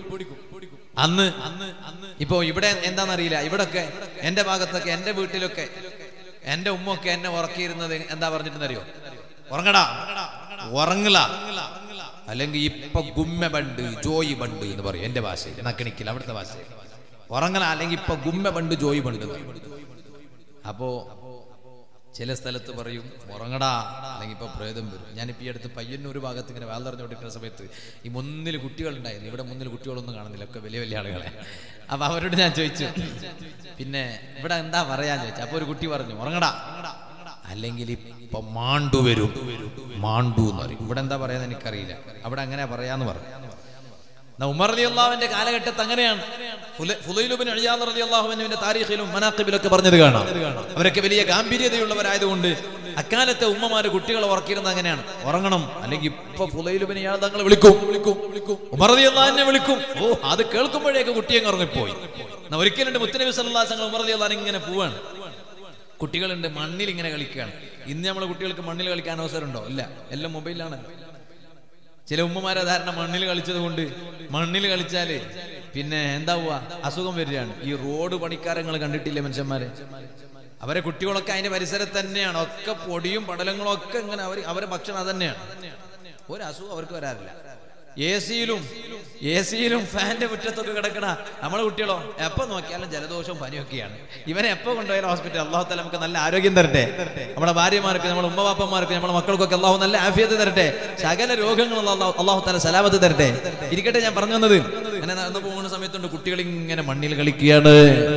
അന്ന് ഇപ്പോ ഇവിടെ എന്താണെന്നറിയില്ല, ഇവിടൊക്കെ എന്റെ ഭാഗത്തൊക്കെ എന്റെ വീട്ടിലൊക്കെ എന്റെ ഉമ്മൊക്കെ എന്നെ ഉറക്കിയിരുന്നത് എന്താ പറഞ്ഞിട്ടെന്നറിയോ? ഉറങ്ങടാ, ഉറങ്ങല, അല്ലെങ്കിൽ ഇപ്പൊ ഗുമ്മ ബണ്ട് ജോയി ബണ്ട് എന്ന് പറയും എന്റെ ഭാഷയിൽ, നക്കണിക്കില്ല അവിടുത്തെ ഭാഷയിൽ. ഉറങ്ങല അല്ലെങ്കിൽ ഇപ്പൊ ഗുമ്മ ബണ്ട് ജോയി ബണ്ട്. അപ്പോ ചില സ്ഥലത്ത് പറയും ഉറങ്ങടാ അല്ലെങ്കിൽ ഇപ്പൊ പ്രേതം വരും. ഞാനിപ്പോ ഈ അടുത്ത് പയ്യന്നൂർ ഭാഗത്ത് ഇങ്ങനെ വാൽ നിറഞ്ഞുകൊണ്ടിരിക്കുന്ന സമയത്ത് ഈ മുന്നിൽ കുട്ടികളുണ്ടായിരുന്നു. ഇവിടെ മുന്നിൽ കുട്ടികളൊന്നും കാണുന്നില്ല, ഒക്കെ വലിയ വലിയ ആളുകളെ. അപ്പൊ അവരോട് ഞാൻ ചോദിച്ചു പിന്നെ ഇവിടെ എന്താ പറയാന്ന് ചോദിച്ചു. അപ്പൊ ഒരു കുട്ടി പറഞ്ഞു ഉറങ്ങടാ അല്ലെങ്കിൽ ഇപ്പൊ മാണ്ടു വരും, മാണ്ടു എന്ന് പറയും. ഇവിടെ എന്താ പറയാന്ന് എനിക്കറിയില്ല, അവിടെ അങ്ങനെ പറയാന്ന് പറഞ്ഞു. ഉമർ റളിയല്ലാഹുവിന്റെ കാലഘട്ടത്ത് അങ്ങനെയാണ്. ഫുളൈൽ ഇബ്നു ഇയാദ് റളിയല്ലാഹു അൻഹുവിന്റെ താരീഖിലും മനാഖിബിലൊക്കെ പറഞ്ഞത് കാണാം. അവരൊക്കെ വലിയ ഗാംഭീര്യതയുള്ളവരായതുകൊണ്ട് അക്കാലത്തെ ഉമ്മമാര് കുട്ടികളെ ഉറക്കിയിരുന്നത് അങ്ങനെയാണ്, ഉറങ്ങണം അല്ലെങ്കിൽ ഇപ്പൊ ഫുളൈൽ ഇബ്നു ഇയാദ് തങ്ങളെ വിളിക്കും, ഉമർ റളിയല്ലാഹു അൻഹു വിളിക്കും. ഓ അത് കേൾക്കുമ്പോഴേക്ക് കുട്ടിയെ ഉറങ്ങിപ്പോയി. ഒരിക്കലുണ്ട് മുത്തുനബി സല്ലല്ലാഹു അലൈഹി വസല്ലം ഉമർ റളിയല്ലാഹു അൻഹു ഇങ്ങനെ പോവാണ്, കുട്ടികളുണ്ട് മണ്ണിൽ ഇങ്ങനെ കളിക്കുകയാണ്. ഇന്ന് നമ്മളെ കുട്ടികൾക്ക് മണ്ണിൽ കളിക്കാൻ അവസരമുണ്ടോ? ഇല്ല, എല്ലാം മൊബൈലാണ്. ചില ഉമ്മമാരെ ധാരണ മണ്ണിൽ കളിച്ചത് കൊണ്ട് മണ്ണിൽ കളിച്ചാല് പിന്നെ എന്താവുക, അസുഖം വരികയാണ്. ഈ റോഡ് പണിക്കാരങ്ങൾ കണ്ടിട്ടില്ലേ മനുഷ്യന്മാരെ? അവരെ കുട്ടികളൊക്കെ അതിന്റെ പരിസരത്ത് തന്നെയാണ്, ഒക്കെ പൊടിയും പടലങ്ങളും ഒക്കെ ഇങ്ങനെ അവർ അവരെ ഭക്ഷണം അത് തന്നെയാണ്. ഒരു അസുഖം അവർക്ക് വരാറില്ല. എ സിയിലും എ സിയിലും ഫാന്റെ മുറ്റത്തൊക്കെ കിടക്കണ നമ്മളെ കുട്ടികളോ എപ്പോ നോക്കിയാലും ജലദോഷവും പനിയൊക്കെയാണ്. ഇവനെ എപ്പോ കൊണ്ടുപോയാലും ഹോസ്പിറ്റൽ. അള്ളാഹു തആല നമുക്ക് നല്ല ആരോഗ്യം തരട്ടെ. നമ്മുടെ ഭാര്യമാർക്ക്, നമ്മുടെ ഉമ്മവാപ്പന്മാർക്ക്, നമ്മുടെ മക്കൾക്കൊക്കെ അള്ളാഹു നല്ല ആഫിയത്ത് തരട്ടെ. സകല രോഗങ്ങളും അള്ളാഹു തആല സലാമത്ത് തരട്ടെ. ഇരിക്കട്ടെ, ഞാൻ പറഞ്ഞു വന്നത് അങ്ങനെ നടന്നു പോകുന്ന സമയത്തുണ്ട് കുട്ടികൾ ഇങ്ങനെ മണ്ണിൽ കളിക്കുകയാണ്.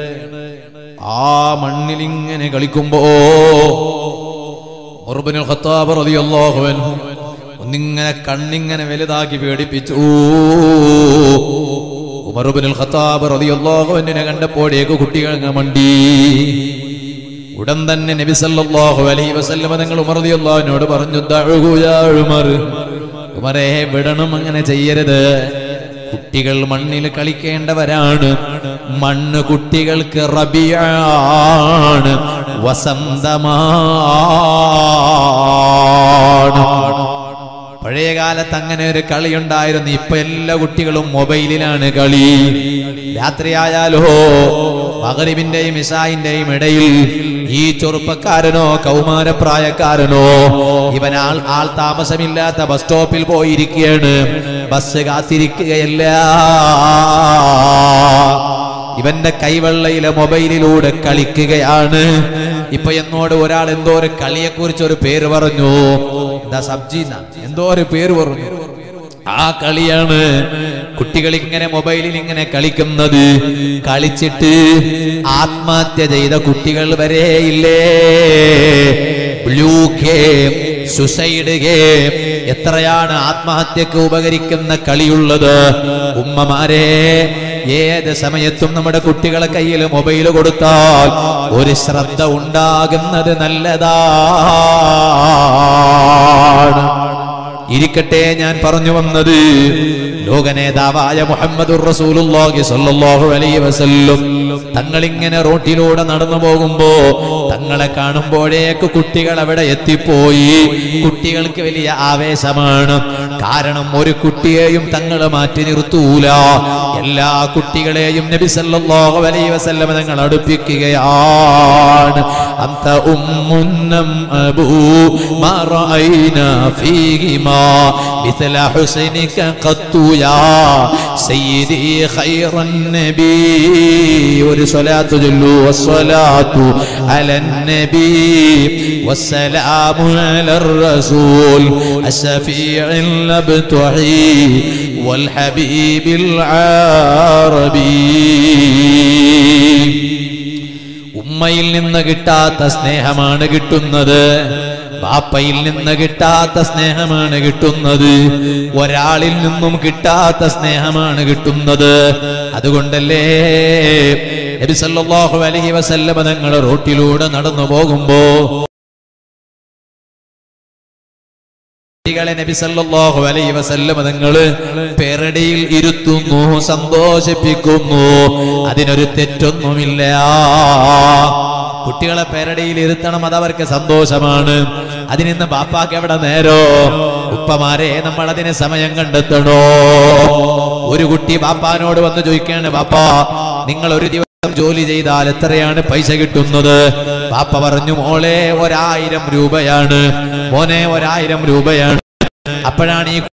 ആ മണ്ണിൽ ഇങ്ങനെ കളിക്കുമ്പോ ഉമർ ഇബ്നുൽ ഖത്താബ് റളിയല്ലാഹു അൻഹു ഒന്നിങ്ങനെ കണ്ണിങ്ങനെ വലുതാക്കി പേടിപ്പിച്ചു. ഉമർ ഇബ്നുൽ ഖത്താബ് റളിയല്ലാഹു അൻഹുവിനെ കണ്ടപ്പോഴേക്ക് കുട്ടികൾ മണ്ടി. ഉടൻ തന്നെ നബി സല്ലല്ലാഹു അലൈഹി വസല്ലം തങ്ങൾ ഉമർ റളിയല്ലാഹു അൻഹുവോട് പറഞ്ഞു, ദഅഉ യാ ഉമർ, ഉമറേ വിടണം, അങ്ങനെ ചെയ്യരുത്. കുട്ടികൾ മണ്ണിൽ കളിക്കേണ്ടവരാണ്. മണ്ണ് കുട്ടികൾക്ക് റബിയാണ്, വസന്തമാണ്. പഴയ കാലത്ത് അങ്ങനെ ഒരു കളി ഉണ്ടായിരുന്നു. ഇപ്പൊ എല്ലാ കുട്ടികളും മൊബൈലിലാണ് കളി. രാത്രിയായാലോ മഗ്രിബിന്റെയും ഇശാഇന്റെയും ഇടയിൽ ഈ ചെറുപ്പക്കാരനോ കൗമാരപ്രായക്കാരനോ ഇവൻ ആൾ ആൾ താമസമില്ലാത്ത ബസ് സ്റ്റോപ്പിൽ പോയിരിക്കുകയാണ്. ബസ് കാത്തിരിക്കുകയല്ല, ഇവന്റെ കൈവെള്ളയിലെ മൊബൈലിലൂടെ കളിക്കുകയാണ്. ഇപ്പൊ എന്നോട് ഒരാൾ എന്തോ ഒരു കളിയെ കുറിച്ച് ഒരു പേര് പറഞ്ഞു. എന്താ സബ്ജീന എന്തോ ഒരു പേര് പറഞ്ഞു. ആ കളിയാണ് കുട്ടികൾ ഇങ്ങനെ മൊബൈലിൽ ഇങ്ങനെ കളിക്കുന്നത്. കളിച്ചിട്ട് ആത്മഹത്യ ചെയ്ത കുട്ടികൾ വരെ ഇല്ലേ. ബ്ലൂ ഗെയിം, സുസൈഡ് ഗെയിം, എത്രയാണ് ആത്മഹത്യക്ക് ഉപകരിക്കുന്ന കളിയുള്ളത്. ഉമ്മമാരെ, ഏത് സമയത്തും നമ്മുടെ കുട്ടികളെ കയ്യിൽ മൊബൈൽ കൊടുത്താൽ ഒരു ശ്രദ്ധ ഉണ്ടാകുന്നത് നല്ലതാണ്. ഇരിക്കട്ടെ, ഞാൻ പറഞ്ഞു വന്നത് ലോകനേതാവായ മുഹമ്മദുർ റസൂലുള്ളാഹി സ്വല്ലല്ലാഹു അലൈഹി വസല്ലം തങ്ങൾ ഇങ്ങനെ റോട്ടിലൂടെ നടന്നു പോകുമ്പോ തങ്ങളെ കാണുമ്പോഴേക്ക് കുട്ടികൾ അവിടെ എത്തിപ്പോയി. കുട്ടികൾക്ക് വലിയ ആവേശമാണ്. കാരണം ഒരു കുട്ടിയെയും തങ്ങൾ മാറ്റി നിർത്തൂല. എല്ലാ കുട്ടികളെയും നബി സല്ലല്ലാഹു അലൈഹി വസല്ലം തങ്ങൾ അടുപ്പിക്കുകയാണ്. അന്ത ഉമ്മുന്നം അബൂ മാ റഅയ്നാ ഫീഹിമാ മിസ്ല ഹുസൈനിക ഖത്തു യാ സയ്യിദി ഖൈറൻ നബി. ഒരു സ്വലാത്തു ചൊല്ലൂ. വസ്സലാത്തു അലൻ നബി വസ്സലാമു അലർ റസൂൽ അശ്ശഫീഇൽ അബ്തുഹി വൽ ഹബീബിൽ ആറബി. ഉമ്മയിൽ നിന്ന് കിട്ടാത്ത സ്നേഹമാണ് കിട്ടുന്നത്. ബാപ്പയിൽ നിന്ന് കിട്ടാത്ത സ്നേഹമാണ് കിട്ടുന്നത്. ഒരാളിൽ നിന്നും കിട്ടാത്ത സ്നേഹമാണ് കിട്ടുന്നത്. അതുകൊണ്ടല്ലേ നബി സല്ലല്ലാഹു അലൈഹി വസല്ലം തങ്ങൾ റോട്ടിലൂടെ നടന്നു പോകുമ്പോ കുട്ടികളെ നബി സല്ലല്ലാഹു അലൈഹി വസല്ലം തങ്ങൾ പെരടിയിൽ ഇരുത്തുന്നു, സന്തോഷിപ്പിക്കുന്നു. അതിനൊരു തെറ്റൊന്നുമില്ല. കുട്ടികളെ പെരടിയിൽ ഇരുത്തണം, അതവർക്ക് സന്തോഷമാണ്. അതിനിന്ന് ബാപ്പാക്ക് എവിടെ നേരോ? ഉപ്പമാരെ, നമ്മൾ അതിന് സമയം കണ്ടെത്തണോ? ഒരു കുട്ടി ബാപ്പാനോട് വന്ന് ചോദിക്കാണ്, ബാപ്പാ നിങ്ങൾ ഒരു ദിവസം ജോലി ചെയ്താൽ എത്രയാണ് പൈസ കിട്ടുന്നത്? ബാപ്പ പറഞ്ഞു, മോളെ ഒരായിരം രൂപയാണ്. മോനെ ഒരായിരം രൂപയാണ്. അപ്പോഴാണ് ഈ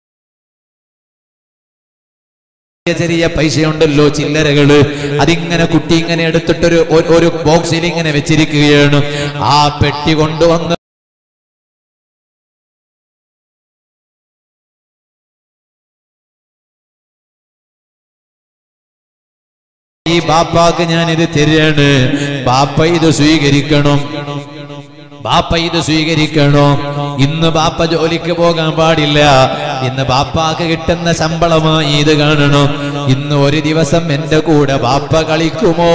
ചെറിയ പൈസയുണ്ടല്ലോ, ചില്ലറകള്, അതിങ്ങനെ കുട്ടി ഇങ്ങനെ എടുത്തിട്ടൊരു ഒരു ബോക്സിൽ ഇങ്ങനെ വെച്ചിരിക്കുകയാണ്. ആ പെട്ടി കൊണ്ടുവന്ന് ഈ ബാപ്പാക്ക് ഞാൻ ഇത് തരാണ്, ബാപ്പ ഇത് സ്വീകരിക്കണം, ബാപ്പ ഇത് സ്വീകരിക്കണോ? ഇന്ന് ബാപ്പ ജോലിക്ക് പോകാൻ പാടില്ല. ഇന്ന് ബാപ്പാക്ക് കിട്ടുന്ന ശമ്പളമായി ഇത് കാണണം. ഇന്ന് ഒരു ദിവസം എന്റെ കൂടെ ബാപ്പ കളിക്കുമോ?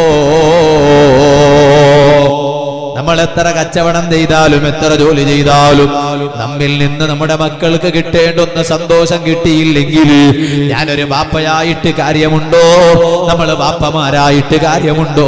നമ്മൾ എത്ര കച്ചവടം ചെയ്താലും എത്ര ജോലി ചെയ്താലും നമ്മിൽ നിന്ന് നമ്മുടെ മക്കൾക്ക് കിട്ടേണ്ടുന്ന സന്തോഷം കിട്ടിയില്ലെങ്കിൽ ഞാനൊരു ബാപ്പയായിട്ട് കാര്യമുണ്ടോ? നമ്മൾ ബാപ്പമാരായിട്ട് കാര്യമുണ്ടോ?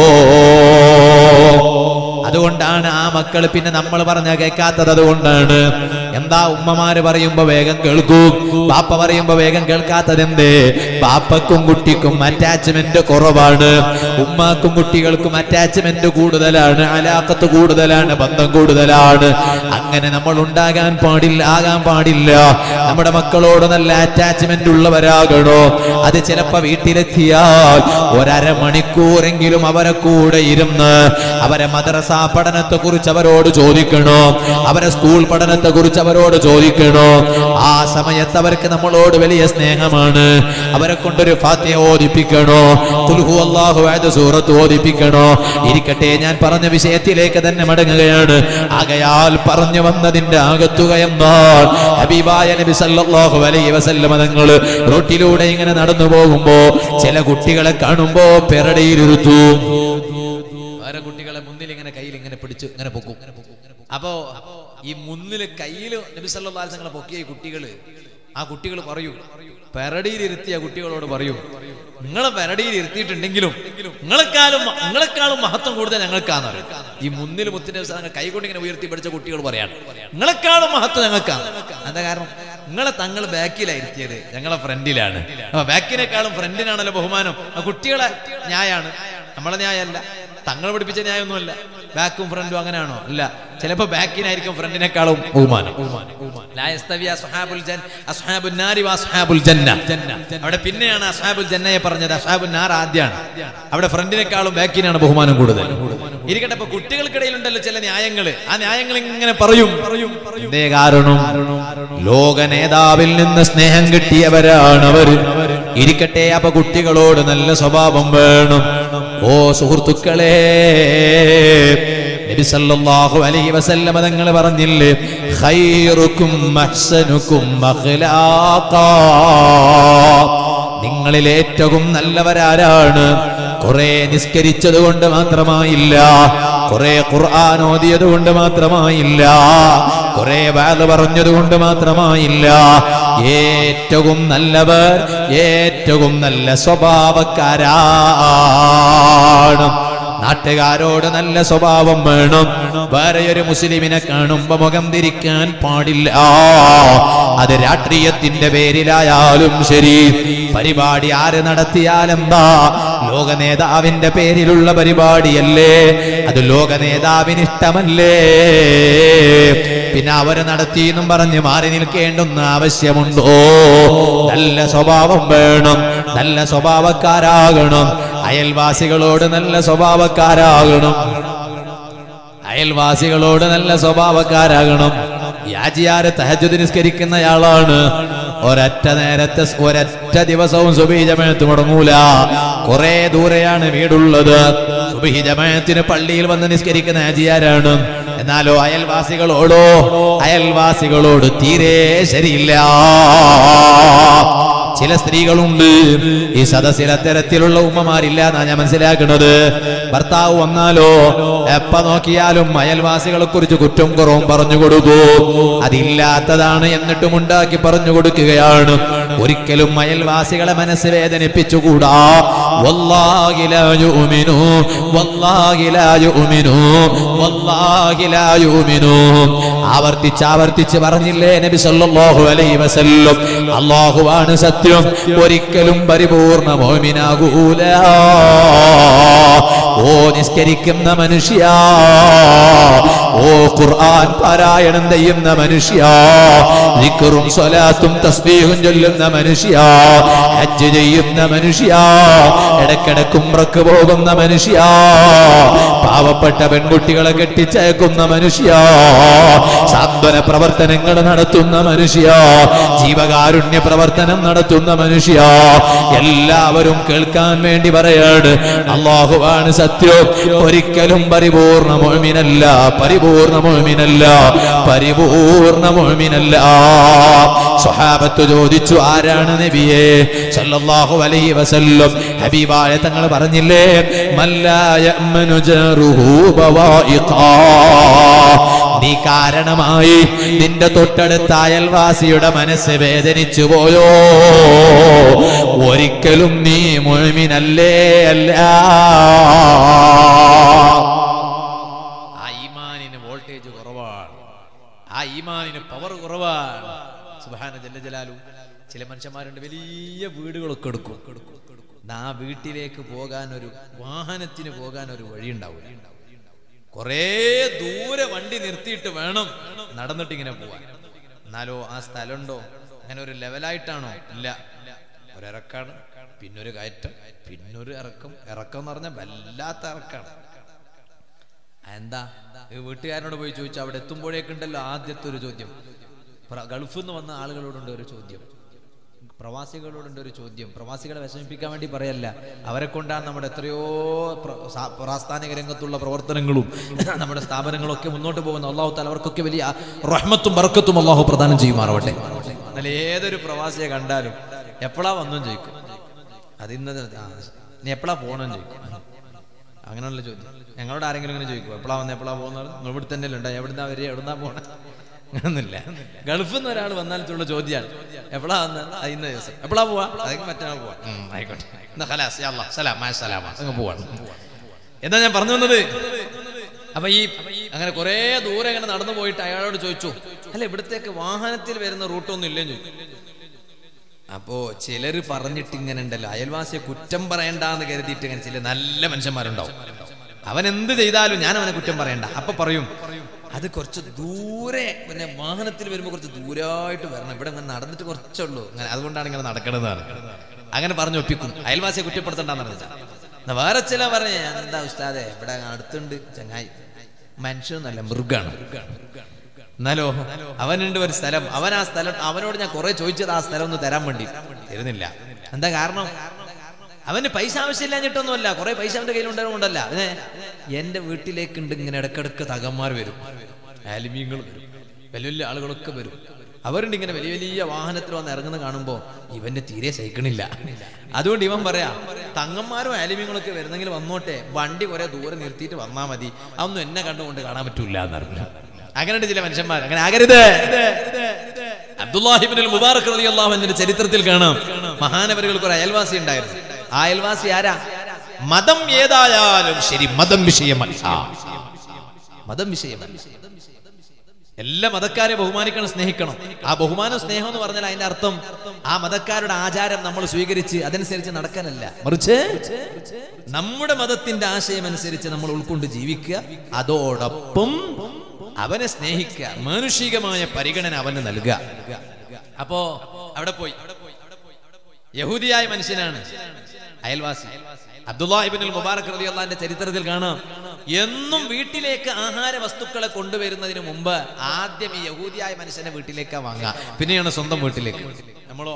അതുകൊണ്ടാണ് ആ മക്കൾ പിന്നെ നമ്മൾ പറഞ്ഞ കേൾക്കാത്തത്. അതുകൊണ്ടാണ് എന്താ ഉമ്മമാര് പറയുമ്പോ വേഗം കേൾക്കൂ, ബാപ്പ പറയുമ്പോ വേഗം കേൾക്കാത്തത് എന്തേ? ബാപ്പക്കും കുട്ടിക്കും അറ്റാച്ച്മെന്റ് കുറവാണ്, ഉമ്മാക്കും കുട്ടികൾക്കും അറ്റാച്ച്മെന്റ് കൂടുതലാണ്, അലാഖത്ത് കൂടുതലാണ്, ബന്ധം കൂടുതലാണ്. അങ്ങനെ നമ്മൾ ഉണ്ടാകാൻ പാടില്ല, ആകാൻ പാടില്ല. നമ്മുടെ മക്കളോട് നല്ല അറ്റാച്ച്മെന്റ് ഉള്ളവരാകണോ? അത് ചിലപ്പോ വീട്ടിലെത്തിയാൽ ഒരമണിക്കൂറെങ്കിലും അവരെ കൂടെ ഇരുന്ന് അവരെ മദ്രസ പഠനത്തെ കുറിച്ച് അവരോട് ചോദിക്കണോ, അവരെ സ്കൂൾ പഠനത്തെ കുറിച്ച് അവരോട് ചോദിക്കണോ? ആ സമയത്ത് അവർക്ക് നമ്മളോട് വലിയ സ്നേഹമാണ്. അവരെ കൊണ്ടൊരു ഫാത്തിഹ ഓദിപ്പിക്കണോ, ഖുൽ ഹുവല്ലാഹു അഹദ് സൂറത്ത് ഓദിപ്പിക്കണോ? ഇരിക്കട്ടെ, ഞാൻ പറഞ്ഞ വിഷയത്തിലേക്ക് തന്നെ മടങ്ങുകയാണ്. ആകയാൽ പറഞ്ഞു വന്നതിന്റെ ആകത്തുക എന്നാൽ ഹബീബായ നബി സല്ലല്ലാഹു അലൈഹി വസല്ലം തങ്ങൾ റോട്ടിലൂടെ ഇങ്ങനെ നടന്നു പോകുമ്പോ ചില കുട്ടികളെ കാണുമ്പോ പെരടിയിലിരുത്തു. വേറെ കുട്ടികളെ മുന്നിൽ ഇങ്ങനെ കയ്യിൽ ഇങ്ങനെ പിടിച്ചു ഇങ്ങനെ പൊക്കും. അപ്പോ ഈ മുന്നില് കയ്യിൽ നബി സല്ലല്ലാഹു അലൈഹി വസല്ലം പൊക്കിയ കുട്ടികള് ആ കുട്ടികൾ പറയും, പെരടിയിൽ ഇരുത്തിയ കുട്ടികളോട് പറയും, നിങ്ങളെ പെരടിയിൽ ഇരുത്തിയിട്ടുണ്ടെങ്കിലും നിങ്ങളെക്കാളും നിങ്ങളെക്കാളും മഹത്വം കൂടുതൽ ഞങ്ങൾക്കാണ്. ഈ മുന്നിൽ മുത്തിന്റെ അവസാനം കൈകൊണ്ട് ഇങ്ങനെ ഉയർത്തി പഠിച്ച കുട്ടികൾ പറയാണ്, നിങ്ങളെക്കാളും മഹത്വം ഞങ്ങൾക്കാണ്. എന്താ കാരണം? നിങ്ങളെ തങ്ങൾ ബാക്കിലാണ് ഇരുത്തിയത്, ഞങ്ങളെ ഫ്രണ്ടിലാണ്. അപ്പൊ ബാക്കിനേക്കാളും ഫ്രണ്ടിനാണല്ലോ ബഹുമാനം. ആ കുട്ടികളെ ന്യായാണ്, നമ്മളെ ന്യായമല്ല. തങ്ങൾ പഠിപ്പിച്ച ന്യായമൊന്നുമല്ല. ബാക്കും ഫ്രണ്ടും അങ്ങനെയാണോ? അല്ല. ചിലപ്പോ ബാക്കിനായിരിക്കും ഫ്രണ്ടിനേക്കാളും ബഹുമാനം. അവിടെ പിന്നെയാണ് അസ്ഹാബുൽ ജന്നയെ പറഞ്ഞത്. അസ്ഹാബുൻ നാർ ആദ്യമാണ്. അവിടെ ഫ്രണ്ടിനേക്കാളും ബാക്കിനാണ് ബഹുമാനം കൂടുതൽ. ഇരിക്കട്ടെ, ഇപ്പൊ കുട്ടികൾക്കിടയിലുണ്ടല്ലോ ചില ന്യായങ്ങള്. ആ ന്യായങ്ങൾ ഇങ്ങനെ പറയും. എന്തേ കാരണം? ലോക നേതാവിൽ നിന്ന് സ്നേഹം കിട്ടിയവരാണ് അവർ. ഇരിക്കട്ടെ, അപ്പൊ കുട്ടികളോട് നല്ല സ്വഭാവം വേണം. ഓ സുഹൃത്തുക്കളെ, നബി സല്ലല്ലാഹു അലൈഹി വസല്ലം തങ്ങൾ പറഞ്ഞില്ലേ, ഖൈറുക്കും അഹ്സനുക്കും അഖ്ലാഖാ, നിങ്ങളിൽ ഏറ്റവും നല്ലവരാരാണ്? കുറെ നിസ്കരിച്ചത് കൊണ്ട് മാത്രമായില്ല, കുറെ ഖുർആൻ ഓതിയത് കൊണ്ട് മാത്രമായില്ല, കുറെ വഅദ് പറഞ്ഞത് കൊണ്ട് മാത്രമായില്ല. ഏറ്റവും നല്ലവർ ഏറ്റവും നല്ല സ്വഭാവക്കാരാണ്. നാട്ടുകാരോട് നല്ല സ്വഭാവം വേണം. വേറെ ഒരു മുസ്ലിമിനെ കാണുമ്പോ മുഖം തിരിക്കാൻ പാടില്ല. അത് രാഷ്ട്രീയത്തിന്റെ പേരിലായാലും ശരി, പരിപാടി ആര് നടത്തിയാലെന്താ? ലോക നേതാവിന്റെ പേരിലുള്ള പരിപാടിയല്ലേ, അത് ലോക നേതാവിന് ഇഷ്ടമല്ലേ? പിന്നെ അവര് നടത്തിയെന്നും പറഞ്ഞ് മാറി നിൽക്കേണ്ടുന്ന ആവശ്യമുണ്ടോ? നല്ല സ്വഭാവം വേണം, നല്ല സ്വഭാവക്കാരാകണം. അയൽവാസികളോട് നല്ല സ്വഭാവക്കാരാകണം, അയൽവാസികളോട് നല്ല സ്വഭാവക്കാരാകണം. യാജിയാര് തഹജ്ജുദ് നിസ്കരിക്കുന്നയാളാണ്. ഒരൊറ്റ നേരത്തെ ഒരൊറ്റ ദിവസവും സുബഹി ജമാഅത്ത് മുടങ്ങൂല. കുറെ ദൂരെയാണ് വീടുള്ളത്. സുബഹി ജമാഅത്തിന് പള്ളിയിൽ വന്ന് നിസ്കരിക്കുന്ന ഹാജിയാരാണ്. എന്നാലോ അയൽവാസികളോടോ അയൽവാസികളോട് തീരെ ശരിയില്ല. ചില സ്ത്രീകളുണ്ട് ഈ സദസ്സിൽ, അത്തരത്തിലുള്ള ഉമ്മമാരില്ല എന്നാ ഞാൻ മനസ്സിലാക്കുന്നത്. ഭർത്താവ് വന്നാലോ എപ്പ നോക്കിയാലും അയൽവാസികളെ കുറിച്ച് കുറ്റം കുറവും പറഞ്ഞു കൊടുക്കൂ. അതില്ലാത്തതാണ് എന്നിട്ടും ഉണ്ടാക്കി പറഞ്ഞു കൊടുക്കുകയാണ്. ഒരിക്കലും അയൽവാസികളെ മനസ്സ് വേദനിപ്പിച്ചുകൂടാ. വല്ലാഹി ലാ യുഅ്മിനു വല്ലാഹി ലാ യുഅ്മിനു വല്ലാഹി ലാ യുഅ്മിനു. ആവർത്തിച്ച് ആവർത്തിച്ച് പറഞ്ഞില്ലേ നബി സല്ലല്ലാഹു അലൈഹി വസല്ലം, അല്ലാഹുവാണ് സത്യം, ഒരിക്കലും പരിപൂർണ മുഅ്മിനാകൂല. ഓ നിസ്കരിക്കുന്ന മനുഷ്യ, ഓ ഖുർആൻ പാരായണം ചെയ്യുന്ന മനുഷ്യ, ദിക്റും സ്വലാത്തും തസ്ബീഹും ചൊല്ലുന്ന മനുഷ്യ, ഹജ്ജ് ചെയ്യുന്ന മനുഷ്യ, ഇടക്കിടക്ക് ഉംറക്ക് പോകുന്ന മനുഷ്യ, പാവപ്പെട്ട പെൺകുട്ടികളെ കെട്ടിച്ചയക്കുന്ന മനുഷ്യ, സാന്ത്വന പ്രവർത്തനങ്ങൾ നടത്തുന്ന മനുഷ്യ, ജീവകാരുണ്യ പ്രവർത്തനം നടത്തുന്ന മനുഷ്യ, എല്ലാവരും കേൾക്കാൻ വേണ്ടി പറയാണ്, അല്ലാഹുവാണ് സത്യം, ഒരിക്കലും പരിപൂർണ മുഅ്മിനല്ല, പരിപൂർണ മുഅ്മിനല്ല, പരിപൂർണ മുഅ്മിനല്ല. സ്വഹാബത്ത് ചോദിച്ചു, ആരാണ് നബിയേ സല്ലല്ലാഹു അലൈഹി വസല്ലം? ഹബീബായ തങ്ങൾ പറഞ്ഞില്ലേ, മല്ലാ യഅ്മനു ജാറുഹു ബവായിഖാ, നീ കാരണമായി നിന്റെ തൊട്ടടുത്ത അയൽവാസിയുടെ മനസ്സ് വേദനിച്ചു പോയോ, ഒരിക്കലും നീ മുഅ്മിനല്ലേ അല്ല. ആ ഈമാനിന് വോൾട്ടേജ് കുറവാണ്, ആ ഈമാനിന് പവർ കുറവാണ്. സുബ്ഹാന ജല്ല ജലാലു. ചില മനുഷ്യന്മാരുണ്ട് വലിയ വീടുകളൊക്കെ എടുക്കും, ആ വീട്ടിലേക്ക് പോകാൻ ഒരു വാഹനത്തിന് പോകാൻ ഒരു വഴി ഉണ്ടാവില്ല. കുറേ ദൂരെ വണ്ടി നിർത്തിയിട്ട് വേണം നടന്നിട്ട് ഇങ്ങനെ പോവാൻ. എന്നാലോ ആ സ്ഥലമുണ്ടോ? അങ്ങനെ ഒരു ലെവലായിട്ടാണോ? ഇല്ല. ഒരിറക്കാണ്, പിന്നൊരു കയറ്റം, പിന്നൊരു ഇറക്കം. ഇറക്കം എന്ന് പറഞ്ഞാൽ വല്ലാത്ത ഇറക്കാണ്. എന്താ വീട്ടുകാരനോട് പോയി ചോദിച്ചാൽ അവിടെ എത്തുമ്പോഴേക്കുണ്ടല്ലോ ആദ്യത്തെ ഒരു ചോദ്യം, ഗൾഫിൽ നിന്ന് വന്ന ആളുകളോടുണ്ട് ഒരു ചോദ്യം, പ്രവാസികളോടുണ്ട് ഒരു ചോദ്യം. പ്രവാസികളെ വിഷമിപ്പിക്കാൻ വേണ്ടി പറയല്ല, അവരെ കൊണ്ടാണ് നമ്മുടെ എത്രയോ പ്രാസ്ഥാനിക രംഗത്തുള്ള പ്രവർത്തനങ്ങളും നമ്മുടെ സ്ഥാപനങ്ങളൊക്കെ മുന്നോട്ട് പോകുന്ന. അള്ളാഹു തആല അവർക്കൊക്കെ വലിയ റഹ്മത്തും ബർക്കത്തും അള്ളാഹു പ്രദാനം ചെയ്യുമാറാവട്ടെ. എന്നാൽ ഏതൊരു പ്രവാസിയെ കണ്ടാലും എപ്പോഴാ വന്നും ചോദിക്കും, അത് ഇന്ന് നീ എപ്പോഴാ പോകണമെന്ന് ചോദിക്കും. അങ്ങനെയുള്ള ചോദ്യം ഞങ്ങളോട് ആരെങ്കിലും ഇങ്ങനെ ചോദിക്കും, എപ്പോഴാ വന്ന് എപ്പോഴാ പോകുന്നത്? നിങ്ങൾ ഇവിടെ തന്നെ ഉണ്ടായി, എവിടുന്നാ വരിക, എവിടുന്നാ പോണേ? അങ്ങനൊന്നുമില്ല. ഗൾഫിൽ നിന്ന് ഒരാൾ വന്നാലുള്ള ചോദ്യമാണ് എപ്പോഴാ വന്ന് ഇന്ന ദിവസം എപ്പോഴാ പോവാ അതൊക്കെ മറ്റന്നാൾ പോവാ ആയിക്കോട്ടെ എന്നാ ഖലാസ് യാ അല്ലാഹ് സലാം മാ സലാമ അങ്ങ് പോവാണ്. എന്താ ഞാൻ പറഞ്ഞു വന്നത്? അപ്പൊ ഈ അങ്ങനെ കുറെ ദൂരെ ഇങ്ങനെ നടന്നു പോയിട്ട് അയാളോട് ചോദിച്ചു, അല്ല ഇവിടത്തേക്ക് വാഹനത്തിൽ വരുന്ന റൂട്ടൊന്നും ഇല്ലെന്ന് ചോദിച്ചു. അപ്പോ ചിലര് പറഞ്ഞിട്ട് ഇങ്ങനെ ഉണ്ടല്ലോ, അയൽവാസിയെ കുറ്റം പറയണ്ടെന്ന് കരുതിയിട്ട് ഇങ്ങനെ ചില നല്ല മനുഷ്യന്മാരുണ്ടാവും. അവൻ എന്ത് ചെയ്താലും ഞാൻ അവനെ കുറ്റം പറയണ്ട. അപ്പൊ പറയും അത് കുറച്ച് ദൂരെ, പിന്നെ വാഹനത്തിൽ വരുമ്പോൾ കുറച്ച് ദൂരമായിട്ട് വരണം, ഇവിടെ ഇങ്ങനെ നടന്നിട്ട് കുറച്ചുള്ളൂ, അങ്ങനെ അതുകൊണ്ടാണ് ഇങ്ങനെ നടക്കണതാണ്. അങ്ങനെ പറഞ്ഞു ഒപ്പിക്കും, അയൽവാസിയെ കുറ്റപ്പെടുത്തണ്ടെന്ന് പറഞ്ഞാൽ. വേറെ ചില പറഞ്ഞ എന്താ ഉസ്താദെ ഇവിടെ അടുത്തുണ്ട് ചങ്ങായി, മനുഷ്യനല്ല മൃഗാണ്, എന്നാലോ അവനുണ്ട് ഒരു സ്ഥലം, അവൻ ആ സ്ഥലം അവനോട് ഞാൻ കുറെ ചോദിച്ചത് ആ സ്ഥലം ഒന്ന് തരാൻ വേണ്ടി തരുന്നില്ല. എന്താ കാരണം? അവന് പൈസ ആവശ്യമില്ലാഞ്ഞിട്ടൊന്നുമല്ല, കുറെ പൈസ അവന്റെ കയ്യിലുണ്ടായതുകൊണ്ടല്ല. അതിനെ എന്റെ വീട്ടിലേക്കുണ്ട് ഇങ്ങനെ ഇടക്കിടക്ക് തകന്മാർ വരും, ആലിമീങ്ങൾ വരും, വലിയ വലിയ ആളുകളൊക്കെ വരും. അവരുണ്ട് ഇങ്ങനെ വലിയ വലിയ വാഹനത്തിൽ വന്ന് ഇറങ്ങുന്ന കാണുമ്പോ ഇവന്റെ തീരെ സഹിക്കണില്ല. അതുകൊണ്ട് ഇവൻ പറയാ തങ്ങന്മാരും ആലിമീങ്ങളൊക്കെ വരുന്നെങ്കിൽ വന്നോട്ടെ, വണ്ടി കുറെ ദൂരെ നിർത്തിയിട്ട് വന്നാ മതി, അതൊന്നും എന്നെ കണ്ടുകൊണ്ട് കാണാൻ പറ്റൂല എന്നറിഞ്ഞു. അങ്ങനെയുണ്ട് ചില മനുഷ്യന്മാർ. അങ്ങനെ ആകരുത്. അബ്ദുല്ലാഹി ഇബ്നുൽ മുബാറക് റളിയല്ലാഹു അൻഹുവിന്റെ ചരിത്രത്തിൽ കാണാം, മഹാനവരുകൾക്ക് ഒരു അയൽവാസി ഉണ്ടായിരുന്നു. ആ അയൽവാസി ആരാ? മതം ഏതായാലും ശരി, മതം വിഷയമല്ല, മതം വിഷയമല്ല. എല്ലാ മതക്കാരെ ബഹുമാനിക്കണം, സ്നേഹിക്കണം. ആ ബഹുമാനം സ്നേഹം എന്ന് പറഞ്ഞാൽ അതിന്റെ അർത്ഥം ആ മതക്കാരുടെ ആചാരം നമ്മൾ സ്വീകരിച്ച് അതനുസരിച്ച് നടക്കാനല്ല, മറിച്ച് നമ്മുടെ മതത്തിന്റെ ആശയം അനുസരിച്ച് നമ്മൾ ഉൾക്കൊണ്ട് ജീവിക്കുക, അതോടൊപ്പം അവനെ സ്നേഹിക്കുക, മാനുഷികമായ പരിഗണന അവന് നൽകുക. അപ്പോ അവിടെ പോയി യഹൂദിയായ മനുഷ്യനാണ് അയൽവാസി. അബ്ദുല്ലാഹി ഇബ്നുൽ മുബാറക് റളിയല്ലാഹു അൻഹുവിന്റെ ചരിത്രത്തിൽ കാണാം, എന്നും വീട്ടിലേക്ക് ആഹാര വസ്തുക്കളെ കൊണ്ടുവരുന്നതിന് മുമ്പ് ആദ്യം ഈ യഹൂദിയായ മനുഷ്യനെ വീട്ടിലേക്കാ വാങ്ങുക, പിന്നെയാണ് സ്വന്തം വീട്ടിലേക്ക്. നമ്മളോ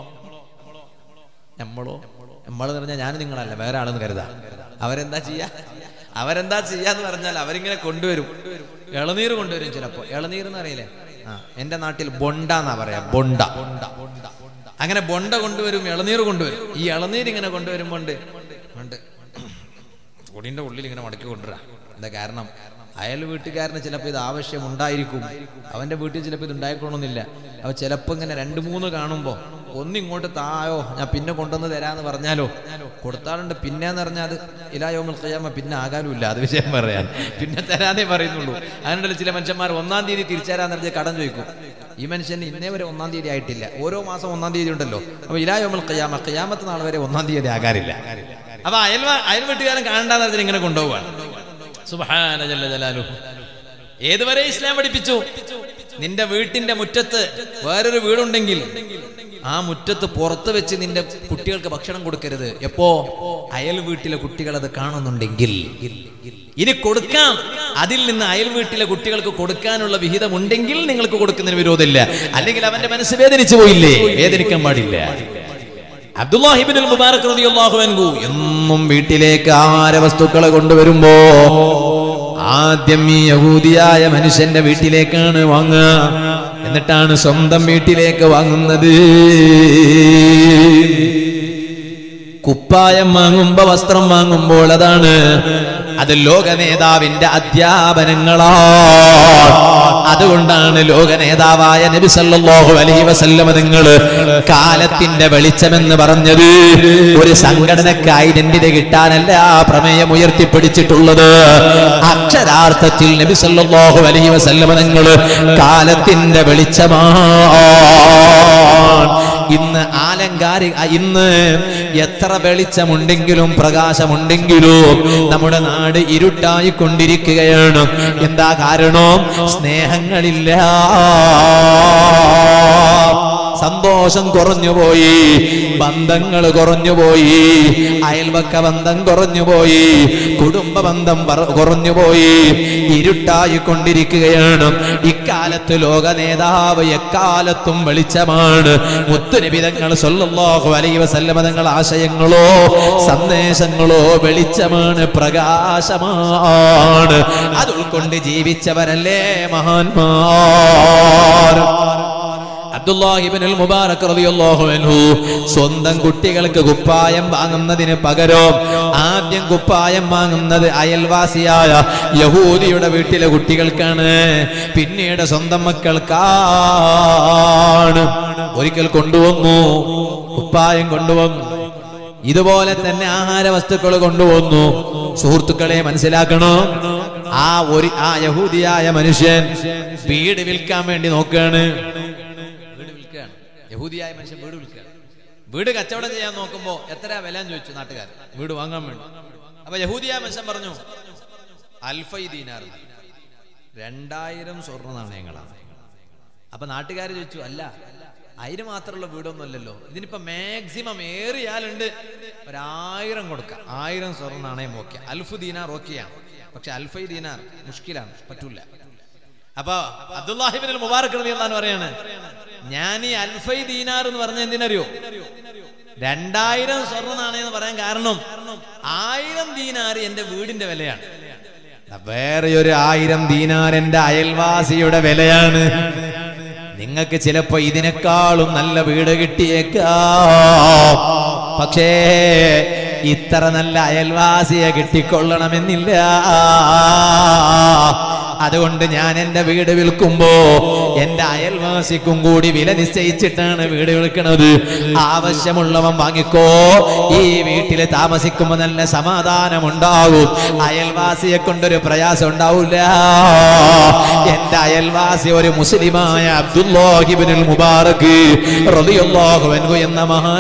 നമ്മളോ നമ്മൾ പറഞ്ഞാൽ ഞാൻ നിങ്ങളല്ല, വേറെ ആളെന്ന് കരുതാ. അവരെന്താ ചെയ്യാ അവരെന്താ ചെയ്യാന്ന് പറഞ്ഞാൽ അവരിങ്ങനെ കൊണ്ടുവരും, ഇളനീര് കൊണ്ടുവരും. ചിലപ്പോ ഇളനീർ എന്ന് അറിയില്ലേ, ആ എന്റെ നാട്ടിൽ ബൊണ്ട എന്നാ പറയാ, ബൊണ്ട. അങ്ങനെ ബൊണ്ട കൊണ്ടുവരും, ഇളനീർ കൊണ്ടുവരും. ഈ ഇളനീർ ഇങ്ങനെ കൊണ്ടുവരുമ്പോണ്ട് പൊടിന്റെ ഉള്ളിൽ ഇങ്ങനെ മടക്കി കൊണ്ടുവരാ. എന്താ കാരണം? അയൽ വീട്ടുകാരന് ചിലപ്പോൾ ഇത് ആവശ്യം ഉണ്ടായിരിക്കും, അവന്റെ വീട്ടിൽ ചിലപ്പോൾ ഇത് ഉണ്ടായിക്കൊള്ളണമെന്നില്ല. അപ്പൊ ചിലപ്പോ ഇങ്ങനെ രണ്ട് മൂന്ന് കാണുമ്പോ ഒന്നിങ്ങോട്ട് തായോ ഞാൻ പിന്നെ കൊണ്ടുവന്ന് തരാന്ന് പറഞ്ഞാലോ കൊടുത്താളുണ്ട്. പിന്നെന്ന് പറഞ്ഞാൽ അത് ഇലാ യൗമുൽ ഖിയാമ പിന്നെ ആകാനുമില്ല, അത് വിഷയം പറയാൻ, പിന്നെ തരാനേ പറയുന്നുള്ളൂ. അങ്ങനെയുള്ള ചില മനുഷ്യന്മാർ ഒന്നാം തീയതി തിരിച്ചേരാന്ന് പറഞ്ഞാൽ കടം ചോദിക്കും. ഈ മനുഷ്യന് ഇന്നേ വരെ ഒന്നാം തീയതി ആയിട്ടില്ല, ഓരോ മാസം ഒന്നാം തീയതി ഉണ്ടല്ലോ. അപ്പൊ ഇലാ യൗമുൽ ഖിയാമ, ഖിയാമത്ത് നാൾ വരെ ഒന്നാം തീയതി ആകാറില്ല. അപ്പൊ അയൽ അയൽ വീട്ടുകാരൻ കാണണ്ടെന്ന് പറഞ്ഞാൽ ഇങ്ങനെ കൊണ്ടുപോവാണ്. സുബ്ഹാന ജല്ല ജലാലുഹു. ഏതുവരെ ഇസ്ലാം പഠിപ്പിച്ചു? നിന്റെ വീട്ടിന്റെ മുറ്റത്ത് വേറൊരു വീടുണ്ടെങ്കിൽ ആ മുറ്റത്ത് പുറത്ത് വെച്ച് നിന്റെ കുട്ടികൾക്ക് ഭക്ഷണം കൊടുക്കരുത്. എപ്പോ? അയൽ വീട്ടിലെ കുട്ടികൾ അത് കാണുന്നുണ്ടെങ്കിൽ. ഇനി കൊടുക്കാം, അതിൽ നിന്ന് അയൽ വീട്ടിലെ കുട്ടികൾക്ക് കൊടുക്കാനുള്ള വിഹിതമുണ്ടെങ്കിൽ നിങ്ങൾക്ക് കൊടുക്കുന്നതിന് വിരോധമില്ല. അല്ലെങ്കിൽ അവന്റെ മനസ്സ് വേദനിച്ചു പോയില്ലേ? വേദനിക്കാൻ പാടില്ല. അബ്ദുല്ലാഹി ഇബ്നുൽ മുബാറക് റളിയല്ലാഹു അൻഹു എന്നും വീട്ടിലേക്ക് ആഹാര വസ്തുക്കളെ കൊണ്ടുവരുമ്പോ ആദ്യം ഈ യഹൂദിയായ മനുഷ്യന്റെ വീട്ടിലേക്കാണ് വാങ്ങുക, എന്നിട്ടാണ് സ്വന്തം വീട്ടിലേക്ക് വാങ്ങുന്നത്. കുപ്പായം വാങ്ങുമ്പോ, വസ്ത്രം വാങ്ങുമ്പോൾ അതാണ്, അത് ലോക നേതാവിന്റെ അധ്യാപനങ്ങളാണ്. അതുകൊണ്ടാണ് ലോക നേതാവായ നബി സല്ലല്ലാഹു അലൈഹി വസല്ലം തങ്ങൾ കാലത്തിന്റെ വെളിച്ചമെന്ന് പറഞ്ഞത്. ഒരു സംഘടനക്ക് ഐഡന്റിറ്റി കിട്ടാനല്ല ആ പ്രമേയം ഉയർത്തിപ്പിടിച്ചിട്ടുള്ളത്. അക്ഷരാർത്ഥത്തിൽ നബി സല്ലല്ലാഹു അലൈഹി വസല്ലം തങ്ങൾ കാലത്തിന്റെ വെളിച്ചമാണ്. ഇന്ന് ആലങ്കാരി ഇന്ന് എത്ര വെളിച്ചമുണ്ടെങ്കിലും പ്രകാശമുണ്ടെങ്കിലും നമ്മുടെ നാട് ഇരുട്ടായി കൊണ്ടിരിക്കുകയാണ്. എന്താ കാരണം? സ്നേഹങ്ങളില്ല, സന്തോഷം കുറഞ്ഞുപോയി, ബന്ധങ്ങൾ കുറഞ്ഞുപോയി, അയൽവക്ക ബന്ധം കുറഞ്ഞുപോയി, കുടുംബ ബന്ധം കുറഞ്ഞുപോയി, ഇരുട്ടായി കൊണ്ടിരിക്കുകയാണ്. ഇക്കാലത്ത് ലോക നേതാവ് എക്കാലത്തും വെളിച്ചമാണ്. മുത്തുനബി തങ്ങൾ സല്ലല്ലാഹു അലൈഹി വസല്ലം തങ്ങൾ ആശയങ്ങളോ സന്ദേശങ്ങളോ വെളിച്ചമാണ്, പ്രകാശമാണ്. അത് ഉൾക്കൊണ്ട് ജീവിച്ചവരല്ലേ മഹാന്മാർ. അബ്ദുല്ലാഹി ഇബ്നുൽ മുബാറക് റളിയല്ലാഹു അൻഹു സ്വന്തം കുട്ടികൾക്ക് കുപ്പായം വാങ്ങുന്നതിന് പകരം ആദ്യം കുപ്പായം വാങ്ങുന്നത് അയൽവാസിയായ യഹൂദിയുടെ വീട്ടിലെ കുട്ടികൾക്കാണ്, പിന്നീട് സ്വന്തം മക്കൾക്കാണ്. ഒരിക്കൽ കൊണ്ടുവന്നു, കുപ്പായം കൊണ്ടുവന്നു, ഇതുപോലെ തന്നെ ആഹാര വസ്തുക്കൾ കൊണ്ടുവന്നു. സുഹൃത്തുക്കളെ മനസ്സിലാക്കണോ, ആ ഒരു ആ യഹൂദിയായ മനുഷ്യൻ വീട് വിൽക്കാൻ വേണ്ടി നോക്കുകയാണ്. വീട് വിൽക്കുകയാണ് യഹൂദിയായ മനുഷ്യൻ വീട് വിൽക്കുകയാണ്. വീട് കച്ചവടം ചെയ്യാൻ നോക്കുമ്പോ എത്ര വില എന്ന് ചോദിച്ചു നാട്ടുകാർ, വീട് വാങ്ങാൻ വേണ്ടി. അപ്പൊ യഹൂദിയായ മനുഷ്യൻ പറഞ്ഞു അൽഫൈ ദീനാർ, രണ്ടായിരം സ്വർണ്ണ നാണയങ്ങളാണ്. അപ്പൊ നാട്ടുകാർ ചോദിച്ചു, അല്ല അതിന് മാത്രമുള്ള വീടൊന്നുമല്ലല്ലോ, ഇതിനിപ്പോ മാക്സിമം ഏറിയാലുണ്ട് ഒരായിരം കൊടുക്കാം, ആയിരം സ്വർണ്ണ നാണയം ഓക്കെ, അൽഫ് ദീനാർ ഓക്കെയാണ്, പക്ഷെ അൽഫൈ ദീനാർ മുഷ്കിലാണ്, പറ്റൂല. അപ്പൊ അബ്ദുല്ലാഹി ഇബ്നുൽ മുബാറക് റളിയല്ലാഹു അൻഹു പറയാണ്, ഞാൻ ഈ അൽഫൈ ദീനാർ എന്ന് പറഞ്ഞ എന്തിനറിയോ, രണ്ടായിരം സ്വർണ്ണ നാണയം എന്ന് പറയാൻ കാരണം ആയിരം ദീനാർ എന്റെ വീടിന്റെ വിലയാണ്, വേറെ ഒരു ആയിരം ദീനാർ എന്റെ അയൽവാസിയുടെ വിലയാണ്. നിങ്ങൾക്ക് ചിലപ്പോ ഇതിനേക്കാളും നല്ല വീട് കിട്ടിയേക്കാം, പക്ഷേ ഇത്ര നല്ല അയൽവാസിയെ കിട്ടിക്കൊള്ളണമെന്നില്ല. അതുകൊണ്ട് ഞാൻ എന്റെ വീട് വിൽക്കുമ്പോ എന്റെ അയൽവാസിക്കും കൂടി വില നിശ്ചയിച്ചിട്ടാണ് വീട് വിൽക്കുന്നത്. ആവശ്യമുള്ളവൻ വാങ്ങിക്കോ, ഈ വീട്ടില് താമസിക്കുമ്പോ നല്ല സമാധാനമുണ്ടാകും, അയൽവാസിയെ കൊണ്ടൊരു പ്രയാസം ഉണ്ടാവില്ല. എന്റെ അയൽവാസി ഒരു മുസ്ലിമായ അബ്ദുല്ലാഹി ഇബ്നുൽ മുബാറക് റളിയല്ലാഹു അൻഹു എന്ന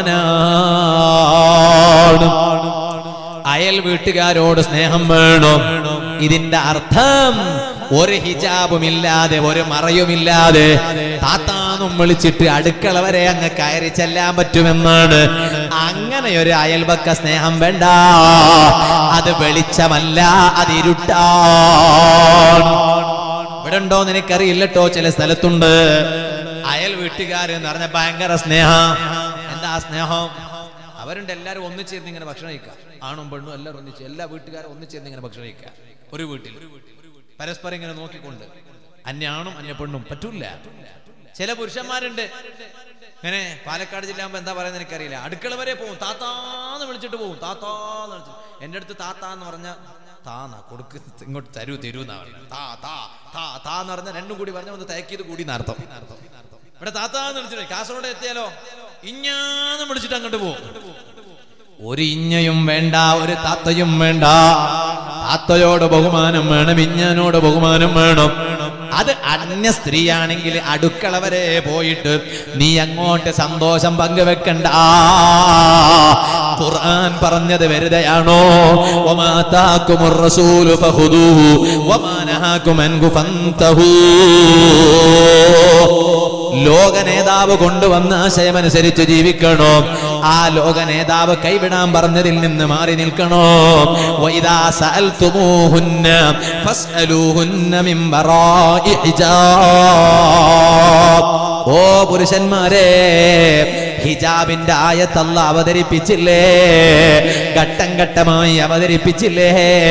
മഹാനാണ്. അയൽ വീട്ടുകാരോട് സ്നേഹം വേണം. ഇതിന്റെ അർത്ഥം ഒരു ഹിജാബുമില്ലാതെ ഒരു മറയുമില്ലാതെ താത്താന്നും വിളിച്ചിട്ട് അടുക്കള വരെ അങ്ങ് കയറി ചെല്ലാൻ പറ്റുമെന്നാണ്. അങ്ങനെ ഒരു അയൽപക്ക സ്നേഹം വേണ്ട, അത് വെളിച്ചമല്ല, അത് ഇരുട്ടാണ്. ഇവിടെ ഉണ്ടോ നിനക്കറിയില്ലട്ടോ, ചില സ്ഥലത്തുണ്ട് അയൽ വീട്ടുകാർ എന്ന് പറഞ്ഞ ഭയങ്കര സ്നേഹം. എന്താ സ്നേഹം? അവരുണ്ട് എല്ലാവരും ഒന്നിച്ചേർന്ന് ഇങ്ങനെ ഭക്ഷണം കഴിക്കുക, ആണും പെണ്ണും എല്ലാവരും ഒന്നിച്ച്, എല്ലാ വീട്ടുകാരും ഒന്നിച്ചേർന്ന് ഇങ്ങനെ ഭക്ഷണം കഴിക്കുക. ഒരു വീട്ടിൽ പരസ്പരം ഇങ്ങനെ നോക്കിക്കൊണ്ട്, അന്യ ആണും അന്യ പെണ്ണും പറ്റൂല. ചില പുരുഷന്മാരുണ്ട് ഇങ്ങനെ, പാലക്കാട് ജില്ല ആകുമ്പോ എന്താ പറയുന്നത് എനിക്കറിയില്ല, അടുക്കള വരെ പോകും, താത്താന്ന് വിളിച്ചിട്ട് പോകും, താത്താന്ന് വിളിച്ചിട്ട്. എന്റെ അടുത്ത് താത്ത എന്ന് പറഞ്ഞ താന്നാ കൊടുക്ക്, ഇങ്ങോട്ട് തരൂ തരൂ എന്നാ പറഞ്ഞത്. താ താ താ താ എന്ന് പറഞ്ഞാൽ രണ്ടും കൂടി പറഞ്ഞ ഒന്ന് തയക്കിയത് കൂടി നടത്തും. ഇവിടെ താത്താന്ന് വിളിച്ചിട്ട് കാസർഗോഡ് എത്തിയാലോ ഇഞ്ഞാന്ന് വിളിച്ചിട്ട് അങ്ങോട്ട് പോകും. ഒരു ഇഞ്ഞയും വേണ്ട, ഒരു താത്തയും വേണ്ട. താത്തയോട് ബഹുമാനം വേണം, ഇഞ്ഞനോട് ബഹുമാനം വേണം. അത് അന്യ സ്ത്രീയാണെങ്കിൽ അടുക്കള വരെ പോയിട്ട് നീ അങ്ങോട്ട് സന്തോഷം പങ്കുവെക്കണ്ട. ഖുർആൻ പറഞ്ഞത് വെറുതെയാണോ? വമാ താകുമുർ റസൂലു ഫഖുദൂഹു വമാ നഹാകും അൻഹു ഫന്തഹൂ. ലോക നേതാവ് കൊണ്ടുവന്ന ആശയമനുസരിച്ച് ജീവിക്കണോ? ആ ലോക നേതാവ് കൈവിടാൻ പറഞ്ഞതിൽ നിന്ന് മാറി നിൽക്കണോ? വഇദാ സഅൽതുമൂഹുന്ന ഫസ്അലൂഹുന്ന മിൻ വറാഇ ഹിജാബ്. ഓ പുരുഷന്മാരെ, ഹിജാബിന്റെ ആയത്ത് അല്ലാഹു അവതരിപ്പിച്ചില്ലേ? ഘട്ടം ഘട്ടമായി അവതരിപ്പിച്ചില്ലേ?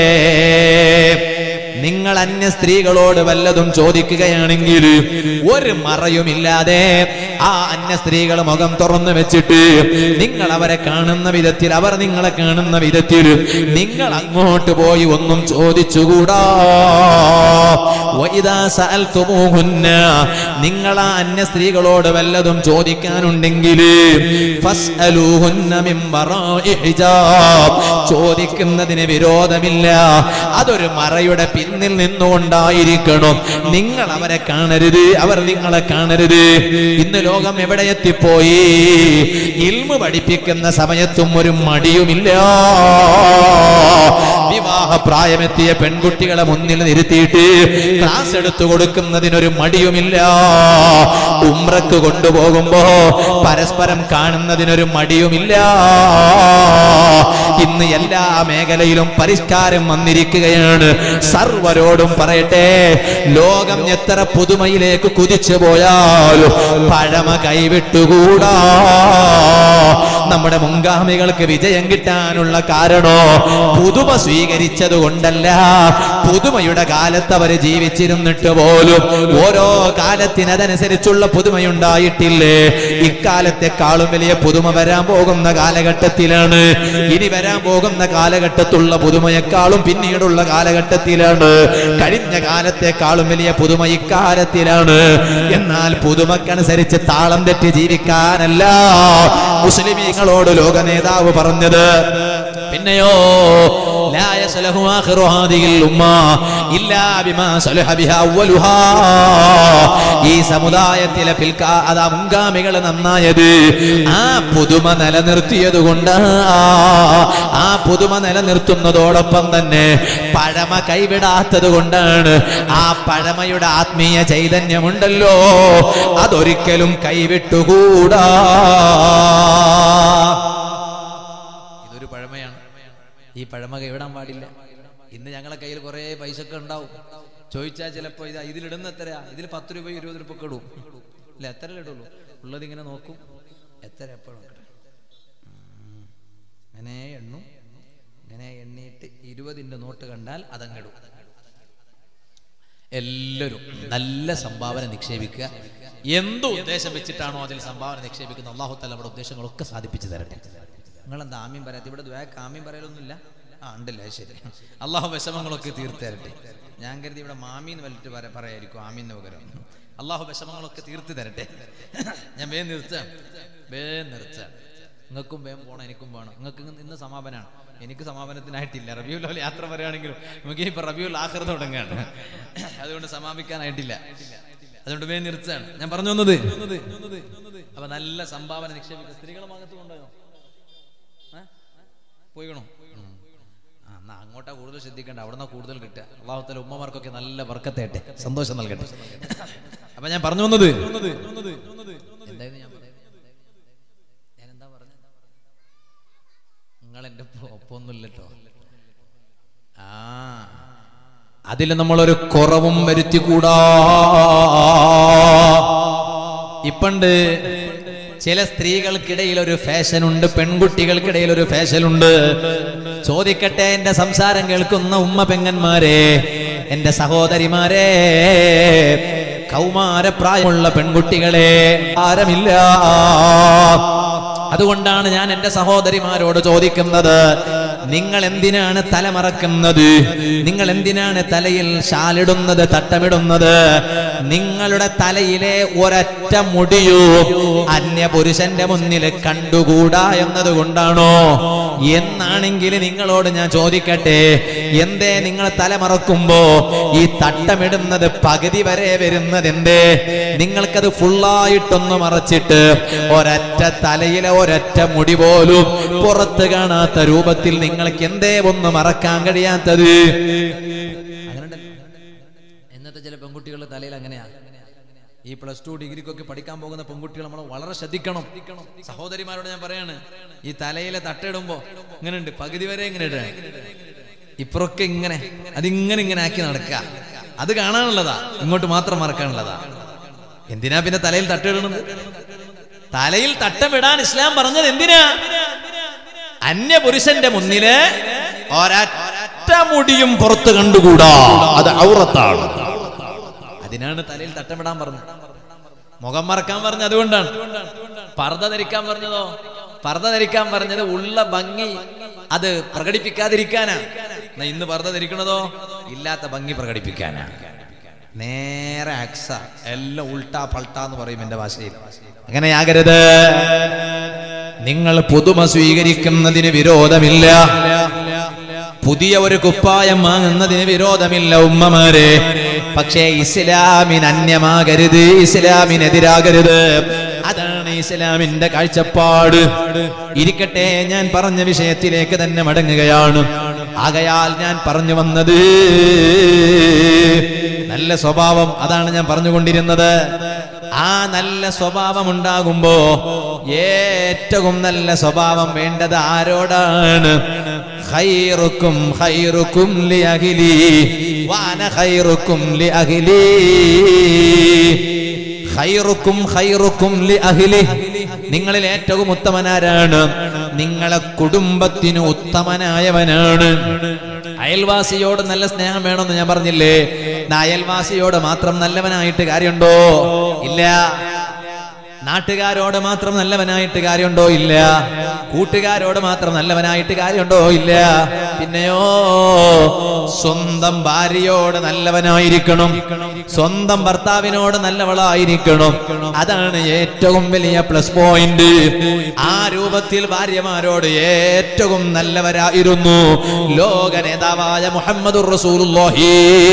നിങ്ങൾ അന്യ സ്ത്രീകളോട് വല്ലതും ചോദിക്കുകയാണെങ്കിൽ ഒരു മറയുമില്ലാതെ ആ അന്യ സ്ത്രീകൾ മുഖം തുറന്നു വെച്ചിട്ട് നിങ്ങൾ അവരെ കാണുന്ന വിധത്തിൽ, അവർ നിങ്ങളെ കാണുന്ന വിധത്തിൽ നിങ്ങൾ അങ്ങോട്ട് പോയി ഒന്നും ചോദിച്ചുകൂടാ. വഇദാ സഅൽതുമൂഹുന്ന, നിങ്ങൾ ആ അന്യ സ്ത്രീകളോട് വല്ലതും ചോദിക്കാനുണ്ടെങ്കിൽ ഫസ്അലൂഹുന്ന മിൻ വറാഇ ഹിജാബ്, ചോദിക്കുന്നതിന് വിരോധമില്ല, അതൊരു മറയുടെ പിന്നിൽ നിന്നുകൊണ്ടായിരിക്കണം. നിങ്ങൾ അവരെ കാണരുത്, അവർ നിങ്ങളെ കാണരുത്. ഇന്ന് ലോകം എവിടെ എത്തിപ്പോയി? ഇൽമു പഠിപ്പിക്കുന്ന സമയത്തും ഒരു മടിയുമില്ല. വിവാഹ പ്രായമെത്തിയ പെൺകുട്ടികളെ മുന്നിൽ നിർത്തിയിട്ട് ക്ലാസ് എടുത്തു കൊടുക്കുന്നതിനൊരു മടിയുമില്ല. ഉംറക്ക് കൊണ്ടുപോകുമ്പോ പരസ്പരം കാണുന്നതിനൊരു മടിയുമില്ല. ഇന്ന് എല്ലാ മേഖലയിലും പരിഷ്കാരം വന്നിരിക്കുകയാണ്. സർവരോടും പറയട്ടെ, ലോകം എത്ര പുതുമയിലേക്ക് കുതിച്ചു പോയാലും പഴമ കൈവിട്ടുകൂടാ. നമ്മുടെ മുൻഗാമികൾക്ക് വിജയം കിട്ടാനുള്ള കാരണോ പുതുമ സ്വീകരിച്ചത് കൊണ്ടല്ല. പുതുമയുടെ കാലത്ത് അവർ ജീവിച്ചിരുന്നിട്ട് പോലും ഓരോ കാലത്തിനതനുസരിച്ചുള്ള പുതുമയുണ്ടായിട്ടില്ലേ? ഇക്കാലത്തെക്കാളും വലിയ പുതുമ വരാൻ പോകുന്ന കാലഘട്ടത്തിലാണ്. ഇനി വരാൻ പോകുന്ന കാലഘട്ടത്തുള്ള പുതുമയെക്കാളും പിന്നീടുള്ള കാലഘട്ടത്തിലാണ്. കഴിഞ്ഞ കാലത്തെക്കാളും വലിയ പുതുമ ഇക്കാലത്തിലാണ്. എന്നാൽ പുതുമക്കനുസരിച്ച് താളം തെറ്റി ജീവിക്കാനല്ല മുസ്ലിമീങ്ങളോട് ലോക നേതാവ് പറഞ്ഞത്. പിന്നെയോ ലാ യസ്ലഹു ആഖിറു ഹാദിഹിൽ ഉമ്മ ഇല്ലാ ബിമാ സലഹ ബിഹാ അവ്വലുഹാ. ഈ സമുദായത്തിലെ പിൽക്കാ അതാ മുൻഗാമികൾ നന്നായത് ആ പുതുമ നിലനിർത്തിയത് കൊണ്ടാണ്. ആ പുതുമ നിലനിർത്തുന്നതോടൊപ്പം തന്നെ പഴമ കൈവിടാത്തത് കൊണ്ടാണ്. ആ പഴമയുടെ ആത്മീയ ചൈതന്യമുണ്ടല്ലോ അതൊരിക്കലും കൈവിട്ടുകൂടാ. ഇതൊരു പഴമയാണ്. ഈ പഴമ കൈവിടാൻ പാടില്ല. ഇന്ന് ഞങ്ങളെ കയ്യിൽ കുറെ പൈസ ഒക്കെ ഉണ്ടാവും. ചോദിച്ചാൽ ചിലപ്പോ ഇതാ ഇതിലിടുന്ന എത്രയാ, ഇതിൽ പത്ത് രൂപ ഇരുപത് രൂപ ഒക്കെ ഇടും അല്ല, എത്ര ഇടുള്ളൂ ഉള്ളത് ഇങ്ങനെ നോക്കും. എത്ര എപ്പോഴും അങ്ങനെ എണ്ണും. ഇങ്ങനെ എണ്ണിയിട്ട് ഇരുപതിൻ്റെ നോട്ട് കണ്ടാൽ അതങ്ങിടും. എല്ലാവരും നല്ല സംഭാവന നിക്ഷേപിക്കുക. എന്ത് ഉദ്ദേശം വെച്ചിട്ടാണോ അതിൽ സംഭാവന നിക്ഷേപിക്കുന്നത് അല്ലാഹു തആല നമ്മുടെ ഉദ്ദേശങ്ങളൊക്കെ സാധിപ്പിച്ചു തരട്ടെ. നിങ്ങളെന്താ ആമീൻ പറയാത്ത? ഇവിടെ ദ്വാക്ക് ആമീൻ പറയലൊന്നുമില്ല. ആ ഉണ്ടല്ലേ, ശരി. അള്ളാഹു വിഷമങ്ങളൊക്കെ തീർത്തു തരട്ടെ. ഞാൻ കരുതി ഇവിടെ മാമീന്ന് വലിട്ട് പറയായിരിക്കും ആമീന്ന് പകരം. അള്ളാഹു വിഷമങ്ങളൊക്കെ തീർത്തു തരട്ടെ. ഞാൻ വേഗം നിർത്താം, വേഗം നിർത്താം. നിങ്ങൾക്കും വേഗം പോകണം, എനിക്കും പോകണം. നിങ്ങൾക്ക് ഇന്ന് സമാപനമാണ്, എനിക്ക് സമാപനത്തിനായിട്ടില്ല. റബീഉൽ അവ്വൽ യാത്ര പറയുകയാണെങ്കിലും നമുക്ക് ഇപ്പൊ റബീഉൽ ആഖിർ തുടങ്ങുകയാണ്. അതുകൊണ്ട് സമാപിക്കാനായിട്ടില്ല. അതുകൊണ്ട് വേഗം നിർത്താൻ ഞാൻ പറഞ്ഞു വന്നത്. അപ്പൊ നല്ല സംഭാവന നിക്ഷേപിക്കുക. സ്ത്രീകളെ ഭാഗത്ത് കൊണ്ടുപോയോ? പോയിക്കണോ? ആ എന്നാ അങ്ങോട്ടാ കൂടുതൽ ശ്രദ്ധിക്കേണ്ട, അവിടെ നിന്നാ കൂടുതൽ കിട്ടുക. അല്ലാഹു തആല ഉമ്മമാർക്കൊക്കെ നല്ല ബർക്കത്തേട്ടെ, സന്തോഷം നൽകട്ടെ. അപ്പൊ ഞാൻ പറഞ്ഞു വന്നത് എന്തായിരുന്നു? ഞാൻ ഞാൻ എന്താ പറഞ്ഞത്? നിങ്ങൾ എന്റെ ഒപ്പൊന്നുമില്ലട്ടോ. ആ അതിൽ നമ്മളൊരു കുറവും വരുത്തിക്കൂടാ. ഇപ്പണ്ട് ചില സ്ത്രീകൾക്കിടയിൽ ഒരു ഫാഷൻ ഉണ്ട്, പെൺകുട്ടികൾക്കിടയിൽ ഒരു ഫാഷൻ ഉണ്ട്. ചോദിക്കട്ടെ എന്റെ സംസാരം കേൾക്കുന്ന ഉമ്മ പെങ്ങന്മാരെ, എന്റെ സഹോദരിമാരെ, കൗമാരപ്രായമുള്ള പെൺകുട്ടികളെ, ആരമില്ല. അതുകൊണ്ടാണ് ഞാൻ എന്റെ സഹോദരിമാരോട് ചോദിക്കുന്നത്, നിങ്ങൾ എന്തിനാണ് തലമറക്കുന്നത്? നിങ്ങൾ എന്തിനാണ് തലയിൽ ഷാലിടുന്നത്, തട്ടമിടുന്നത്? നിങ്ങളുടെ തലയിലെ ഒരൊറ്റ മുടിയോ അന്യ പുരുഷന്റെ മുന്നിൽ കണ്ടുകൂടാ എന്നതുകൊണ്ടാണോ? എന്നാണെങ്കിൽ നിങ്ങളോട് ഞാൻ ചോദിക്കട്ടെ, എന്തേ നിങ്ങൾ തലമറക്കുമ്പോ ഈ തട്ടമിടുന്നത് പകുതി വരെ വരുന്നത് എന്തേ? നിങ്ങൾക്കത് ഫുള്ളായിട്ടൊന്ന് മറച്ചിട്ട് ഒരൊറ്റ തലയിലെ ഒരൊറ്റ മുടി പോലും പുറത്ത് കാണാത്ത രൂപത്തിൽ നിങ്ങൾക്ക് എന്തേ ഒന്ന് മറക്കാൻ കഴിയാത്തത്? അങ്ങനെ ഇന്നത്തെ ചില പെൺകുട്ടികളുടെ തലയിൽ അങ്ങനെയാ. ഈ പ്ലസ് ടു ഡിഗ്രിക്കൊക്കെ പഠിക്കാൻ പോകുന്ന പെൺകുട്ടികൾ നമ്മൾ വളരെ ശ്രദ്ധിക്കണം. സഹോദരിമാരോട് ഞാൻ പറയാണ്, ഈ തലയിലെ തട്ടയിടുമ്പോ ഇങ്ങനെ ഉണ്ട്, പകുതി വരെ ഇങ്ങനെ ഇടുക, ഇപ്പറൊക്കെ ഇങ്ങനെ അതിങ്ങനെ ഇങ്ങനെ ആക്കി നടക്കുക. അത് കാണാനുള്ളതാ, ഇങ്ങോട്ട് മാത്രം മറക്കാനുള്ളതാ. എന്തിനാ പിന്നെ തലയിൽ തട്ടയിടുന്നത്? തലയിൽ തട്ടമിടാൻ ഇസ്ലാം പറഞ്ഞത് എന്തിനാ? അന്യ പുരുഷന്റെ മുന്നില് ഒരൊറ്റ മുടിയും പുറത്ത് കണ്ടുകൂടാ, അത് ഔറത്താണ്. അതിനാണ് തലയിൽ തട്ടമിടാൻ പറഞ്ഞത്. മുഖം മറക്കാൻ പറഞ്ഞത് അതുകൊണ്ടാണ്. പർദ്ദ ധരിക്കാൻ പറഞ്ഞതോ? പർദ്ദ ധരിക്കാൻ പറഞ്ഞത് ഉള്ള ഭംഗി അത് പ്രകടിപ്പിക്കാതിരിക്കാനാ. ഇന്ന് പർദ്ദ ധരിക്കണതോ ഇല്ലാത്ത ഭംഗി പ്രകടിപ്പിക്കാനാ. നേരെ അക്സ, എല്ലാം ഉൾട്ടാ പൾട്ടാ എന്ന് പറയും എന്റെ ഭാഷയിൽ. അങ്ങനെയാകരുത്. നിങ്ങൾ പുതുമ സ്വീകരിക്കുന്നതിന് വിരോധമില്ല, പുതിയ ഒരു കുപ്പായം വാങ്ങുന്നതിന് വിരോധമില്ല ഉമ്മമാരെ. പക്ഷേ ഇസ്ലാമിന് അന്യമാകരുത്, ഇസ്ലാമിനെതിരാകരുത്. അതാണ് ഇസ്ലാമിന്റെ കാഴ്ചപ്പാട്. ഇരിക്കട്ടെ, ഞാൻ പറഞ്ഞ വിഷയത്തിലേക്ക് തന്നെ മടങ്ങുകയാണ്. ആകയാൽ ഞാൻ പറഞ്ഞു വന്നത് നല്ല സ്വഭാവം, അതാണ് ഞാൻ പറഞ്ഞുകൊണ്ടിരുന്നത്. ആ നല്ല സ്വഭാവം ഉണ്ടാകുമ്പോ ഏറ്റവും നല്ല സ്വഭാവം വേണ്ടത് ആരോടാണ്? ഖൈറുക്കും ഖൈറുക്കും ലി അഹ്ലി വഅന ഖൈറുക്കും ലി അഹ്ലി. ഖൈറുക്കും ഖൈറുക്കും ലി അഹ്ലി. നിങ്ങളിൽ ഏറ്റവും ഉത്തമനാരാണ്? നിങ്ങളെ കുടുംബത്തിന് ഉത്തമനായവനാണ്. അയൽവാസിയോട് നല്ല സ്നേഹം വേണമെന്ന് ഞാൻ പറഞ്ഞില്ലേ? അയൽവാസിയോട് മാത്രം നല്ലവനായിട്ട് കാര്യമുണ്ടോ? ഇല്ല. നാട്ടുകാരോട് മാത്രം നല്ലവനായിട്ട് കാര്യമുണ്ടോ? ഇല്ല. കൂട്ടുകാരോട് മാത്രം നല്ലവനായിട്ട് കാര്യമുണ്ടോ? ഇല്ല. പിന്നെയോ സ്വന്തം ഭാര്യയോട് നല്ലവനായിരിക്കണം, സ്വന്തം ഭർത്താവിനോട് നല്ലവളായിരിക്കണം. അതാണ് ഏറ്റവും വലിയ പ്ലസ് പോയിന്റ്. ആ രൂപത്തിൽ ഭാര്യമാരോട് ഏറ്റവും നല്ലവരായിരുന്നു ലോക നേതാവായ മുഹമ്മദുർ റസൂലുള്ളാഹി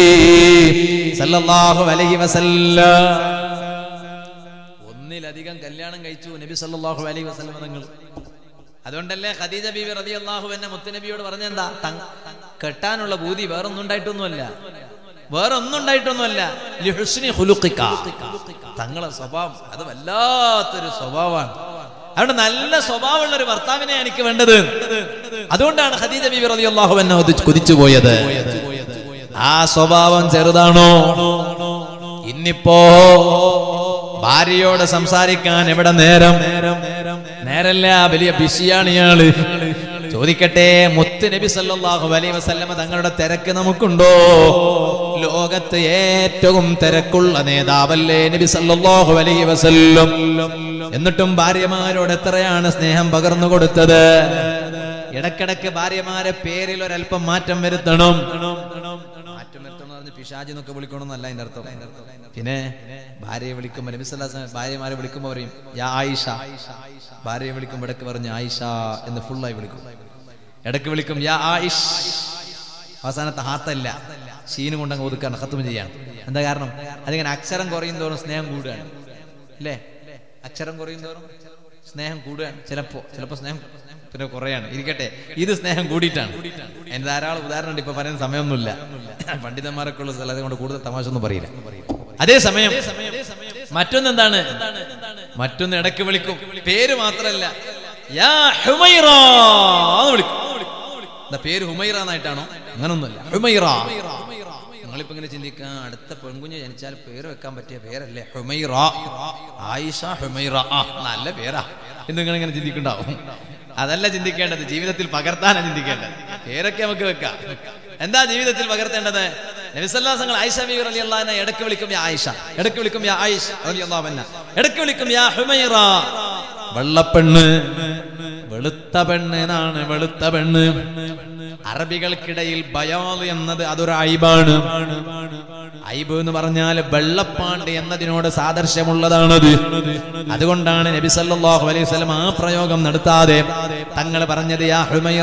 സല്ലല്ലാഹു അലൈഹി വസല്ലം. ഒന്നിലധികം കല്യാണം കഴിച്ചു നബി സല്ലല്ലാഹു അലൈഹി വസല്ലം തങ്ങൾ. അതുകൊണ്ടല്ലേ ഖദീജ ബീവി റളിയല്ലാഹു അൻഹ മുത്തുനബിയോട് പറഞ്ഞെന്താ? കെട്ടാനുള്ള ബൂതി വേറൊന്നും ഉണ്ടായിട്ടൊന്നുമല്ല, വേറൊന്നും ഉണ്ടായിട്ടൊന്നുമല്ല. ലിഹുസ്നി ഖുലുഖിക, തങ്ങളെ സ്വഭാവം അത് വല്ലാത്തൊരു സ്വഭാവമാണ്. അതുകൊണ്ട് നല്ല സ്വഭാവമുള്ള ഒരു ഭർത്താവിനെ എനിക്ക് വേണ്ടത്. അതുകൊണ്ടാണ് ഖദീജ ബീവി റളിയല്ലാഹു അൻഹ കൊതിച്ചു പോയത്. ആ സ്വഭാവം ചെറുതാണോ? ഇന്നിപ്പോ ഭാര്യയോട് സംസാരിക്കാൻ എവിടെ നേരം? നേരല്ല, വലിയ ബിസിയാണ് ഇയാള്. ചോദിക്കട്ടെ, മുത്ത് നബി സല്ലല്ലാഹു അലൈഹി വസല്ലമ തങ്ങളുടെ തിരക്ക് നമുക്കുണ്ടോ? ലോകത്ത് ഏറ്റവും തിരക്കുള്ള നേതാവല്ലേ നബി സല്ലല്ലാഹു അലൈഹി വസല്ലം. എന്നിട്ടും ഭാര്യമാരോട് എത്രയാണ് സ്നേഹം പകർന്നു കൊടുത്തത്. ഇടക്കിടക്ക് ഭാര്യമാരെ പേരിൽ ഒരല്പം മാറ്റം വരുത്തണം. മാറ്റം വരുത്തണം പറഞ്ഞ് പിശാചി എന്നൊക്കെ വിളിക്കണമെന്നല്ല അതിന്റെ അർത്ഥം. പിന്നെ ഭാര്യയെ വിളിക്കുമ്പോൾ നബി സല്ലല്ലാഹു അലൈഹി വസല്ലം ഭാര്യമാരെ വിളിക്കുമ്പോൾ പറയും യാ ആയിഷ. ഭാര്യയെ വിളിക്കുമ്പോൾ ഇടക്ക് പറഞ്ഞ് ആയിഷ എന്ന് ഫുള്ളായി വിളിക്കും. ഇടക്ക് വിളിക്കും യാ ആയിഷ്. അവസാനത്തെ ഹാത്തല്ല, ഷീനും കൊണ്ടങ്ങ് ഒതുക്കാണ്, ഖത്മ് ചെയ്യാണ്. എന്താ കാരണം? അതിങ്ങനെ അക്ഷരം കുറയും തോറും സ്നേഹം കൂടുകയാണ് അല്ലേ? അക്ഷരം കുറയും തോറും സ്നേഹം കൂടുകയാണ്. ചിലപ്പോ ചിലപ്പോ സ്നേഹം പിന്നെ കുറയാണ്. ഇരിക്കട്ടെ, ഇത് സ്നേഹം കൂടിയിട്ടാണ്. അതിന് ധാരാളം ഉദാഹരണം ഉണ്ട്, ഇപ്പൊ പറയുന്ന സമയമൊന്നുമില്ല. പണ്ഡിതന്മാരൊക്കെ ഉള്ള സ്ഥലത്ത് കൊണ്ട് കൂടുതൽ തമാശ ഒന്നും പറയില്ല. അതേസമയം മറ്റൊന്നെന്താണ്? മറ്റൊന്ന് ഇടയ്ക്ക് വിളിക്കും, പേര് മാത്രല്ല യാ ഹുമൈറ എന്ന് വിളിക്കും. എന്താ പേര് ഹുമൈറ എന്നായിട്ടാണോ? അങ്ങനൊന്നുമല്ല, ഹുമൈറ. നിങ്ങളിപ്പോ ഇങ്ങനെ ചിന്തിക്കുക, അടുത്ത പെൺകുഞ്ഞ് ജനിച്ചാൽ പേര് വെക്കാൻ പറ്റിയ പേരല്ലേ ഹുമൈറ? ആയിഷ ഹുമൈറ, ആ നല്ല പേരാ എന്ന് നിങ്ങൾ ഇങ്ങനെ ചിന്തിക്കുന്നുണ്ടാവും. അതല്ല ചിന്തിക്കേണ്ടത്, ജീവിതത്തിൽ പകർത്താനാണ് ചിന്തിക്കേണ്ടത്. പേരൊക്കെ നമുക്ക് വെക്കാം. എന്താ ജീവിതത്തിൽ പകർത്തേണ്ടത്? നബി സല്ലല്ലാഹു അലൈഹി വസല്ലം ആയിഷ ബീവി റളിയല്ലാഹു അൻഹ ഇടയ്ക്ക് വിളിക്കും യാ ആയിഷ, ഇടയ്ക്ക് വിളിക്കും യാ ആയിഷ റളിയല്ലാഹു അൻഹ, ഇടയ്ക്ക് വിളിക്കും യാ ഹുമൈറ. വെള്ളപ്പെണ്ണ്, വെളുത്ത പെണ്ണ് എന്നാണ്, വെളുത്ത പെണ്ണ്. അറബികൾക്കിടയിൽ ബയാദ് എന്നത് അതൊരു ഐബാണ്. ഐബ് എന്ന് പറഞ്ഞാൽ വെള്ളപ്പാണ്ട് എന്നതിനോട് സാദൃശ്യമുള്ളതാണത്. അതുകൊണ്ടാണ് നബി സല്ലല്ലാഹു അലൈഹി വസല്ലം ആ പ്രയോഗം നടത്താതെ തങ്ങൾ പറഞ്ഞത് യാ ഹുമൈറ.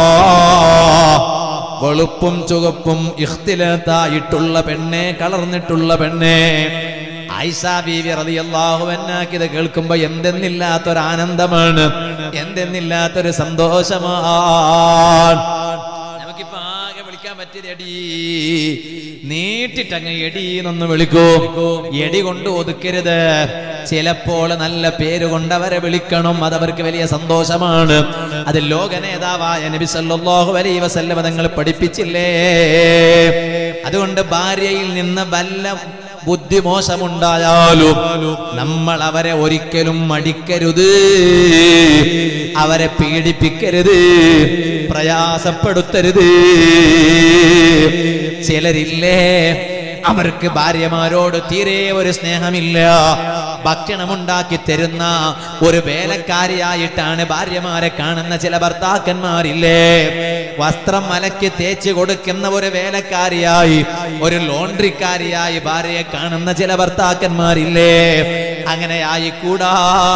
വെളുപ്പും ചുവപ്പും ഇഖ്തിലാത്തായിട്ടുള്ള പെണ്ണെ, കളർന്നിട്ടുള്ള പെണ്ണെ. ആയിഷ ബീവി റളിയല്ലാഹു അൻഹാക്ക് ഇത് കേൾക്കുമ്പോ എന്തെന്നില്ലാത്തൊരു ആനന്ദമാണ്, എന്തെന്നില്ലാത്തൊരു സന്തോഷമാണ്. നമുക്കിപ്പോ ആകെ വിളിക്കാൻ പറ്റിയത് എടി, നീട്ടിട്ടങ്ങ് എടി എന്നൊന്ന് വിളിക്കൂ. എടി കൊണ്ട് ഒതുക്കരുത്. ചിലപ്പോൾ നല്ല പേര് കൊണ്ടവരെ വിളിക്കണം, അതവർക്ക് വലിയ സന്തോഷമാണ്. അത് ലോക നേതാവായ നബി സല്ലല്ലാഹു അലൈഹി വസല്ലം തങ്ങൾ പഠിപ്പിച്ചില്ലേ? അതുകൊണ്ട് ഭാര്യയിൽ നിന്ന് വല്ല ബുദ്ധിമോശമുണ്ടായാലും നമ്മൾ അവരെ ഒരിക്കലും മടിക്കരുത്, അവരെ പീഡിപ്പിക്കരുത്, പ്രയാസപ്പെടുത്തരുത്. ചിലരില്ലേ, അവർക്ക് ഭാര്യമാരോട് തീരെ ഒരു സ്നേഹമില്ല. ഭക്ഷണമുണ്ടാക്കി തരുന്ന ഒരു വേലക്കാരിയായിട്ടാണ് ഭാര്യമാരെ കാണുന്ന ചില ഭർത്താക്കന്മാരില്ലേ. വസ്ത്രം അലക്കി തേച്ച് കൊടുക്കുന്ന ഒരു വേലക്കാരിയായി, ഒരു ലോണ്ട്രിക്കാരിയായി ഭാര്യയെ കാണുന്ന ചില ഭർത്താക്കന്മാരില്ലേ. അങ്ങനെ ആയിക്കൂടാ.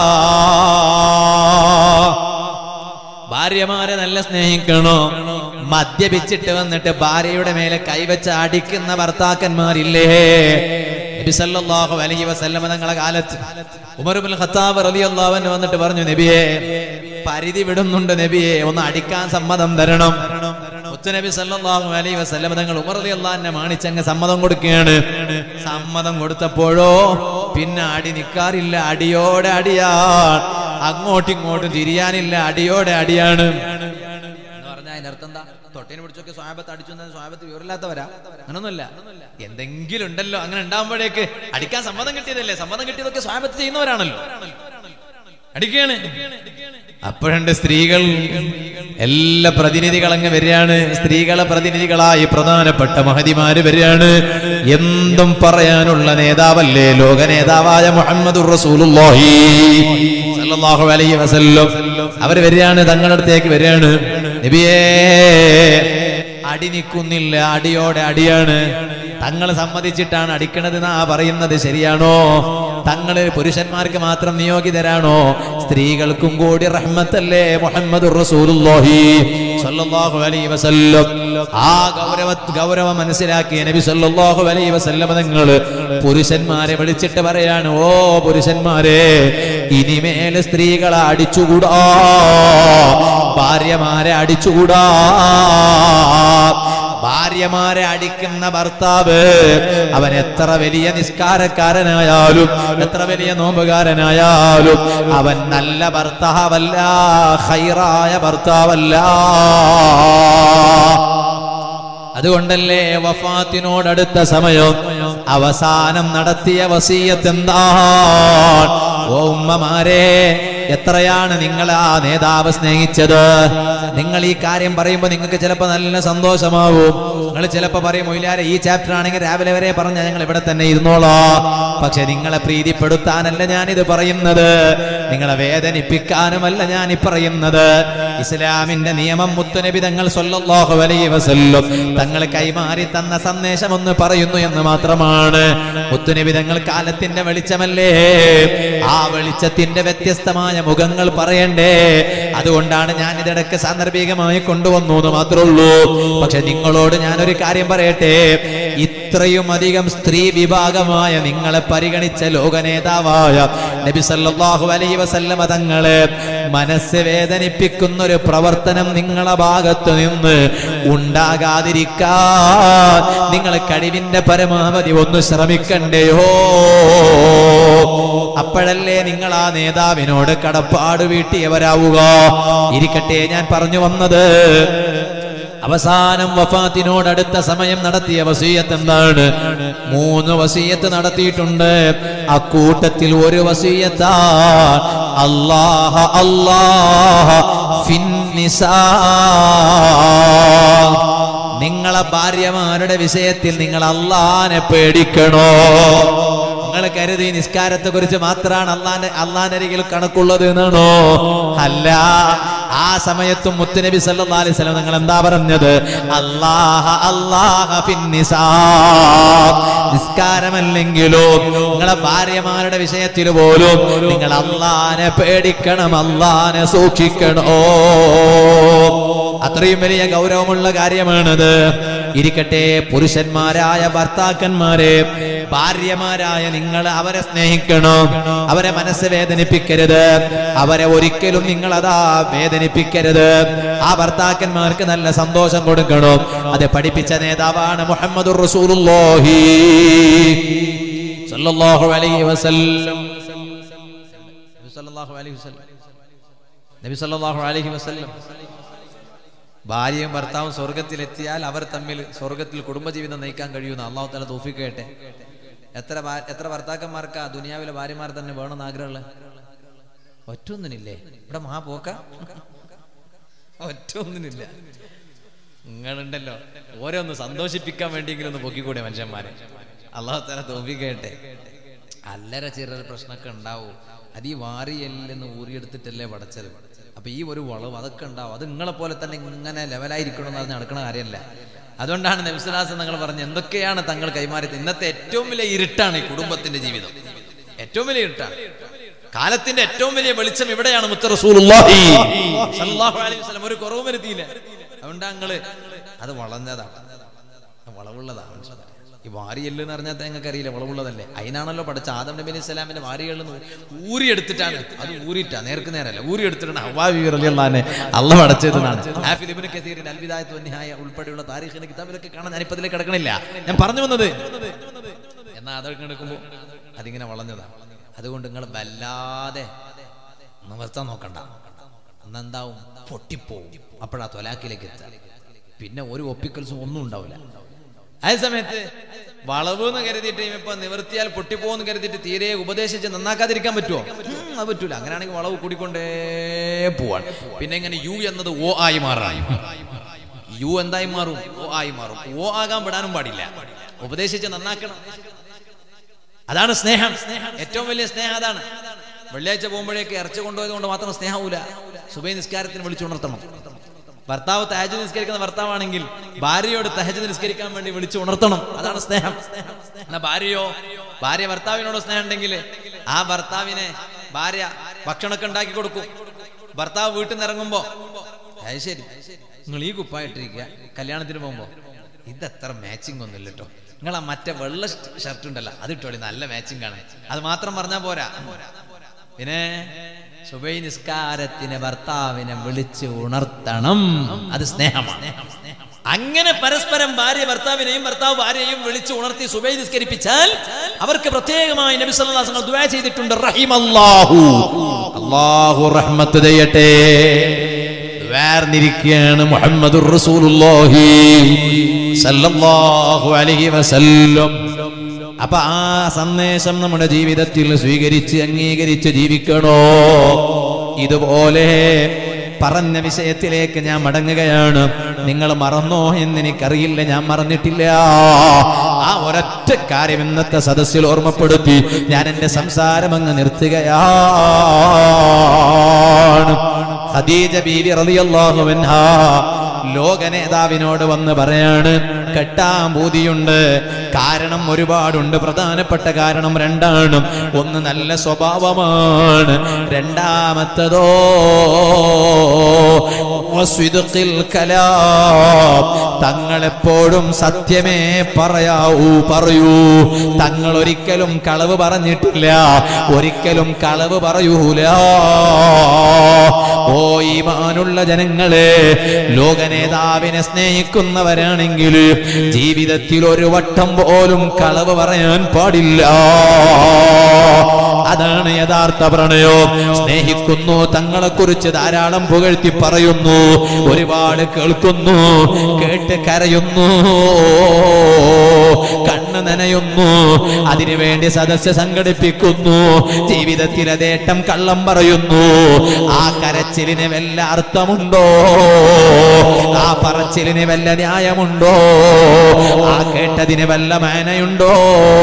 ഭാര്യമാരെ നല്ല സ്നേഹിക്കണോ? മദ്യപിച്ചിട്ട് വന്നിട്ട് ഭാര്യയുടെ മേലെ കൈവച്ച് അടിക്കുന്ന ഭർത്താക്കന്മാരില്ലേ? നബി സല്ലല്ലാഹു അലൈഹി വസല്ലം തങ്ങളുടെ കാലത്ത് ഉമർ ഇബ്നുൽ ഖത്താബ് റളിയല്ലാഹു അൻഹു വന്നിട്ട് പറഞ്ഞു, നബിയെ പരിധി വിടുന്നുണ്ട് നബിയെ, ഒന്ന് അടിക്കാൻ സമ്മതം തരണം. മുത്തുനബി സല്ലല്ലാഹു അലൈഹി വസല്ലം തങ്ങൾ ഉമർ റളിയല്ലാഹു അൻഹു മാണിച്ചങ്ങ് സമ്മതം കൊടുക്കുകയാണ്. സമ്മതം കൊടുത്തപ്പോഴോ പിന്നെ അടി നിക്കാറില്ല, അടിയോടെ അടിയാണ്. അങ്ങോട്ടും ഇങ്ങോട്ടും തിരിയാനില്ല, അടിയോടെ അടിയാണ്. അർത്ഥം എന്താ? തൊട്ടേനെ പിടിച്ചൊക്കെ സ്വഹാബത്ത് അടിച്ചു, സ്വഹാബത്ത് വിവരമില്ലാത്തവരാ? അങ്ങനൊന്നുമല്ല. എന്തെങ്കിലും ഉണ്ടല്ലോ, അങ്ങനെ ഉണ്ടാകുമ്പോഴേക്ക് അടിക്കാൻ സമ്മതം കിട്ടിയതല്ലേ? സമ്മതം കിട്ടിയതൊക്കെ സ്വഹാബത്ത് ചെയ്യുന്നവരാണല്ലോ. അടിക്കുകയാണ്. അപ്പോഴുണ്ട് സ്ത്രീകൾ എല്ലാ പ്രതിനിധികൾ അങ്ങ് വരികയാണ്. സ്ത്രീകളെ പ്രതിനിധികളായി പ്രധാനപ്പെട്ട മഹതിമാര് വരികയാണ്. എന്തും പറയാനുള്ള നേതാവല്ലേ ലോക നേതാവായ മുഹമ്മദുർ റസൂലുള്ളാഹി സ്വല്ലല്ലാഹു അലൈഹി വസല്ലം. അവർ വരികയാണ്, തങ്ങളുടെ അടുത്തേക്ക് വരികയാണ്. നബിയേ, അടി നിൽക്കുന്നില്ല, അടിയോടെ അടിയാണ്. തങ്ങൾ സമ്മതിച്ചിട്ടാണ് അടിക്കണത് എന്നാ പറയുന്നത്, ശരിയാണോ? തങ്ങള് പുരുഷന്മാർക്ക് മാത്രം നിയോഗിതരാണോ? സ്ത്രീകൾക്കും കൂടി റഹ്മത്തല്ലേ മുഹമ്മദുർ റസൂലുള്ളാഹി സ്വല്ലല്ലാഹു അലൈഹി വസല്ലം. ആ ഗൗരവ ഗൗരവം മനസ്സിലാക്കിയ നബി സ്വല്ലല്ലാഹു അലൈഹി വസല്ലം തങ്ങൾ പുരുഷന്മാരെ വിളിച്ചിട്ട് പറയാണ്, ഓ പുരുഷന്മാരെ, ഇനിമേൽ സ്ത്രീകളെ അടിച്ചുകൂടാ, ഭാര്യമാരെ അടിച്ചുകൂടാ. ഭാര്യമാരെ അടിക്കുന്ന ഭർത്താവ് അവൻ എത്ര വലിയ നിസ്കാരക്കാരനായാലും എത്ര വലിയ നോമ്പുകാരനായാലും അവൻ നല്ല ഭർത്താവല്ല, ഖൈറായ ഭർത്താവല്ല. അതുകൊണ്ടല്ലേ വഫാത്തിനോടടുത്ത സമയം അവസാനം നടത്തിയ വസിയത്ത് എന്താണ്? ഓ ഉമ്മമാരെ, എത്രയാണ് നിങ്ങൾ ആ നേതാവ് സ്നേഹിച്ചത്? നിങ്ങൾ ഈ കാര്യം പറയുമ്പോൾ നിങ്ങൾക്ക് ചിലപ്പോൾ നല്ല സന്തോഷമാവും. നിങ്ങൾ ചിലപ്പോൾ പറയും, മൊയ്ലാരെ ഈ ചാപ്റ്റർ ആണെങ്കിൽ രാവിലെ വരെ പറഞ്ഞാൽ ഞങ്ങൾ ഇവിടെ തന്നെ ഇരുന്നോളാം. പക്ഷെ നിങ്ങളെ പ്രീതിപ്പെടുത്താനല്ല ഞാനിത് പറയുന്നത്, നിങ്ങളെ വേദനിപ്പിക്കാനുമല്ല ഞാൻ ഈ പറയുന്നത്. ഇസ്ലാമിന്റെ നിയമം മുത്തുനബി തങ്ങൾ സ്വല്ലല്ലാഹു അലൈഹി വസല്ലം തങ്ങൾ കൈമാറി തന്ന സന്ദേശം ഒന്ന് പറയുന്നു എന്ന് മാത്രമാണ്. മുത്തുനബി തങ്ങൾ കാലത്തിന്റെ വെളിച്ചമല്ലേ, ആ വെളിച്ചത്തിന്റെ വ്യത്യസ്തമായ മുഖങ്ങൾ പറയണ്ടേ. അതുകൊണ്ടാണ് ഞാൻ ഇതിടക്ക് സാന്ദർഭികമായി കൊണ്ടുവന്നു എന്ന് മാത്രമേ ഉള്ളൂ. പക്ഷെ നിങ്ങളോട് ഞാനൊരു കാര്യം പറയട്ടെ, ഇത്രയും അധികം സ്ത്രീ വിഭാഗമായ നിങ്ങളെ പരിഗണിച്ച ലോക നേതാവായ നബി സല്ലല്ലാഹു അലൈഹി വസല്ലമ തങ്ങളെ മനസ്സ് വേദനിപ്പിക്കുന്ന ഒരു പ്രവർത്തനം നിങ്ങളെ ഭാഗത്ത് നിന്ന് ഉണ്ടാകാതിരിക്കാൻ നിങ്ങൾ കഴിവിന്റെ പരമാവധി ഒന്ന് ശ്രമിക്കണ്ടേയോ? അപ്പോഴല്ലേ നിങ്ങൾ ആ നേതാവിനോട് കടപ്പാട് വീട്ടിയവരാവുക. ഇരിക്കട്ടെ, ഞാൻ പറഞ്ഞു വന്നത് അവസാനം വഫാത്തിനോടടുത്ത സമയം നടത്തിയ വസിയത്ത് എന്താണ്? മൂന്ന് വസിയത്ത് നടത്തിയിട്ടുണ്ട്. അക്കൂട്ടത്തിൽ ഒരു വസിയത്താണ് അല്ലാഹ അല്ലാഹ ഫിന്നിസാ. നിങ്ങളെ ഭാര്യമാരുടെ വിഷയത്തിൽ നിങ്ങൾ അല്ലാഹനെ പേടിക്കണോ? നിങ്ങൾ കരുതി നിസ്കാരത്തെ കുറിച്ച് മാത്രമാണ് അള്ളാന്റെ അള്ളാനരികിൽ കണക്കുള്ളത് എന്നാണോ? അല്ല. ആ സമയത്തും മുത്തുനബി സല്ലല്ലാഹു അലൈഹി വസല്ലം നിങ്ങൾ എന്താ പറഞ്ഞത്? അല്ലാഹ അല്ലാഹ ഫിന്നിസാ. നിസ്കാരമല്ലെങ്കിലോ നിങ്ങളെ ഭാര്യമാരുടെ വിഷയത്തിൽ പോലും നിങ്ങൾ അള്ളാനെ പേടിക്കണം, അള്ളാനെ സൂക്ഷിക്കണോ. അത്രയും വലിയ ഗൗരവമുള്ള കാര്യമാണത്. ഇരിക്കട്ടെ, പുരുഷന്മാരായ ഭർത്താക്കന്മാരെ, ഭാര്യമാരായ നിങ്ങൾ അവരെ സ്നേഹിക്കണം, അവരെ മനസ്സ് വേദനിപ്പിക്കരുത്, അവരെ ഒരിക്കലും നിങ്ങൾ അതാ വേദനിപ്പിക്കരുത്. ആ ഭർത്താക്കന്മാർക്ക് നല്ല സന്തോഷം കൊടുക്കണം. അത് പഠിപ്പിച്ച നേതാവാണ് മുഹമ്മദുർ റസൂലുള്ളാഹി സ്വല്ലല്ലാഹു അലൈഹി വസല്ലം. നബി സല്ലല്ലാഹു അലൈഹി വസല്ലം നബി സല്ലല്ലാഹു അലൈഹി വസല്ലം ഭാര്യയും ഭർത്താവും സ്വർഗത്തിലെത്തിയാൽ അവർ തമ്മിൽ സ്വർഗത്തിൽ കുടുംബജീവിതം നയിക്കാൻ കഴിയുന്ന അള്ളാഹു തആല തൗഫീഖ് ചെയ്യട്ടെ. എത്ര എത്ര ഭർത്താക്കന്മാർക്കാ ദുനിയാവിലെ ഭാര്യമാർ തന്നെ വേണമെന്ന് ആഗ്രഹമുള്ള? ഒറ്റൊന്നിനില്ലേ? ഇവിടെ മഹാപോക്ക ഒറ്റൊന്നിനില്ല. നിങ്ങളുണ്ടല്ലോ, ഓരോന്ന് സന്തോഷിപ്പിക്കാൻ വേണ്ടിയെങ്കിലും ഒന്ന് പൊക്കിക്കൂടെ മനുഷ്യന്മാരെ. അള്ളാഹു തആല തൗഫീഖ് ചെയ്യട്ടെ. അല്ലറ ചില്ലറ പ്രശ്നമൊക്കെ ഉണ്ടാവും. അത് ഈ വാരിയെല്ലെന്ന് ഊറിയെടുത്തിട്ടല്ലേ പടച്ചത്. അപ്പൊ ഈ ഒരു വളവ് അതൊക്കെ ഉണ്ടാവും. അത് നിങ്ങളെ പോലെ തന്നെ ഇങ്ങനെ ലെവലായിരിക്കണം എന്ന് നടക്കണ കാര്യമല്ല. അതുകൊണ്ടാണ് നബി സല്ലല്ലാഹു അലൈഹി വസല്ലം തങ്ങൾ പറഞ്ഞത്, എന്തൊക്കെയാണ് തങ്ങൾ കൈമാറി. ഇന്നത്തെ ഏറ്റവും വലിയ ഇരുട്ടാണ് ഈ കുടുംബത്തിന്റെ ജീവിതം. ഏറ്റവും വലിയ ഇരുട്ടാണ്. കാലത്തിന്റെ ഏറ്റവും വലിയ വെളിച്ചം ഇവിടെയാണ്. മുത്ത് റസൂലുള്ളാഹി സ്വല്ലല്ലാഹു അലൈഹി വസല്ലം ഒരു കുറവും വരുത്തിയില്ല. അതുകൊണ്ട് ഞങ്ങള് അത് വളഞ്ഞതാണ്, വളവുള്ളതാണ്. ഈ വാരിയെല്ല് എന്ന് പറഞ്ഞാൽ നിങ്ങൾക്ക് അറിയില്ല, വളവുള്ളതല്ലേ? അതിനാണല്ലോ പഠിച്ച ആദം നബി അലൈഹി സ്വലാമിന്റെ വാരികളിൽ ഊരിയെടുത്തിട്ടാണ്. അത് ഊരിട്ടാ, നേർക്ക് നേരല്ല, ഊരിയെടുത്തിട്ടാണ് ഹവ്വാ ബീവി റളിയല്ലാഹു അൻഹ അള്ളാഹു പഠിച്ചതെന്നാണ്. ഹാഫിദ് ഇബ്നു കസീറിന്റെ അൽ ബിദായത്തു വന്നിഹായ ഉൾപ്പെടെയുള്ള താരീഖിന്റെ കിതാബിലൊക്കെ കാണാൻ ഞാനിപ്പോ ഇതിലേക്ക് കിടക്കണില്ല. ഞാൻ പറഞ്ഞു വന്നത് എന്നാ അതൊക്കെ എടുക്കുമ്പോൾ അതിങ്ങനെ വളഞ്ഞതാണ്. അതുകൊണ്ട് നിങ്ങൾ വല്ലാതെ നിവർത്താൻ നോക്കണ്ട. അന്നെന്താവും? പൊട്ടിപ്പോവും. അപ്പോഴാ ത്വലാഖിലേക്ക് എത്തുക. പിന്നെ ഒരു ഒപ്പിക്കൽസും ഒന്നും ഉണ്ടാവില്ല. അതേ സമയത്ത് വളവ് എന്ന് കരുതിയിട്ട് ഇപ്പൊ നിവർത്തിയാൽ പൊട്ടിപ്പോന്ന് കരുതിയിട്ട് തീരെ ഉപദേശിച്ച് നന്നാക്കാതിരിക്കാൻ പറ്റുമോ? അത് പറ്റൂല. അങ്ങനെയാണെങ്കിൽ വളവ് കൂടിക്കൊണ്ടേ പോവാൻ. പിന്നെ ഇങ്ങനെ യു എന്നത് ഓ ആയി മാറായി, യു എന്തായി മാറും? ഓ ആയി മാറും. ഓ ആകാൻ വിടാനും പാടില്ല, ഉപദേശിച്ച് നന്നാക്കണം. അതാണ് സ്നേഹം. ഏറ്റവും വലിയ സ്നേഹം അതാണ്. വെള്ളിയാഴ്ച പോകുമ്പോഴേക്ക് ഇറച്ചി കൊണ്ടുപോയത് കൊണ്ട് മാത്രം സ്നേഹമില്ല. സുബൈ നിസ്കാരത്തിന് വിളിച്ചുണർത്തണം. ഭർത്താവ് തഹജ്ജുദ് നിസ്കരിക്കുന്ന ഭർത്താവാണെങ്കിൽ ഭാര്യയോട് തഹജ്ജുദ് നിസ്കരിക്കാൻ വേണ്ടി വിളിച്ചു ഉണർത്തണം. അതാണ് സ്നേഹം. എന്നാ ഭാര്യയോ, ഭാര്യ ഭർത്താവിനോട് സ്നേഹം ഉണ്ടെങ്കിൽ ആ ഭർത്താവിനെ ഭാര്യ ഭക്ഷണമൊക്കെ ഉണ്ടാക്കി കൊടുക്കും. ഭർത്താവ് വീട്ടിൽ നിന്ന് ഇറങ്ങുമ്പോ അത് ശരി നിങ്ങൾ ഈ കുപ്പായിട്ടിരിക്കുക, കല്യാണത്തിന് പോകുമ്പോ ഇതത്ര മാച്ചിങ് ഒന്നുമില്ല കേട്ടോ, നിങ്ങൾ ആ മറ്റേ വെള്ള ഷർട്ട് ഉണ്ടല്ലോ അത് ഇട്ടോളി, നല്ല മാച്ചിങ് ആണ്. അത് മാത്രം പറഞ്ഞാൽ പോരാ. പിന്നെ സുബൈ നിസ്കാരത്തിന് ഭർത്താവിനെ വിളിച്ച് ഉണർത്തണം. അത് സ്നേഹമാണ്. അങ്ങനെ പരസ്പരം ഭാര്യ ഭർത്താവിനെയും ഭർത്താവ് ഭാര്യയെയും വിളിച്ച് ഉണർത്തി സുബൈ നിസ്കരിപ്പിച്ചാൽ അവർക്ക് പ്രത്യേകമായി നബി സല്ലല്ലാഹു അലൈഹി വസല്ലം ദുആ ചെയ്തിട്ടുണ്ട്. റഹിമല്ലാഹു, അല്ലാഹു റഹ്മത്ത് ചെയ്യട്ടെ. വേർതിരിക്കുകയാണ് മുഹമ്മദുർ റസൂലുള്ളാഹി സല്ലല്ലാഹു അലൈഹി വസല്ലം. അപ്പൊ ആ സന്ദേശം നമ്മുടെ ജീവിതത്തിൽ സ്വീകരിച്ച് അംഗീകരിച്ച് ജീവിക്കണോ? ഇതുപോലെ പറഞ്ഞ വിഷയത്തിലേക്ക് ഞാൻ മടങ്ങുകയാണ്. നിങ്ങൾ മറന്നോ എന്നെനിക്കറിയില്ല, ഞാൻ മറന്നിട്ടില്ല. ആ ഒരൊറ്റ കാര്യം ഇന്നത്തെ സദസ്സിൽ ഓർമ്മപ്പെടുത്തി ഞാൻ എന്റെ സംസാരം അങ്ങ് നിർത്തുകയാണ്. ഖദീജ ബീവി റളിയല്ലാഹു അൻഹാ ലോക നേതാവിനോട് വന്ന് പറയാണ്, കെട്ടാൻ പൂതിയുണ്ട്. കാരണം ഒരുപാടുണ്ട്, പ്രധാനപ്പെട്ട കാരണം രണ്ടാണ്. ഒന്ന് നല്ല സ്വഭാവമാണ്, രണ്ടാമത്തതോ വസ്വിദ്ഖിൽ കലാം, തങ്ങളെപ്പോഴും സത്യമേ പറയാവൂ പറയൂ. തങ്ങൾ ഒരിക്കലും കളവ് പറഞ്ഞിട്ടില്ല, ഒരിക്കലും കളവ് പറയൂല. ഓ ഈമാനുള്ള ജനങ്ങളെ, ലോക നേതാവിനെ സ്നേഹിക്കുന്നവരാണെങ്കിൽ ജീവിതത്തിൽ ഒരു വട്ടം പോലും കളവ് പറയാൻ പാടില്ല. അതാണ് യഥാർത്ഥ പ്രണയം. സ്നേഹിക്കുന്നു, തങ്ങളെ കുറിച്ച് ധാരാളം പുകഴ്ത്തി പറയുന്നു, ഒരുപാട് കേൾക്കുന്നു, കേട്ട് കരയുന്നു, കണ്ണ് നനയുന്നു, അതിനുവേണ്ടി സദസ്സ് സംഘടിപ്പിക്കുന്നു, ജീവിതത്തിൽ അതേട്ടം കള്ളം പറയുന്നു. ആ കരച്ചിലിന് വല്ല അർത്ഥമുണ്ടോ? ആ പറച്ചിലിന് വല്ല ന്യായമുണ്ടോ? ആ കേട്ടതിന് വല്ല മാനയുണ്ടോ?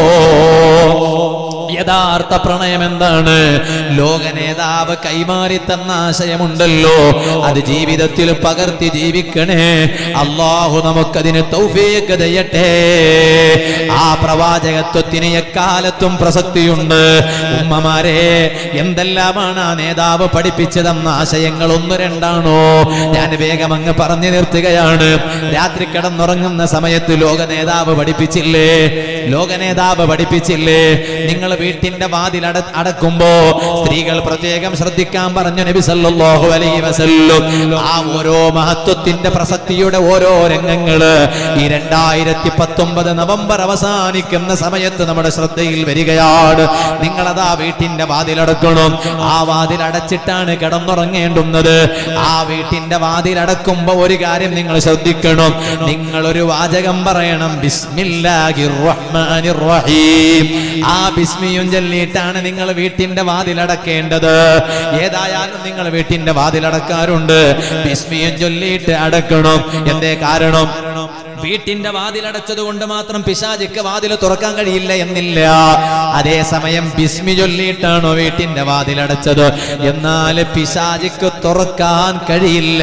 യഥാർത്ഥ പ്രണയം എന്താണ്? ലോക നേതാവ് കൈമാറി തന്ന ആശയമുണ്ടല്ലോ, അത് ജീവിതത്തിൽ പകർത്തി ജീവിക്കണേ. അല്ലാഹു നമുക്കതിന് തൗഫീഖ് ചെയ്യട്ടെ. ആ പ്രവാചകത്വത്തിന് എക്കാലത്തും പ്രസക്തിയുണ്ട്. ഉമ്മമാരെ, എന്തെല്ലാമാണ് ആ നേതാവ് പഠിപ്പിച്ചു തന്ന ആശയങ്ങൾ? ഒന്ന് രണ്ടാണോ? ഞാൻ വേഗം അങ്ങ് പറഞ്ഞു നിർത്തുകയാണ്. രാത്രി കിടന്നുറങ്ങുന്ന സമയത്ത് ലോക നേതാവ് പഠിപ്പിച്ചില്ലേ? ലോക നേതാവ് പഠിപ്പിച്ചില്ലേ? നിങ്ങൾ വീട്ടിന്റെ വാതിൽ അട അടക്കുമ്പോ സ്ത്രീകൾ പ്രത്യേകം ശ്രദ്ധിക്കാൻ പറഞ്ഞു നബി സല്ലല്ലാഹു അലൈഹി വസല്ലം. ആ ഓരോ മഹത്വത്തിന്റെ പ്രസക്തിയുടെ ഓരോ രംഗങ്ങള് ഈ രണ്ടായിരത്തി പത്തൊമ്പത് നവംബർ അവസാനിക്കുന്ന സമയത്ത് നമ്മുടെ ശ്രദ്ധയിൽ വരികയാണ്. നിങ്ങളതാ വീട്ടിന്റെ വാതിലടക്കണം. ആ വാതിൽ അടച്ചിട്ടാണ് കിടന്നുറങ്ങേണ്ടുന്നത്. ആ വീട്ടിന്റെ വാതിൽ അടക്കുമ്പോ ഒരു കാര്യം നിങ്ങൾ ശ്രദ്ധിക്കണം. നിങ്ങളൊരു വാചകം പറയണം, ബിസ്മില്ലാഹിർ റഹ്മാനിർ റഹീം. ആ ബിസ്മിയും ചൊല്ലിയിട്ടാണ് നിങ്ങൾ വീട്ടിന്റെ വാതിലടക്കേണ്ടത്. ഏതായാലും നിങ്ങൾ വീട്ടിന്റെ വാതിലടക്കാറുണ്ട്, ബിസ്മിയും ചൊല്ലിയിട്ട് അടക്കണം. എന്തേ കാരണം? വീട്ടിന്റെ വാതിലടച്ചത് കൊണ്ട് മാത്രം പിശാചിക്ക് വാതിൽ തുറക്കാൻ കഴിയില്ല എന്നില്ല. അതേസമയം ബിസ്മി ചൊല്ലിയിട്ടാണോ വീട്ടിന്റെ വാതിലടച്ചത്, എന്നാൽ പിശാചിക്ക് തുറക്കാൻ കഴിയില്ല.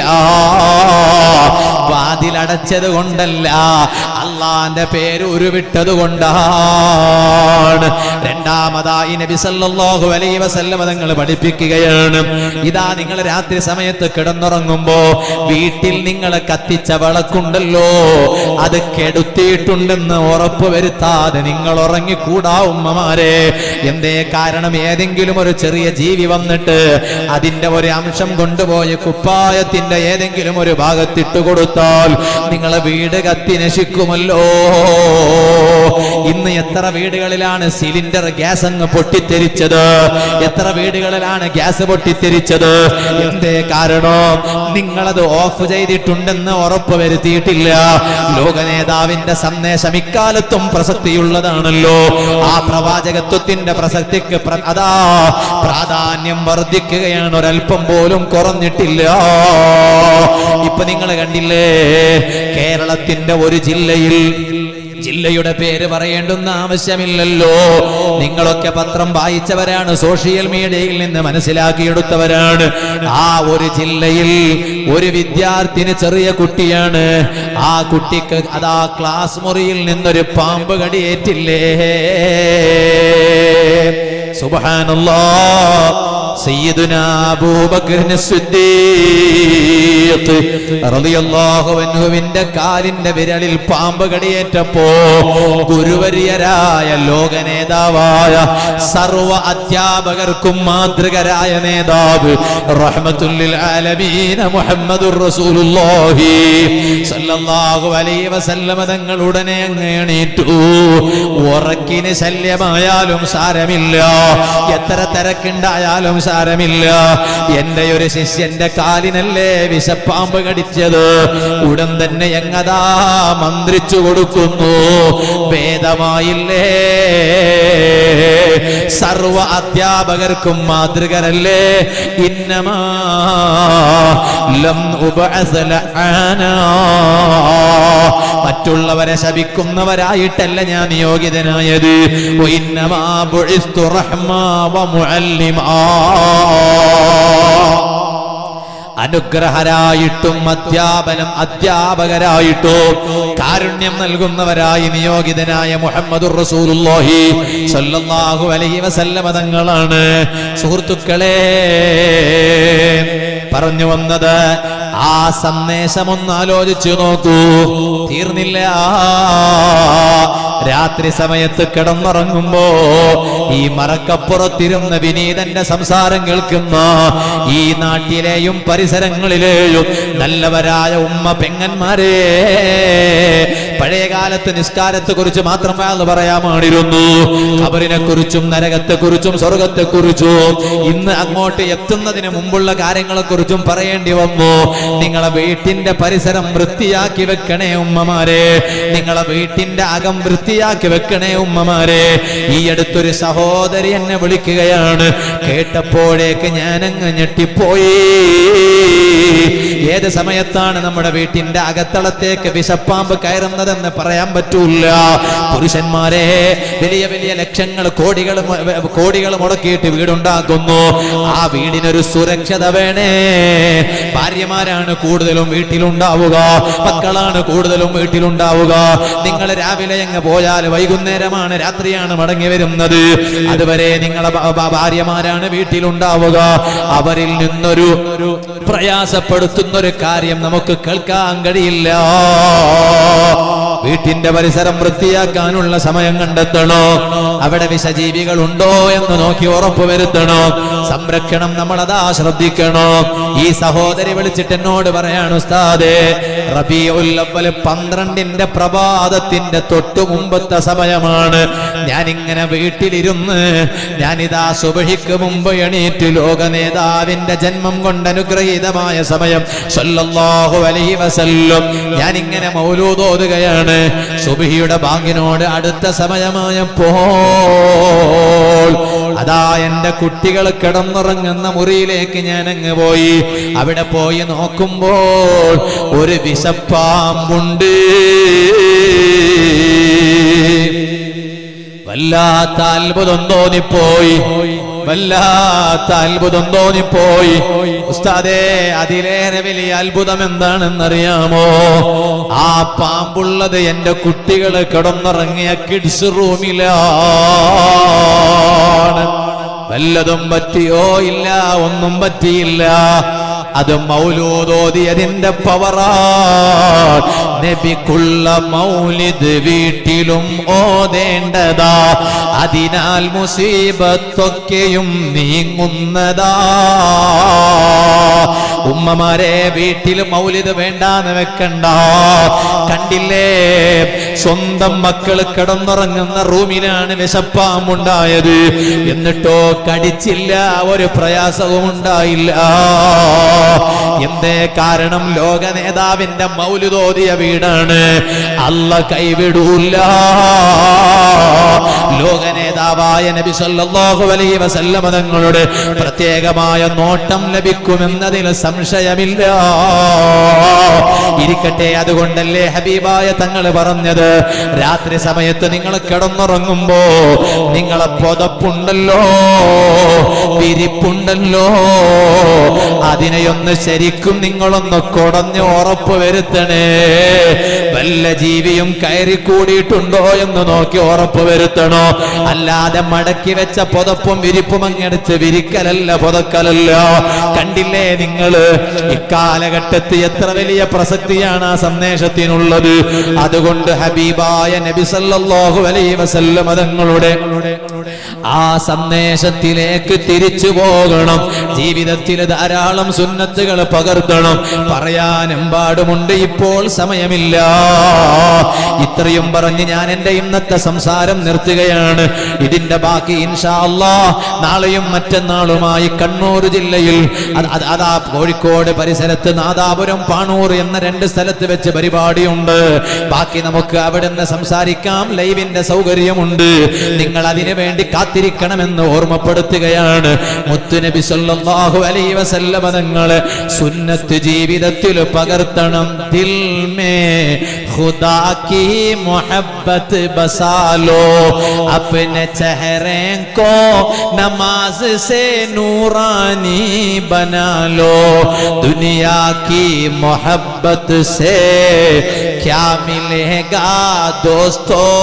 വാതിലടച്ചത് കൊണ്ടല്ല, അള്ളാന്റെ പേര് ഉരുവിട്ടത് കൊണ്ടാണ്. രണ്ടാമതായി നബി സല്ലല്ലാഹു അലൈഹി വസല്ലം തങ്ങൾ പഠിപ്പിക്കുകയാണ്, ഇതാ നിങ്ങൾ രാത്രി സമയത്ത് കിടന്നുറങ്ങുമ്പോ വീട്ടിൽ നിങ്ങൾ കത്തിച്ച വിളക്കുണ്ടല്ലോ, അത് കെടുത്തിയിട്ടുണ്ടെന്ന് ഉറപ്പ് വരുത്താതെ നിങ്ങൾ ഉറങ്ങിക്കൂടാ ഉമ്മമാരെ. എന്തേ കാരണം? ഏതെങ്കിലും ഒരു ചെറിയ ജീവി വന്നിട്ട് അതിന്റെ ഒരു അംശം കൊണ്ടുപോയി കുപ്പായത്തിന്റെ ഏതെങ്കിലും ഒരു ഭാഗത്തിട്ട് കൊടുത്താൽ നിങ്ങളെ വീട് കത്തി നശിക്കുമോ അറിയിക്കുമല്ലോ. ഇന്ന് എത്ര വീടുകളിലാണ് സിലിണ്ടർ ഗ്യാസ് അങ്ങ് പൊട്ടിത്തെറിച്ചത്? എത്ര വീടുകളിലാണ് ഗ്യാസ് പൊട്ടിത്തെറിച്ചത്? എന്തേ കാരണം? നിങ്ങളത് ഓഫ് ചെയ്തിട്ടുണ്ടെന്ന് ഉറപ്പ് വരുത്തിയിട്ടില്ല. ലോക നേതാവിന്റെ സന്ദേശം ഇക്കാലത്തും പ്രസക്തിയുള്ളതാണല്ലോ. ആ പ്രവാചകത്വത്തിന്റെ പ്രസക്തിക്ക് അതാ പ്രാധാന്യം വർദ്ധിക്കുകയാണ്, ഒരൽപ്പം പോലും കുറഞ്ഞിട്ടില്ല. ഇപ്പൊ നിങ്ങൾ കണ്ടില്ലേ, കേരളത്തിന്റെ ഒരു ജില്ലയിൽ, ജില്ലയുടെ പേര് പറയേണ്ടുന്ന ആവശ്യമില്ലല്ലോ, നിങ്ങളൊക്കെ പത്രം വായിച്ചവരാണ്, സോഷ്യൽ മീഡിയയിൽ നിന്ന് മനസ്സിലാക്കിയെടുത്തവരാണ്. ആ ഒരു ജില്ലയിൽ ഒരു വിദ്യാർത്ഥിനി, ചെറിയ കുട്ടിയാണ്, ആ കുട്ടിക്ക് അതാ ക്ലാസ് മുറിയിൽ നിന്നൊരു പാമ്പ് കടിയേറ്റില്ലേ. സുബ്ഹാനല്ലാഹ്. സയ്യിദുനാ അബൂബക്കർ സിദ്ദീഖ് റളിയല്ലാഹു അൻഹുവിന്റെ കാലിന്റെ വിരലിൽ പാമ്പ് കടിയേറ്റപ്പോ ഗുരുവര്യരായ ലോക നേതാവായ സർവ അധ്യാപകർക്കും മാതൃകരായ നേതാവ് റഹ്മത്തുൽ ലിൽ ആലമീൻ മുഹമ്മദുർ റസൂലുള്ളാഹി സ്വല്ലല്ലാഹു അലൈഹി വസല്ലം തങ്ങൾ ഉടനെ അങ്ങ് എണീറ്റു. ഉറക്കിന് ശല്യമായാലും സാരമില്ല, എത്ര തിരക്കുണ്ടായാലും സാരമില്ല, എന്റെ ഒരു ശിഷ്യന്റെ കാലിനല്ലേ വിഷപ്പാമ്പ് കടിച്ചത്. ഉടൻ തന്നെ എങ്ങതാ മന്ത്രിച്ചു കൊടുക്കുന്നു, വേദമായില്ലേ, സർവ അധ്യാപകർക്കും മാതൃകരല്ലേ. ഇന്നമാ ലം ഉബഅസ് ലഅനാ, മറ്റുള്ളവരെ ശപിക്കുന്നവരായിട്ടല്ല ഞാൻ നിയോഗിതനായത്. ഇന്നമാ ബുഇസ്തു റഹ്മാ വ മുഅല്ലിമാ, അനുഗ്രഹരായിട്ടും അധ്യാപനം അധ്യാപകരായിട്ടും കാരുണ്യം നൽകുന്നവരായി നിയോഗിതനായ മുഹമ്മദുർ റസൂലുള്ളാഹി സ്വല്ലല്ലാഹു അലൈഹി വസല്ലം തങ്ങളാണ്. സുഹൃത്തുക്കളെ, പറഞ്ഞു വന്നത് ആ സന്ദേശം ഒന്ന് ആലോചിച്ചു നോക്കൂ. തീർന്നില്ല. രാത്രി സമയത്ത് കിടന്നുറങ്ങുമ്പോ ഈ മറക്കപ്പുറത്തിരുന്ന വിനീതന്റെ സംസാരം കേൾക്കുന്ന ഈ നാട്ടിലെയും പരിസരങ്ങളിലെയും നല്ലവരായ ഉമ്മ പെങ്ങന്മാരെ, പഴയകാലത്ത് നിസ്കാരത്തെ കുറിച്ച് മാത്രം എന്ന് പറയാമാണിരുന്നു, ഖബറിനെ കുറിച്ചും നരകത്തെ കുറിച്ചും സ്വർഗത്തെ കുറിച്ചും ഇന്ന് അങ്ങോട്ട് എത്തുന്നതിന് മുമ്പുള്ള കാര്യങ്ങളെ കുറിച്ചും പറയേണ്ടി വന്നു. നിങ്ങളെ വീട്ടിന്റെ പരിസരം വൃത്തിയാക്കി വെക്കണേ ഉമ്മമാരെ, നിങ്ങളെ വീട്ടിന്റെ അകം വൃത്തിയാക്കി വെക്കണേ ഉമ്മമാരെ. ഈ അടുത്തൊരു സഹോദരി എന്നെ വിളിക്കുകയാണ്, കേട്ടപ്പോഴേക്ക് ഞാനങ്ങ് ഞെട്ടിപ്പോയി. ഏത് സമയത്താണ് നമ്മുടെ വീട്ടിന്റെ അകത്തളത്തേക്ക് വിഷപ്പാമ്പ് കയറുന്നതെന്ന് പറയാൻ പറ്റൂല. പുരുഷന്മാരെ, വലിയ വലിയ ലക്ഷങ്ങൾ കോടികൾ കോടികൾ മുടക്കിയിട്ട് വീടുണ്ടാക്കുന്നു, ആ വീടിനൊരു സുരക്ഷത വേണേ. ഭാര്യമാരാണ് കൂടുതലും വീട്ടിലുണ്ടാവുക, മക്കളാണ് കൂടുതലും വീട്ടിലുണ്ടാവുക. നിങ്ങൾ രാവിലെ അങ്ങ് പോയാൽ വൈകുന്നേരമാണ്, രാത്രിയാണ് മടങ്ങി വരുന്നത്. അതുവരെ നിങ്ങളെ ഭാര്യമാരാണ് വീട്ടിലുണ്ടാവുക. അവരിൽ നിന്നൊരു പ്രയാസപ്പെടുത്തുന്നൊരു കാര്യം നമുക്ക് കേൾക്കാൻ കഴിയില്ല. വീട്ടിന്റെ പരിസരം വൃത്തിയാക്കാനുള്ള സമയം കണ്ടെത്തണോ, അവിടെ വിഷജീവികൾ ഉണ്ടോ എന്ന് നോക്കി ഉറപ്പുവരുത്തണോ. സംരക്ഷണം നമ്മളതാ ശ്രദ്ധിക്കണോ. ഈ സഹോദരി വിളിച്ചിട്ട് എന്നോട് പറയാണ്, ഉസ്താദേ, റബീഉൽ അവ്വൽ പന്ത്രണ്ടിന്റെ പ്രഭാതത്തിന്റെ തൊട്ടു മുമ്പത്തെ സമയമാണ്. ഞാനിങ്ങനെ വീട്ടിലിരുന്ന് ഞാനിതാ സുബഹിക്ക് മുമ്പ് എണീറ്റ് ലോക നേതാവിന്റെ ജന്മം കൊണ്ട് അനുഗ്രഹീതമായ സമയം സല്ലല്ലാഹു അലൈഹി വസല്ലം ഞാനിങ്ങനെ മൗലൂദ് ഓതുകയാണ്. സുബഹിയുടെ ബാങ്കിനോട് അടുത്ത സമയമായപ്പോൾ അതാ എന്റെ കുട്ടികൾ കിടന്നുറങ്ങുന്ന മുറിയിലേക്ക് ഞാൻ അങ്ങ് പോയി. അവിടെ പോയി നോക്കുമ്പോൾ ഒരു വിഷപ്പാമ്പുണ്ട്. വല്ലാത്ത അത്ഭുതം തോന്നിപ്പോയി, വല്ലാത്ത അത്ഭുതം തോന്നിപ്പോയി. ഉസ്താദേ, അതിലേറെ വലിയ അത്ഭുതം എന്താണെന്നറിയാമോ? ആ പാമ്പുള്ളത് എന്റെ കുട്ടികൾ കിടന്നുറങ്ങിയ കിഡ്സ് റൂമിലാണ്. വല്ലതും പറ്റിയോ? ഇല്ല, ഒന്നും പറ്റിയില്ല. അത് മൗലൂദ് ഓതിയതിന്റെ പവറാണ്. നബിക്കുള്ള മൗലിദ് വീട്ടിലും ഓതേണ്ടതാ, അതിനാൽ മുസീബത്തൊക്കെയും നീങ്ങുന്നതാ. ഉമ്മമാരെ വീട്ടിൽ മൗലിദ് വേണ്ടാന്ന് വെക്കണ്ട. കണ്ടില്ലേ, സ്വന്തം മക്കൾ കിടന്നുറങ്ങുന്ന റൂമിലാണ് വിശപ്പാമ്പുണ്ടായത്, എന്നിട്ടോ കടിച്ചില്ല, ഒരു പ്രയാസവും ഉണ്ടായില്ല. എന്തേ കാരണം? ലോക നേതാവിന്റെ മൗലിദ് ഓതിയ വീടാണ്. അല്ലാഹ് കൈവിടൂല. ലോക നേതാവായ നബി സല്ലല്ലാഹു അലൈഹി വസല്ലം തങ്ങളുടെ പ്രത്യേകമായ നോട്ടം ലഭിക്കുമെന്നതിൽ സംശയമില്ല. ഇരിക്കട്ടെ, അതുകൊണ്ടല്ലേ ഹബീബായ തങ്ങൾ പറഞ്ഞത്, രാത്രി സമയത്ത് നിങ്ങൾ കിടന്നുറങ്ങുമ്പോ നിങ്ങളെ പുതപ്പുണ്ടല്ലോ, വിരിപ്പുണ്ടല്ലോ, അതിനെയൊന്ന് ശരിക്കും നിങ്ങളൊന്ന് കുടഞ്ഞ് ഉറപ്പ് വരുത്തണേ. വല്ല ജീവിയും കയറി കൂടിയിട്ടുണ്ടോ എന്ന് നോക്കി ഉറപ്പ് വരുത്തണോ. അല്ലാതെ മടക്കി വെച്ച പുതപ്പും വിരിപ്പും അങ്ങെടുത്ത് വിരിക്കലല്ല, പുതക്കലല്ല. കണ്ടില്ലേ നിങ്ങള്, ഇക്കാലഘട്ടത്തിൽ എത്ര വലിയ പ്രസക്തിയാണ് ആ സന്ദേശത്തിനുള്ളത്. അതുകൊണ്ട് ഹബീബായ നബി സല്ലല്ലാഹു അലൈഹി വസല്ലം തങ്ങളുടെ ആ സന്ദേശത്തിലേക്ക് തിരിച്ചു പോകണം. ജീവിതത്തിൽ ധാരാളം സുന്നത്തുകൾ പകർത്തണം. പറയാനെമ്പാടുമുണ്ട്, ഇപ്പോൾ സമയമില്ല. ഇത്രയും പറഞ്ഞ് ഞാൻ എന്റെ ഇന്നത്തെ സംസാരം നിർത്തുകയാണ്. ഇതിന്റെ ബാക്കി ഇൻഷാ അല്ലാഹ് നാളെയും മറ്റന്നാളുമായി കണ്ണൂർ ജില്ലയിൽ അതാ കോഴിക്കോട് പരിസരത്ത് നാദാപുരം പാണൂർ എന്ന രണ്ട് സ്ഥലത്ത് വെച്ച് പരിപാടിയുണ്ട്. ബാക്കി നമുക്ക് അവിടെ നിന്ന് സംസാരിക്കാം. ലൈവിന്റെ സൗകര്യമുണ്ട്. നിങ്ങൾ അതിനു വേണ്ടി കാത്തിരിക്കണമെന്ന് ഓർമ്മപ്പെടുത്തുകയാണ്. മുത്തുനബി സല്ലല്ലാഹു അലൈഹി വസല്ലം തങ്ങളെ സുന്നത്ത് ജീവിതത്തിൽ പകർത്തണം. ദിൽ മേ ഖുദാ की मोहब्बत बसा लो, अपने चेहरे को नमाज से नूरानी बना लो. दुनिया की मोहब्बत से क्या मिलेगा दोस्तों,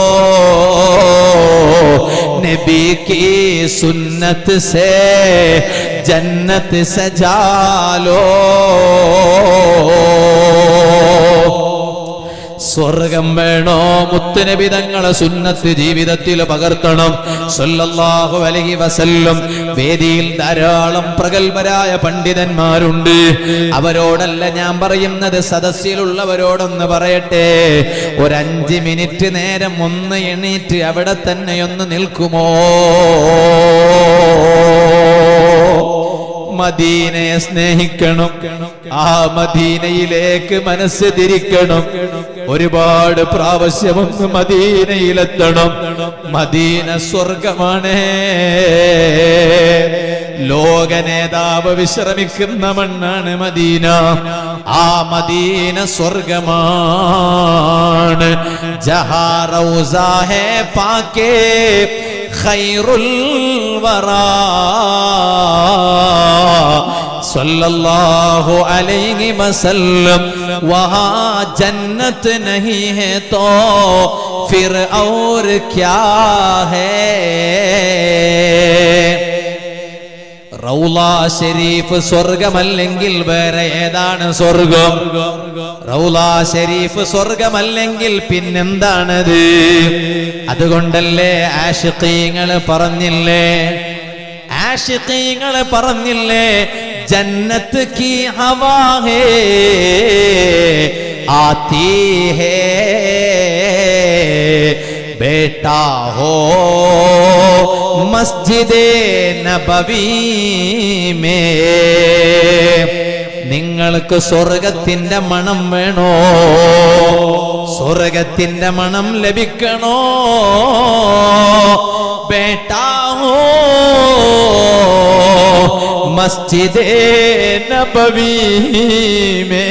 नबी की सुन्नत से जन्नत सजा लो. സ്വർഗം വേണോ? മുത്തുനബി തങ്ങളെ സുന്നത്ത് ജീവിതത്തിൽ പകർത്തണം. സല്ലല്ലാഹു അലൈഹി വസല്ലം. വേദിയിൽ ധാരാളം പ്രഗൽഭരായ പണ്ഡിതന്മാരുണ്ട്. അവരോടല്ല ഞാൻ പറയുന്നത്, സദസ്സിലുള്ളവരോടൊന്ന് പറയട്ടെ. ഒരഞ്ച് മിനിറ്റ് നേരം ഒന്ന് എണീറ്റ് അവിടെ തന്നെ ഒന്ന് നിൽക്കുമോ? മദീനയെ സ്നേഹിക്കണം. ആ മദീനയിലേക്ക് മനസ്സ് തിരിക്കണം. ഒരുപാട് പ്രാവശ്യമൊന്ന് മദീനയിലെത്തണം. മദീന സ്വർഗമാണ്. ലോക നേതാവ് വിശ്രമിക്കുന്ന മണ്ണാണ് മദീന. ആ മദീന സ്വർഗമാണ്. ജഹാ റൗസാ ഹേ പാകേ ഖൈറുൽ വറാ सल्लल्लाहु अलैहि वसल्लम. वहाँ जन्नत नहीं है तो फिर और क्या है. റൗള ശരീഫ് സ്വർഗമല്ലെങ്കിൽ വേറെ ഏതാണ് സ്വർഗം? റൗള ശരീഫ് സ്വർഗമല്ലെങ്കിൽ പിന്നെന്താണത്? അതുകൊണ്ടല്ലേ ആശിഖീങ്ങൾ പറഞ്ഞില്ലേ, ആശിഖീങ്ങൾ പറഞ്ഞില്ലേ, ജന്നത്ത് കി ഹവാ ഹേ ആതി ഹേ बेटा हो मस्जिदे नबवी में. നിങ്ങൾക്ക് സ്വർഗത്തിന്റെ മണം വേണോ? സ്വർഗത്തിന്റെ മണം ലഭിക്കണോ? ബേട്ടാ ഹോ മസ്ജിദേ നബവി മേ.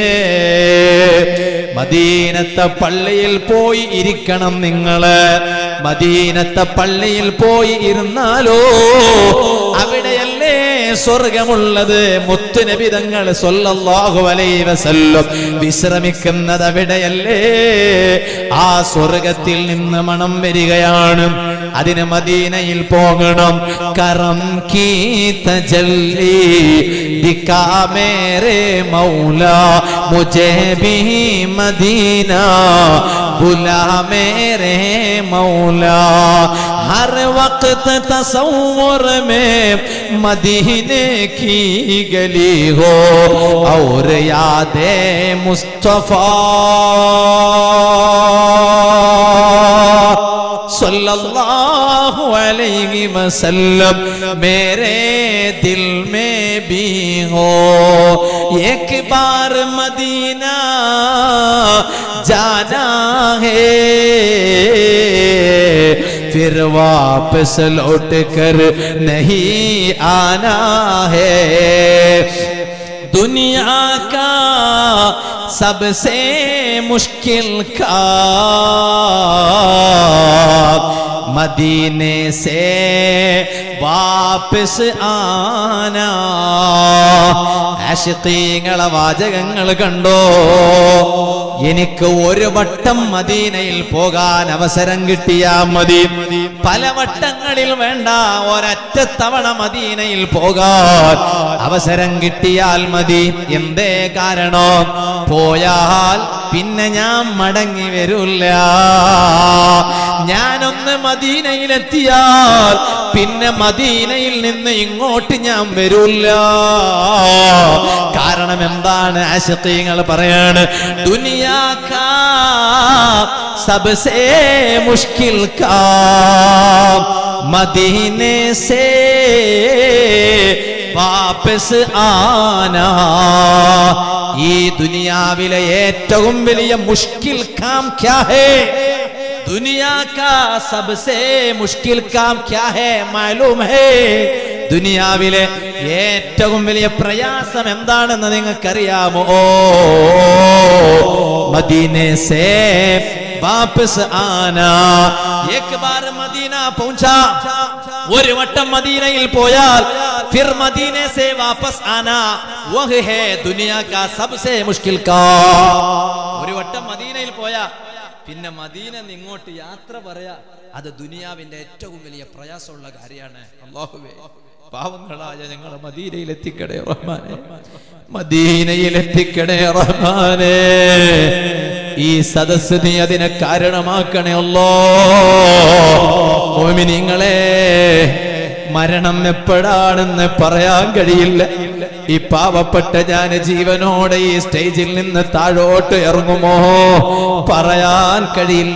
മദീനത്തെ പള്ളിയിൽ പോയി ഇരിക്കണം നിങ്ങള്. മദീനത്തെ പള്ളിയിൽ പോയി ഇരുന്നാലോ അവിടെയല്ലേ സ്വർഗമുള്ളത്. മുത്തുനബി തങ്ങൾ സ്വല്ലല്ലാഹു അലൈഹി വസല്ലം വിശ്രമിക്കുന്നത് അവിടെയല്ലേ. ആ സ്വർഗത്തിൽ നിന്ന് മണം വരികയാണ്. അതിന് മദീനയിൽ പോകണം. കറം കീ തജല്ലി ദിക്കാ മേരെ മൗല മുझे भी मदीना बुला मेरे मौला। हर वक्त तसव्वुर में मदीने की गली हो और यादे मुस्तफा सल्लल्लाहु अलैहि वसल्लम मेरे दिल में भी हो। एक बार मदीना जाना है, फिर वापस लौट कर नहीं आना है। दुनिया का सबसे मुश्किल काम मदीने से वापस आना। ആശിഖീങ്ങളെ വാചകങ്ങൾ കണ്ടോ? എനിക്ക് ഒരു വട്ടം മദീനയിൽ പോകാൻ അവസരം കിട്ടിയാ മതി, പല വട്ടങ്ങളിൽ വേണ്ട, ഒരൊറ്റ തവണ മദീനയിൽ പോകാൻ അവസരം കിട്ടിയാൽ മതി. എന്തേ കാരണം? പോയാൽ പിന്നെ ഞാൻ മടങ്ങി വരില്ല. ഞാനൊന്ന് മദീനയിലെത്തിയാൽ പിന്നെ മദീനയിൽ നിന്ന് ഇങ്ങോട്ട് ഞാൻ വരില്ല. കാരണം എന്താണ്? ആശിഖീങ്ങൾ പറയാണ്, ദുനിയാ കാ सबसे मुश्किल काम मदीने से वापस आना। ये दुनियाविले ഏറ്റവും വലിയ मुश्किल काम क्या है? दुनिया का सबसे मुश्किल काम क्या है मालूम है? ദുനിയാവിലെ ഏറ്റവും വലിയ പ്രയാസം എന്താണെന്ന് നിങ്ങൾക്കറിയാമോ? മദീനെ സേ വാപസ് ആനാ. एक बार मदीना पहुंचा, ഒരു വട്ടം മദീനയിൽ പോയാൽ फिर मदीने से वापस आना वह है दुनिया का सबसे मुश्किल काम. ഒരു വട്ടം മദീനയിൽ പോയാ പിന്നെ മദീന ഇങ്ങോട്ട് യാത്ര പറയാ, അത് ദുനിയാവിന്റെ ഏറ്റവും വലിയ പ്രയാസമുള്ള കാര്യമാണ്. അല്ലാഹുവേ, പാവങ്ങളായ ഞങ്ങളെ മദീനയിൽ എത്തിക്കണേ റഹ്മാനേ, മദീനയിൽ എത്തിക്കണേ റഹ്മാനേ. ഈ സദസ്സ് നീ അതിനെ കാരണമാക്കണേ അല്ലാഹ്. മുഅ്മിനീങ്ങളെ, മരണം എപ്പോഴാണെന്ന് പറയാൻ കഴിയില്ല. ഈ പാവപ്പെട്ട ഞാൻ ജീവനോടെ ഈ സ്റ്റേജിൽ നിന്ന് താഴോട്ട് ഇറങ്ങുമോ പറയാൻ കഴിയില്ല.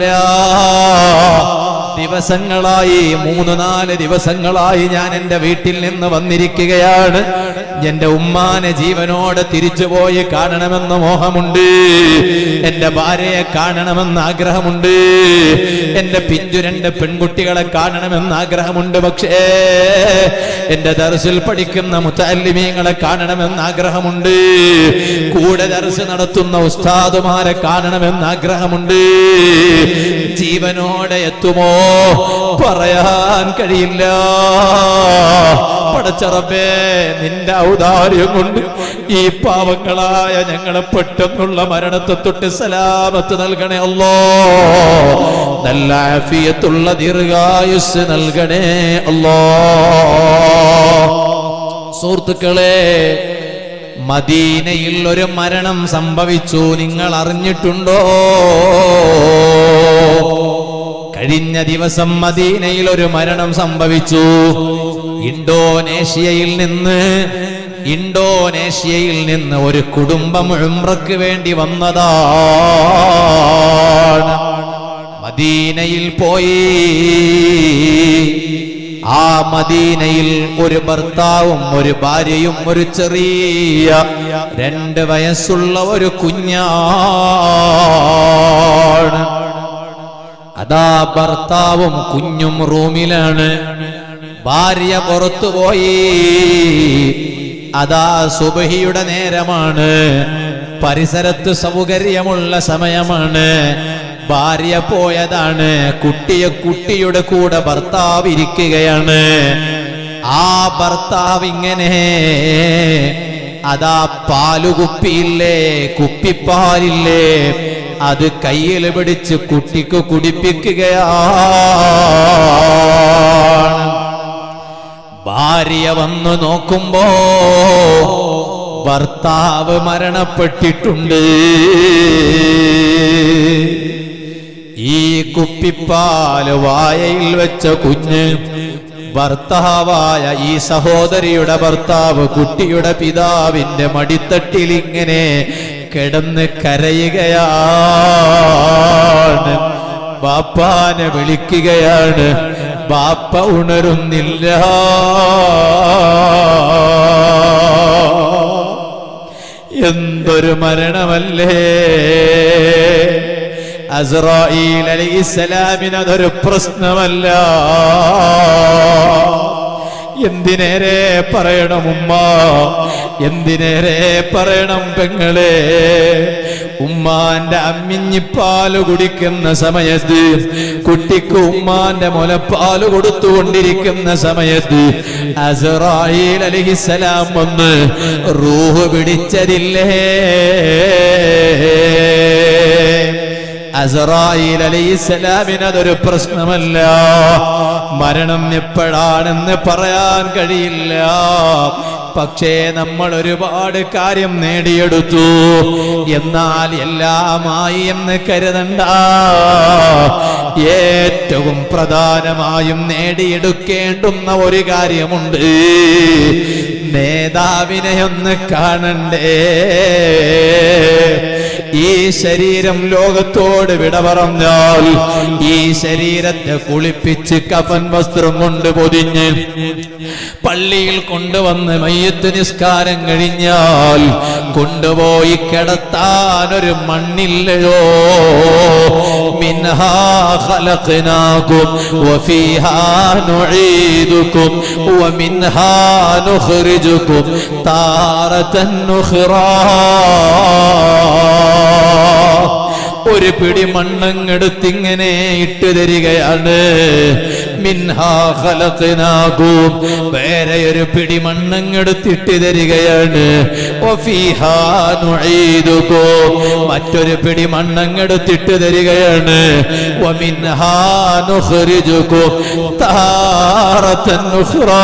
ദിവസങ്ങളായി, മൂന്ന് നാല് ദിവസങ്ങളായി ഞാൻ എൻ്റെ വീട്ടിൽ നിന്ന് വന്നിരിക്കുകയാണ്. എൻ്റെ ഉമ്മാനെ ജീവനോടെ തിരിച്ചുപോയി കാണണമെന്ന് മോഹമുണ്ട്, എൻ്റെ ഭാര്യയെ കാണണമെന്ന് ആഗ്രഹമുണ്ട്, എൻ്റെ പിഞ്ചു രണ്ട് പെൺകുട്ടികളെ കാണണമെന്ന് ആഗ്രഹമുണ്ട്. പക്ഷേ എൻ്റെ ദർസിൽ പഠിക്കുന്ന മുതഅല്ലിമീങ്ങളെ കാണണമെന്ന് ആഗ്രഹമുണ്ട്, കൂടെ ദർസ് നടത്തുന്ന ഉസ്താദുമാരെ കാണണമെന്ന് ആഗ്രഹമുണ്ട്. ജീവനോടെ എത്തുമോ പറയാൻ കഴിയില്ല. പടച്ച റബ്ബേ, നിന്റെ ഔദാര്യം കൊണ്ട് ഈ പാവങ്ങളായ ഞങ്ങളെ പെട്ടെന്നുള്ള മരണത്തെ തൊട്ട് സലാമത്ത് നൽകണേ അല്ലാഹ്. നല്ല ആഫിയത്തുള്ള ദീർഘായുസ് നൽകണേ അല്ലാഹ്. സുഹൃത്തുക്കളെ, മദീനയിൽ ഒരു മരണം സംഭവിച്ചു, നിങ്ങൾ അറിഞ്ഞിട്ടുണ്ടോ? കഴിഞ്ഞ ദിവസം മദീനയിൽ ഒരു മരണം സംഭവിച്ചു. ഇന്തോനേഷ്യയിൽ നിന്ന് ഇന്തോനേഷ്യയിൽ നിന്ന് ഒരു കുടുംബം ഉംറയ്ക്ക് വേണ്ടി വന്നതാണ്. മദീനയിൽ പോയി. ആ മദീനയിൽ ഒരു ഭർത്താവും ഒരു ഭാര്യയും ഒരു ചെറിയ രണ്ട് വയസ്സുള്ള ഒരു കുഞ്ഞാണ്. അതാ ഭർത്താവും കുഞ്ഞും റൂമിലാണ്, ഭാര്യ പുറത്തുപോയി. അതാ സുബഹിയുടെ നേരമാണ്, പരിസരത്ത് സൗകര്യമുള്ള സമയമാണ്. ഭാര്യ പോയതാണ്, കുട്ടിയെ കുട്ടിയുടെ കൂടെ ഭർത്താവ് ഇരിക്കുകയാണ്. ആ ഭർത്താവ് ഇങ്ങനെ അതാ പാലുകുപ്പിയില്ലേ, കുപ്പിപ്പാലില്ലേ, അത് കയ്യിൽ പിടിച്ച് കുട്ടിക്ക് കുടിപ്പിക്കുകയാണ്. ഭാര്യ വന്നു നോക്കുമ്പോ ഭർത്താവ് മരണപ്പെട്ടിട്ടുണ്ട്. ഈ കുപ്പിപ്പാല് വായയിൽ വെച്ച കുഞ്ഞ് ഭർത്താവായ ഈ സഹോദരിയുടെ ഭർത്താവ് കുട്ടിയുടെ പിതാവിന്റെ മടിത്തട്ടിൽ ഇങ്ങനെ കിടന്ന് കരയുകയാണ്. ബാപ്പാനെ വിളിക്കുകയാണ്. ബാപ്പ ഉണരുന്നില്ല. എന്തൊരു മരണമല്ലേ! അസ്രായീൽ അലൈഹിസ്സലാമിന് അതൊരു പ്രശ്നമല്ല. എന്തിനേറെ പറയണം ഉമ്മ, എന്തിനേറെ പറയണം പെങ്ങളെ. ഉമ്മാന്റെ അമ്മിഞ്ഞിപ്പാല് കുടിക്കുന്ന സമയത്ത്, കുട്ടിക്ക് ഉമ്മാന്റെ മുലപ്പാല് കൊടുത്തുകൊണ്ടിരിക്കുന്ന സമയത്ത് അസ്രായീൽ അലൈഹിസ്സലാം വന്ന് റൂഹ് പിടിച്ചതില്ലേ? അസ്രായീൽ അലൈഹിസ്സലാമിന് അതൊരു പ്രശ്നമല്ല. മരണം എപ്പോഴാണെന്ന് പറയാൻ കഴിയില്ല. പക്ഷേ നമ്മൾ ഒരുപാട് കാര്യം നേടിയെടുത്തു. എന്നാൽ എല്ലാമായി എന്ന് കരുതണ്ട. ഏറ്റവും പ്രധാനമായും നേടിയെടുക്കേണ്ടുന്ന ഒരു കാര്യമുണ്ട്. നേതാവിനെ ഒന്ന് കാണണ്ടേ? ഈ ശരീരം ലോകത്തോട് വിട പറഞ്ഞാൽ ഈ ശരീരത്തെ കുളിപ്പിച്ച് കഫൻ വസ്ത്രം കൊണ്ട് പൊതിഞ്ഞ് പള്ളിയിൽ കൊണ്ടുവന്ന് മയ്യത്ത് നിസ്കാരം കഴിഞ്ഞാൽ കൊണ്ടുപോയി കിടത്താൻ ഒരു മണ്ണില്ലയോ? മിൻഹാ ഖലഖനാകും വഫീഹാ നുഈദുകും വമിൻഹാ നുഖ്രിജുകും താറതൻ ഉഖ്റാ. ഒരു പിടി മണ്ണങ്ങെടുത്തിങ്ങനെ ഇട്ടു തരികയാണ്. മിൻഹാ ഖലഖനാകും, വേറെ ഒരു പിടി മണ്ണങ്ങെടുത്തിട്ട് തരികയാണ്. വഫീഹാ നുഈദുകും, മറ്റൊരു പിടി മണ്ണങ്ങെടുത്തിട്ട് തരികയാണ്. വമിൻഹാ നുഖ്രിജുകും താറതൻ ഉഖ്റാ.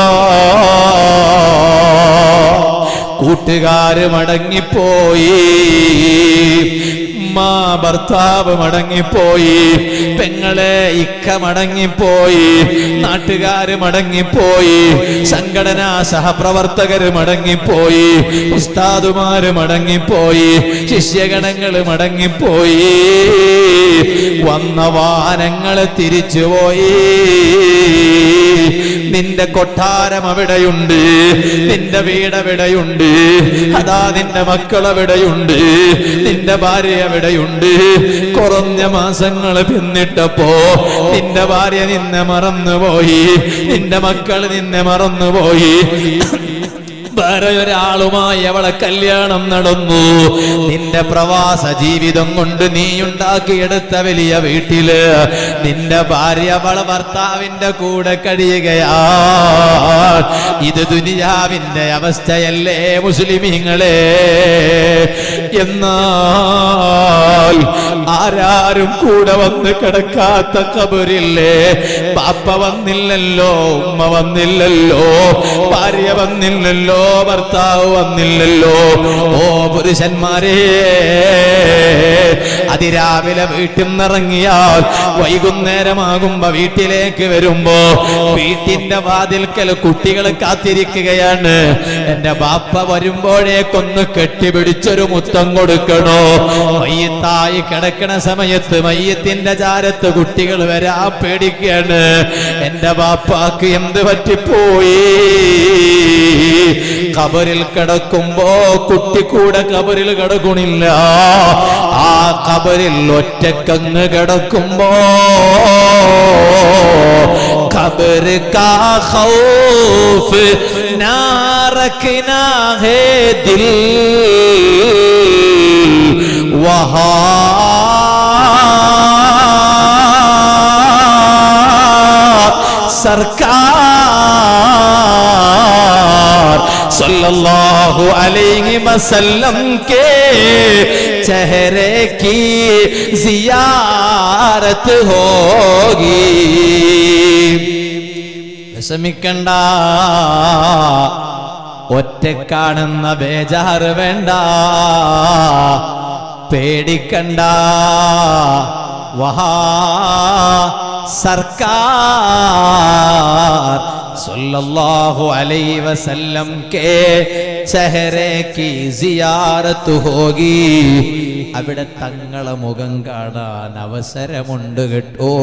കൂട്ടുകാര് മടങ്ങിപ്പോയി, ഉമ്മ ഭർത്താവ് മടങ്ങിപ്പോയി, പെങ്ങളെ ഇക്ക മടങ്ങിപ്പോയി, നാട്ടുകാര് മടങ്ങിപ്പോയി, സംഘടനാ സഹപ്രവർത്തകര് മടങ്ങിപ്പോയി, ഉസ്താദുമാര് മടങ്ങിപ്പോയി, ശിഷ്യഗണങ്ങള് മടങ്ങിപ്പോയി. വന്ന വാഹനങ്ങള് തിരിച്ചുപോയി. നിന്റെ കൊട്ടാരം അവിടെയുണ്ട്, നിന്റെ വീട് എവിടെയുണ്ട്, അതാ നിന്റെ മക്കൾ എവിടെയുണ്ട്, നിന്റെ ഭാര്യ എവിടെയുണ്ട്. കുറഞ്ഞ മാസങ്ങൾ പിന്നിട്ടപ്പോ നിന്റെ ഭാര്യ നിന്നെ മറന്നുപോയി, നിന്റെ മക്കൾ നിന്നെ മറന്നുപോയി. വേറെ ഒരാളുമായി അവളെ കല്യാണം നടന്നു. നിന്റെ പ്രവാസ ജീവിതം കൊണ്ട് നീ ഉണ്ടാക്കിയെടുത്ത വലിയ വീട്ടില് നിന്റെ ഭാര്യ അവളെ ഭർത്താവിന്റെ കൂടെ കഴിയുകയാ. ഇത് ദുനിയാവിന്റെ അവസ്ഥയല്ലേ മുസ്ലിമീങ്ങളെ? എന്നാൽ ആരാരും കൂടെ വന്ന് കിടക്കാത്ത ഖബറില്ലേ? ബാപ്പ വന്നില്ലല്ലോ, ഉമ്മ വന്നില്ലല്ലോ, ഭാര്യ വന്നില്ലല്ലോ, ഭർത്താവ് വന്നില്ലല്ലോ. ഓ പുരുഷന്മാരെ, അതിരാവിലെ വീട്ടിൽ നിന്നിറങ്ങിയാൽ വൈകുന്നേരമാകുമ്പോ വീട്ടിലേക്ക് വരുമ്പോ വീട്ടിന്റെ വാതിൽക്കൽ കുട്ടികൾ കാത്തിരിക്കുകയാണ്. എന്റെ ബാപ്പ വരുമ്പോഴേക്കൊന്ന് കെട്ടിപിടിച്ചൊരു മുത്തം കൊടുക്കണോ? മയ്യത്തായി കിടക്കണ സമയത്ത് മയ്യത്തിന്റെ ചാരത്ത് കുട്ടികൾ വരാ പേടിക്കുകയാണ്. എന്റെ ബാപ്പാക്ക് എന്ത് പറ്റിപ്പോയി? ഖബറിൽ കിടക്കുമ്പോ കുട്ടി കൂടെ ഖബറിൽ കിടക്കണില്ല. ആ ഖബറിൽ ഒറ്റക്കങ്ങ് കിടക്കുമ്പോ ഖബർ കാ ഖൗഫ് നാ റഖ്നാ ഹേ ദിൽ വഹാ सरकार सल्लल्लाहु अलैहि वसल्लम के चेहरे की जियारत होगी. വിഷമിക്കണ്ട, ഒറ്റക്കാണെന്ന ബേജാറ് വേണ്ട, പേടിക്കണ്ട. वहाँ सरकार सल्लल्लाहु अलैहि वसल्लम के चेहरे की जियारत होगी. അവിടെ തങ്ങളെ മുഖം കാണാൻ അവസരമുണ്ട് കേട്ടോ.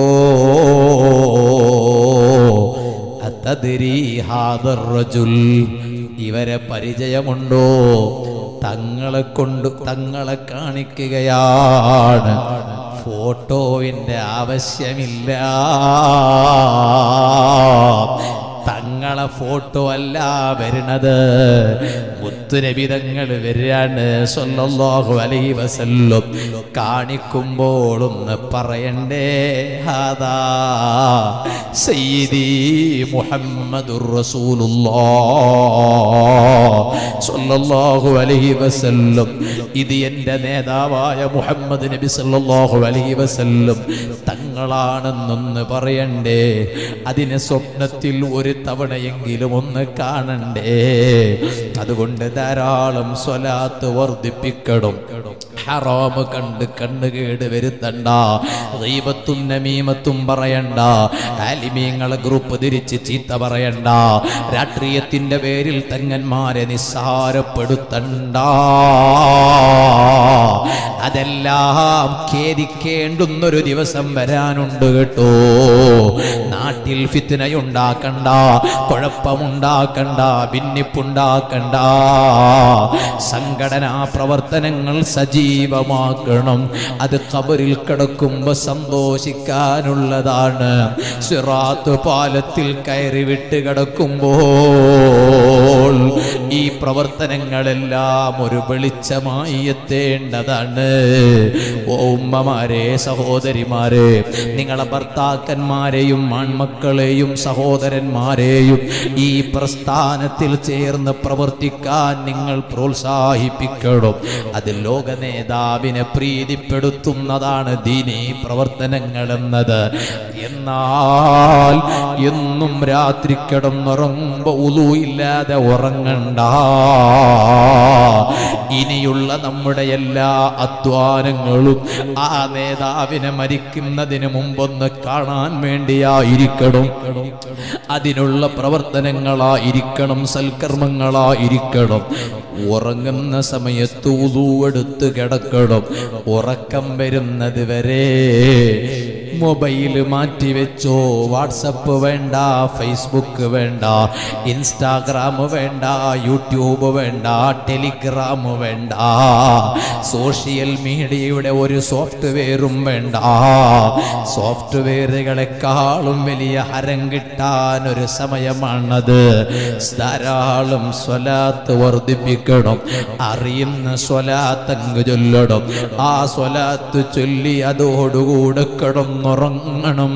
അതദ്രി ഹാദർ റജുൽ, ഇവരെ പരിചയമുണ്ടോ? തങ്ങളെ കൊണ്ട് തങ്ങളെ കാണിക്കുകയാണ്. ഫോട്ടോവിന്റെ ആവശ്യമില്ല. തങ്ങളെ ഫോട്ടോ അല്ല വരുന്നത്, മുത്തുനബി തങ്ങൾ വരാണ് സല്ലല്ലാഹു അലൈഹി വസല്ലം. കാണിക്കുമ്പോൾ ഒന്ന് പറയണ്ടേ, ഹാദാ സയ്യിദി മുഹമ്മദുർ റസൂലുള്ളാഹ് സല്ലല്ലാഹു അലൈഹി വസല്ലം, ഇത് എൻ്റെ നേതാവായ മുഹമ്മദ് നബി സല്ലല്ലാഹു അലൈഹി വസല്ലം തങ്ങളാണെന്നൊന്ന് പറയണ്ടേ. അതിനെ സ്വപ്നത്തിൽ ഒരു തവണയെങ്കിലും ഒന്ന് കാണണ്ടേ. അതുകൊണ്ട് ധാരാളം സ്വലാത്ത് വർദ്ധിപ്പിക്കണം. ഹറാമ് കണ്ട് കണ്ണുകേട് വരുത്തണ്ട. ഗീബത്തും നമീമത്തും പറയണ്ട. ആലിമീങ്ങളെ ഗ്രൂപ്പ് തിരിച്ച് ചീത്ത പറയണ്ട. രാഷ്ട്രീയത്തിന്റെ പേരിൽ തങ്ങന്മാരെ നിസ്സാരപ്പെടുത്തണ്ട. അതെല്ലാം ഖേദിക്കേണ്ടുന്നൊരു ദിവസം വരാനുണ്ട് കേട്ടോ. നാട്ടിൽ ഫിത്നയുണ്ടാക്കണ്ട, കുഴപ്പമുണ്ടാക്കണ്ട, ഭിന്നിപ്പുണ്ടാക്കണ്ട. സംഘടനാ പ്രവർത്തനങ്ങൾ സജീവമാക്കണം. അത് ഖബറിൽ കിടക്കുമ്പോ സന്തോഷിക്കാനുള്ളതാണ്. സിറാത്ത് പാലത്തിൽ കയറി വിട്ട് കിടക്കുമ്പോൾ ഈ പ്രവർത്തനങ്ങളെല്ലാം ഒരു വെളിച്ചമായി എത്തേണ്ടതാണ്. ഓ ഉമ്മമാരെ, സഹോദരിമാരെ, നിങ്ങളെ ഭർത്താക്കന്മാരെയും ആൺമക്കളെയും സഹോദരന്മാരെയും ഈ പ്രസ്ഥാനത്തിൽ ചേർന്ന് പ്രവർത്തിക്കാൻ നിങ്ങൾ പ്രോത്സാഹിപ്പിക്കണം. അത് ലോക നേതാവിനെ പ്രീതിപ്പെടുത്തുന്നതാണ് ദീനീ പ്രവർത്തനങ്ങൾ എന്നത്. എന്നാൽ എന്നും രാത്രി കിടന്നുറങ്ങുമ്പോ ഉളൂ ഇല്ലാതെ ഉറങ്ങണ്ട. ഇനിയുള്ള നമ്മുടെ എല്ലാ അധ്വാനങ്ങളും ആ നേതാവിനെ മരിക്കുന്നതിന് മുമ്പൊന്ന് കാണാൻ വേണ്ടിയായിരിക്കണം. അതിനുള്ള പ്രവർത്തനങ്ങളായിരിക്കണം, സൽക്കർമ്മങ്ങളായിരിക്കണം. ഉറങ്ങുന്ന സമയത്ത് വുളൂ എടുത്ത് കിടക്കണം. ഉറക്കം വരുന്നത് വരെ മൊബൈല് മാറ്റിവെച്ചോ. വാട്സപ്പ് വേണ്ട, ഫേസ്ബുക്ക് വേണ്ട, ഇൻസ്റ്റാഗ്രാം വേണ്ട, യൂട്യൂബ് വേണ്ട, ടെലിഗ്രാം വേണ്ട, സോഷ്യൽ മീഡിയയുടെ ഒരു സോഫ്റ്റ്വെയറും വേണ്ട. സോഫ്റ്റ്വെയറുകളെക്കാളും വലിയ ഹരം കിട്ടാൻ ഒരു സമയമാണത്. ധാരാളം സ്വലാത്ത് വർദ്ധിപ്പിക്കണം. അറിയുന്ന സ്വലാത്തങ്ങ് ചൊല്ലണം. ആ സ്വലാത്ത് ചൊല്ലി അതോടുകൂടെ കിടന്നുറങ്ങണം.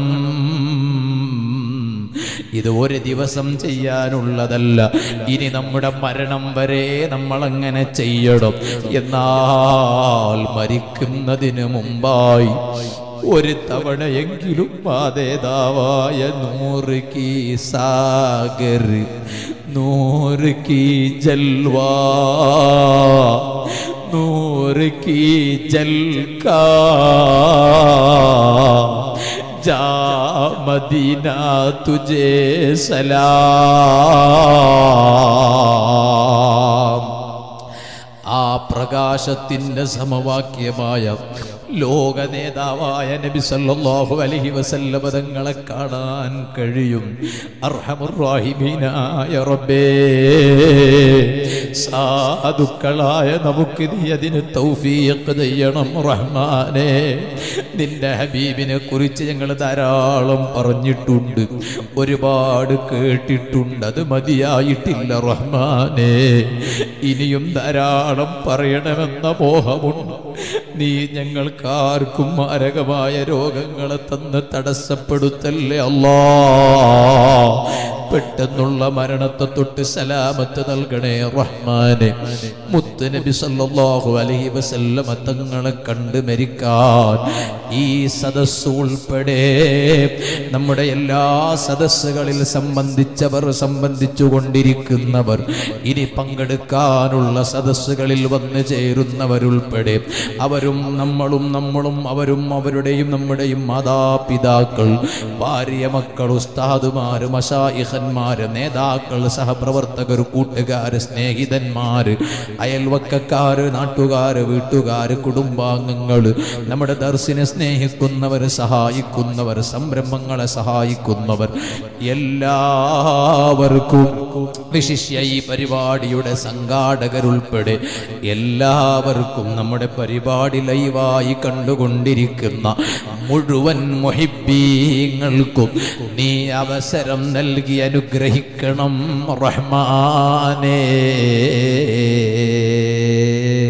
ഇത് ഒരു ദിവസം ചെയ്യാനുള്ളതല്ല. ഇനി നമ്മുടെ മരണം വരെ നമ്മളങ്ങനെ ചെയ്യണം. എന്നാൽ മരിക്കുന്നതിന് മുമ്പായി ഒരു തവണയെങ്കിലും പാതേതാവായ നൂറ് കീ സാഗർ, നൂറ് കീ ജൽവാ, നൂറ് കീ ജൽകാ जा मदीना तुझे सलाम. ആ പ്രകാശത്തിന്റെ സമവാക്യമായ ലോക നേതാവായ നബി സല്ലല്ലാഹു അലൈഹി വസല്ലം തങ്ങളെ കാണാൻ കഴിയും. അർഹമുർ റഹീമീനായ റബ്ബേ, സാധുക്കളായ നമുക്ക് നീ അതിന് തൗഫീഖ് ചെയ്യണം റഹ്മാനേ. നിന്റെ ഹബീബിനെ കുറിച്ച് ഞങ്ങൾ ധാരാളം പറഞ്ഞിട്ടുണ്ട്, ഒരുപാട് കേട്ടിട്ടുണ്ട്. അത് മതിയായിട്ടില്ല റഹ്മാനേ. ഇനിയും ധാരാളം പറയണമെന്ന മോഹമുണ്ട്. നീ ഞങ്ങൾക്കാർക്കും മാരകമായ രോഗങ്ങളെ തന്ന് തടസ്സപ്പെടുത്തല്ലേ അല്ലാ. പെട്ടെന്നുള്ള മരണത്തെ തൊട്ട് സലാമത്ത് നൽകണേ റഹ്മാനെ. മുത്ത് നബി സല്ലല്ലാഹു അലൈഹി വസല്ലം തങ്ങളെ കണ്ട് മരിക്കാൻ ഈ സദസ്സ് ഉൾപ്പെടെ നമ്മുടെ എല്ലാ സദസ്സുകളിൽ സംബന്ധിച്ചവർ, സംബന്ധിച്ചു കൊണ്ടിരിക്കുന്നവർ, ഇനി പങ്കെടുക്കാനുള്ള സദസ്സുകളിൽ വന്നു ചേരുന്നവരുൾപ്പെടെ അവർ അവരും നമ്മളും നമ്മളും അവരും അവരുടെയും നമ്മുടെയും മാതാപിതാക്കൾ, ഭാര്യ, മക്കൾ, ഉസ്താദുമാര്, മശായിഖന്മാര്, നേതാക്കൾ, സഹപ്രവർത്തകർ, കൂട്ടുകാര്, സ്നേഹിതന്മാര്, അയൽവക്കക്കാര്, നാട്ടുകാര്, വീട്ടുകാര്, കുടുംബാംഗങ്ങൾ, നമ്മുടെ ദർസിനെ സ്നേഹിക്കുന്നവർ, സഹായിക്കുന്നവർ, സംരംഭങ്ങളെ സഹായിക്കുന്നവർ, എല്ലാവർക്കും വിശിഷ്യ ഈ പരിപാടിയുടെ സംഘാടകരുൾപ്പെടെ എല്ലാവർക്കും നമ്മുടെ പരിപാടി ലൈവായി കണ്ടുകൊണ്ടിരിക്കുന്ന മുഴുവൻ മുഹിബ്ബീങ്ങൾക്കും നീ അവസരം നൽകി അനുഗ്രഹിക്കണം റഹ്മാനേ.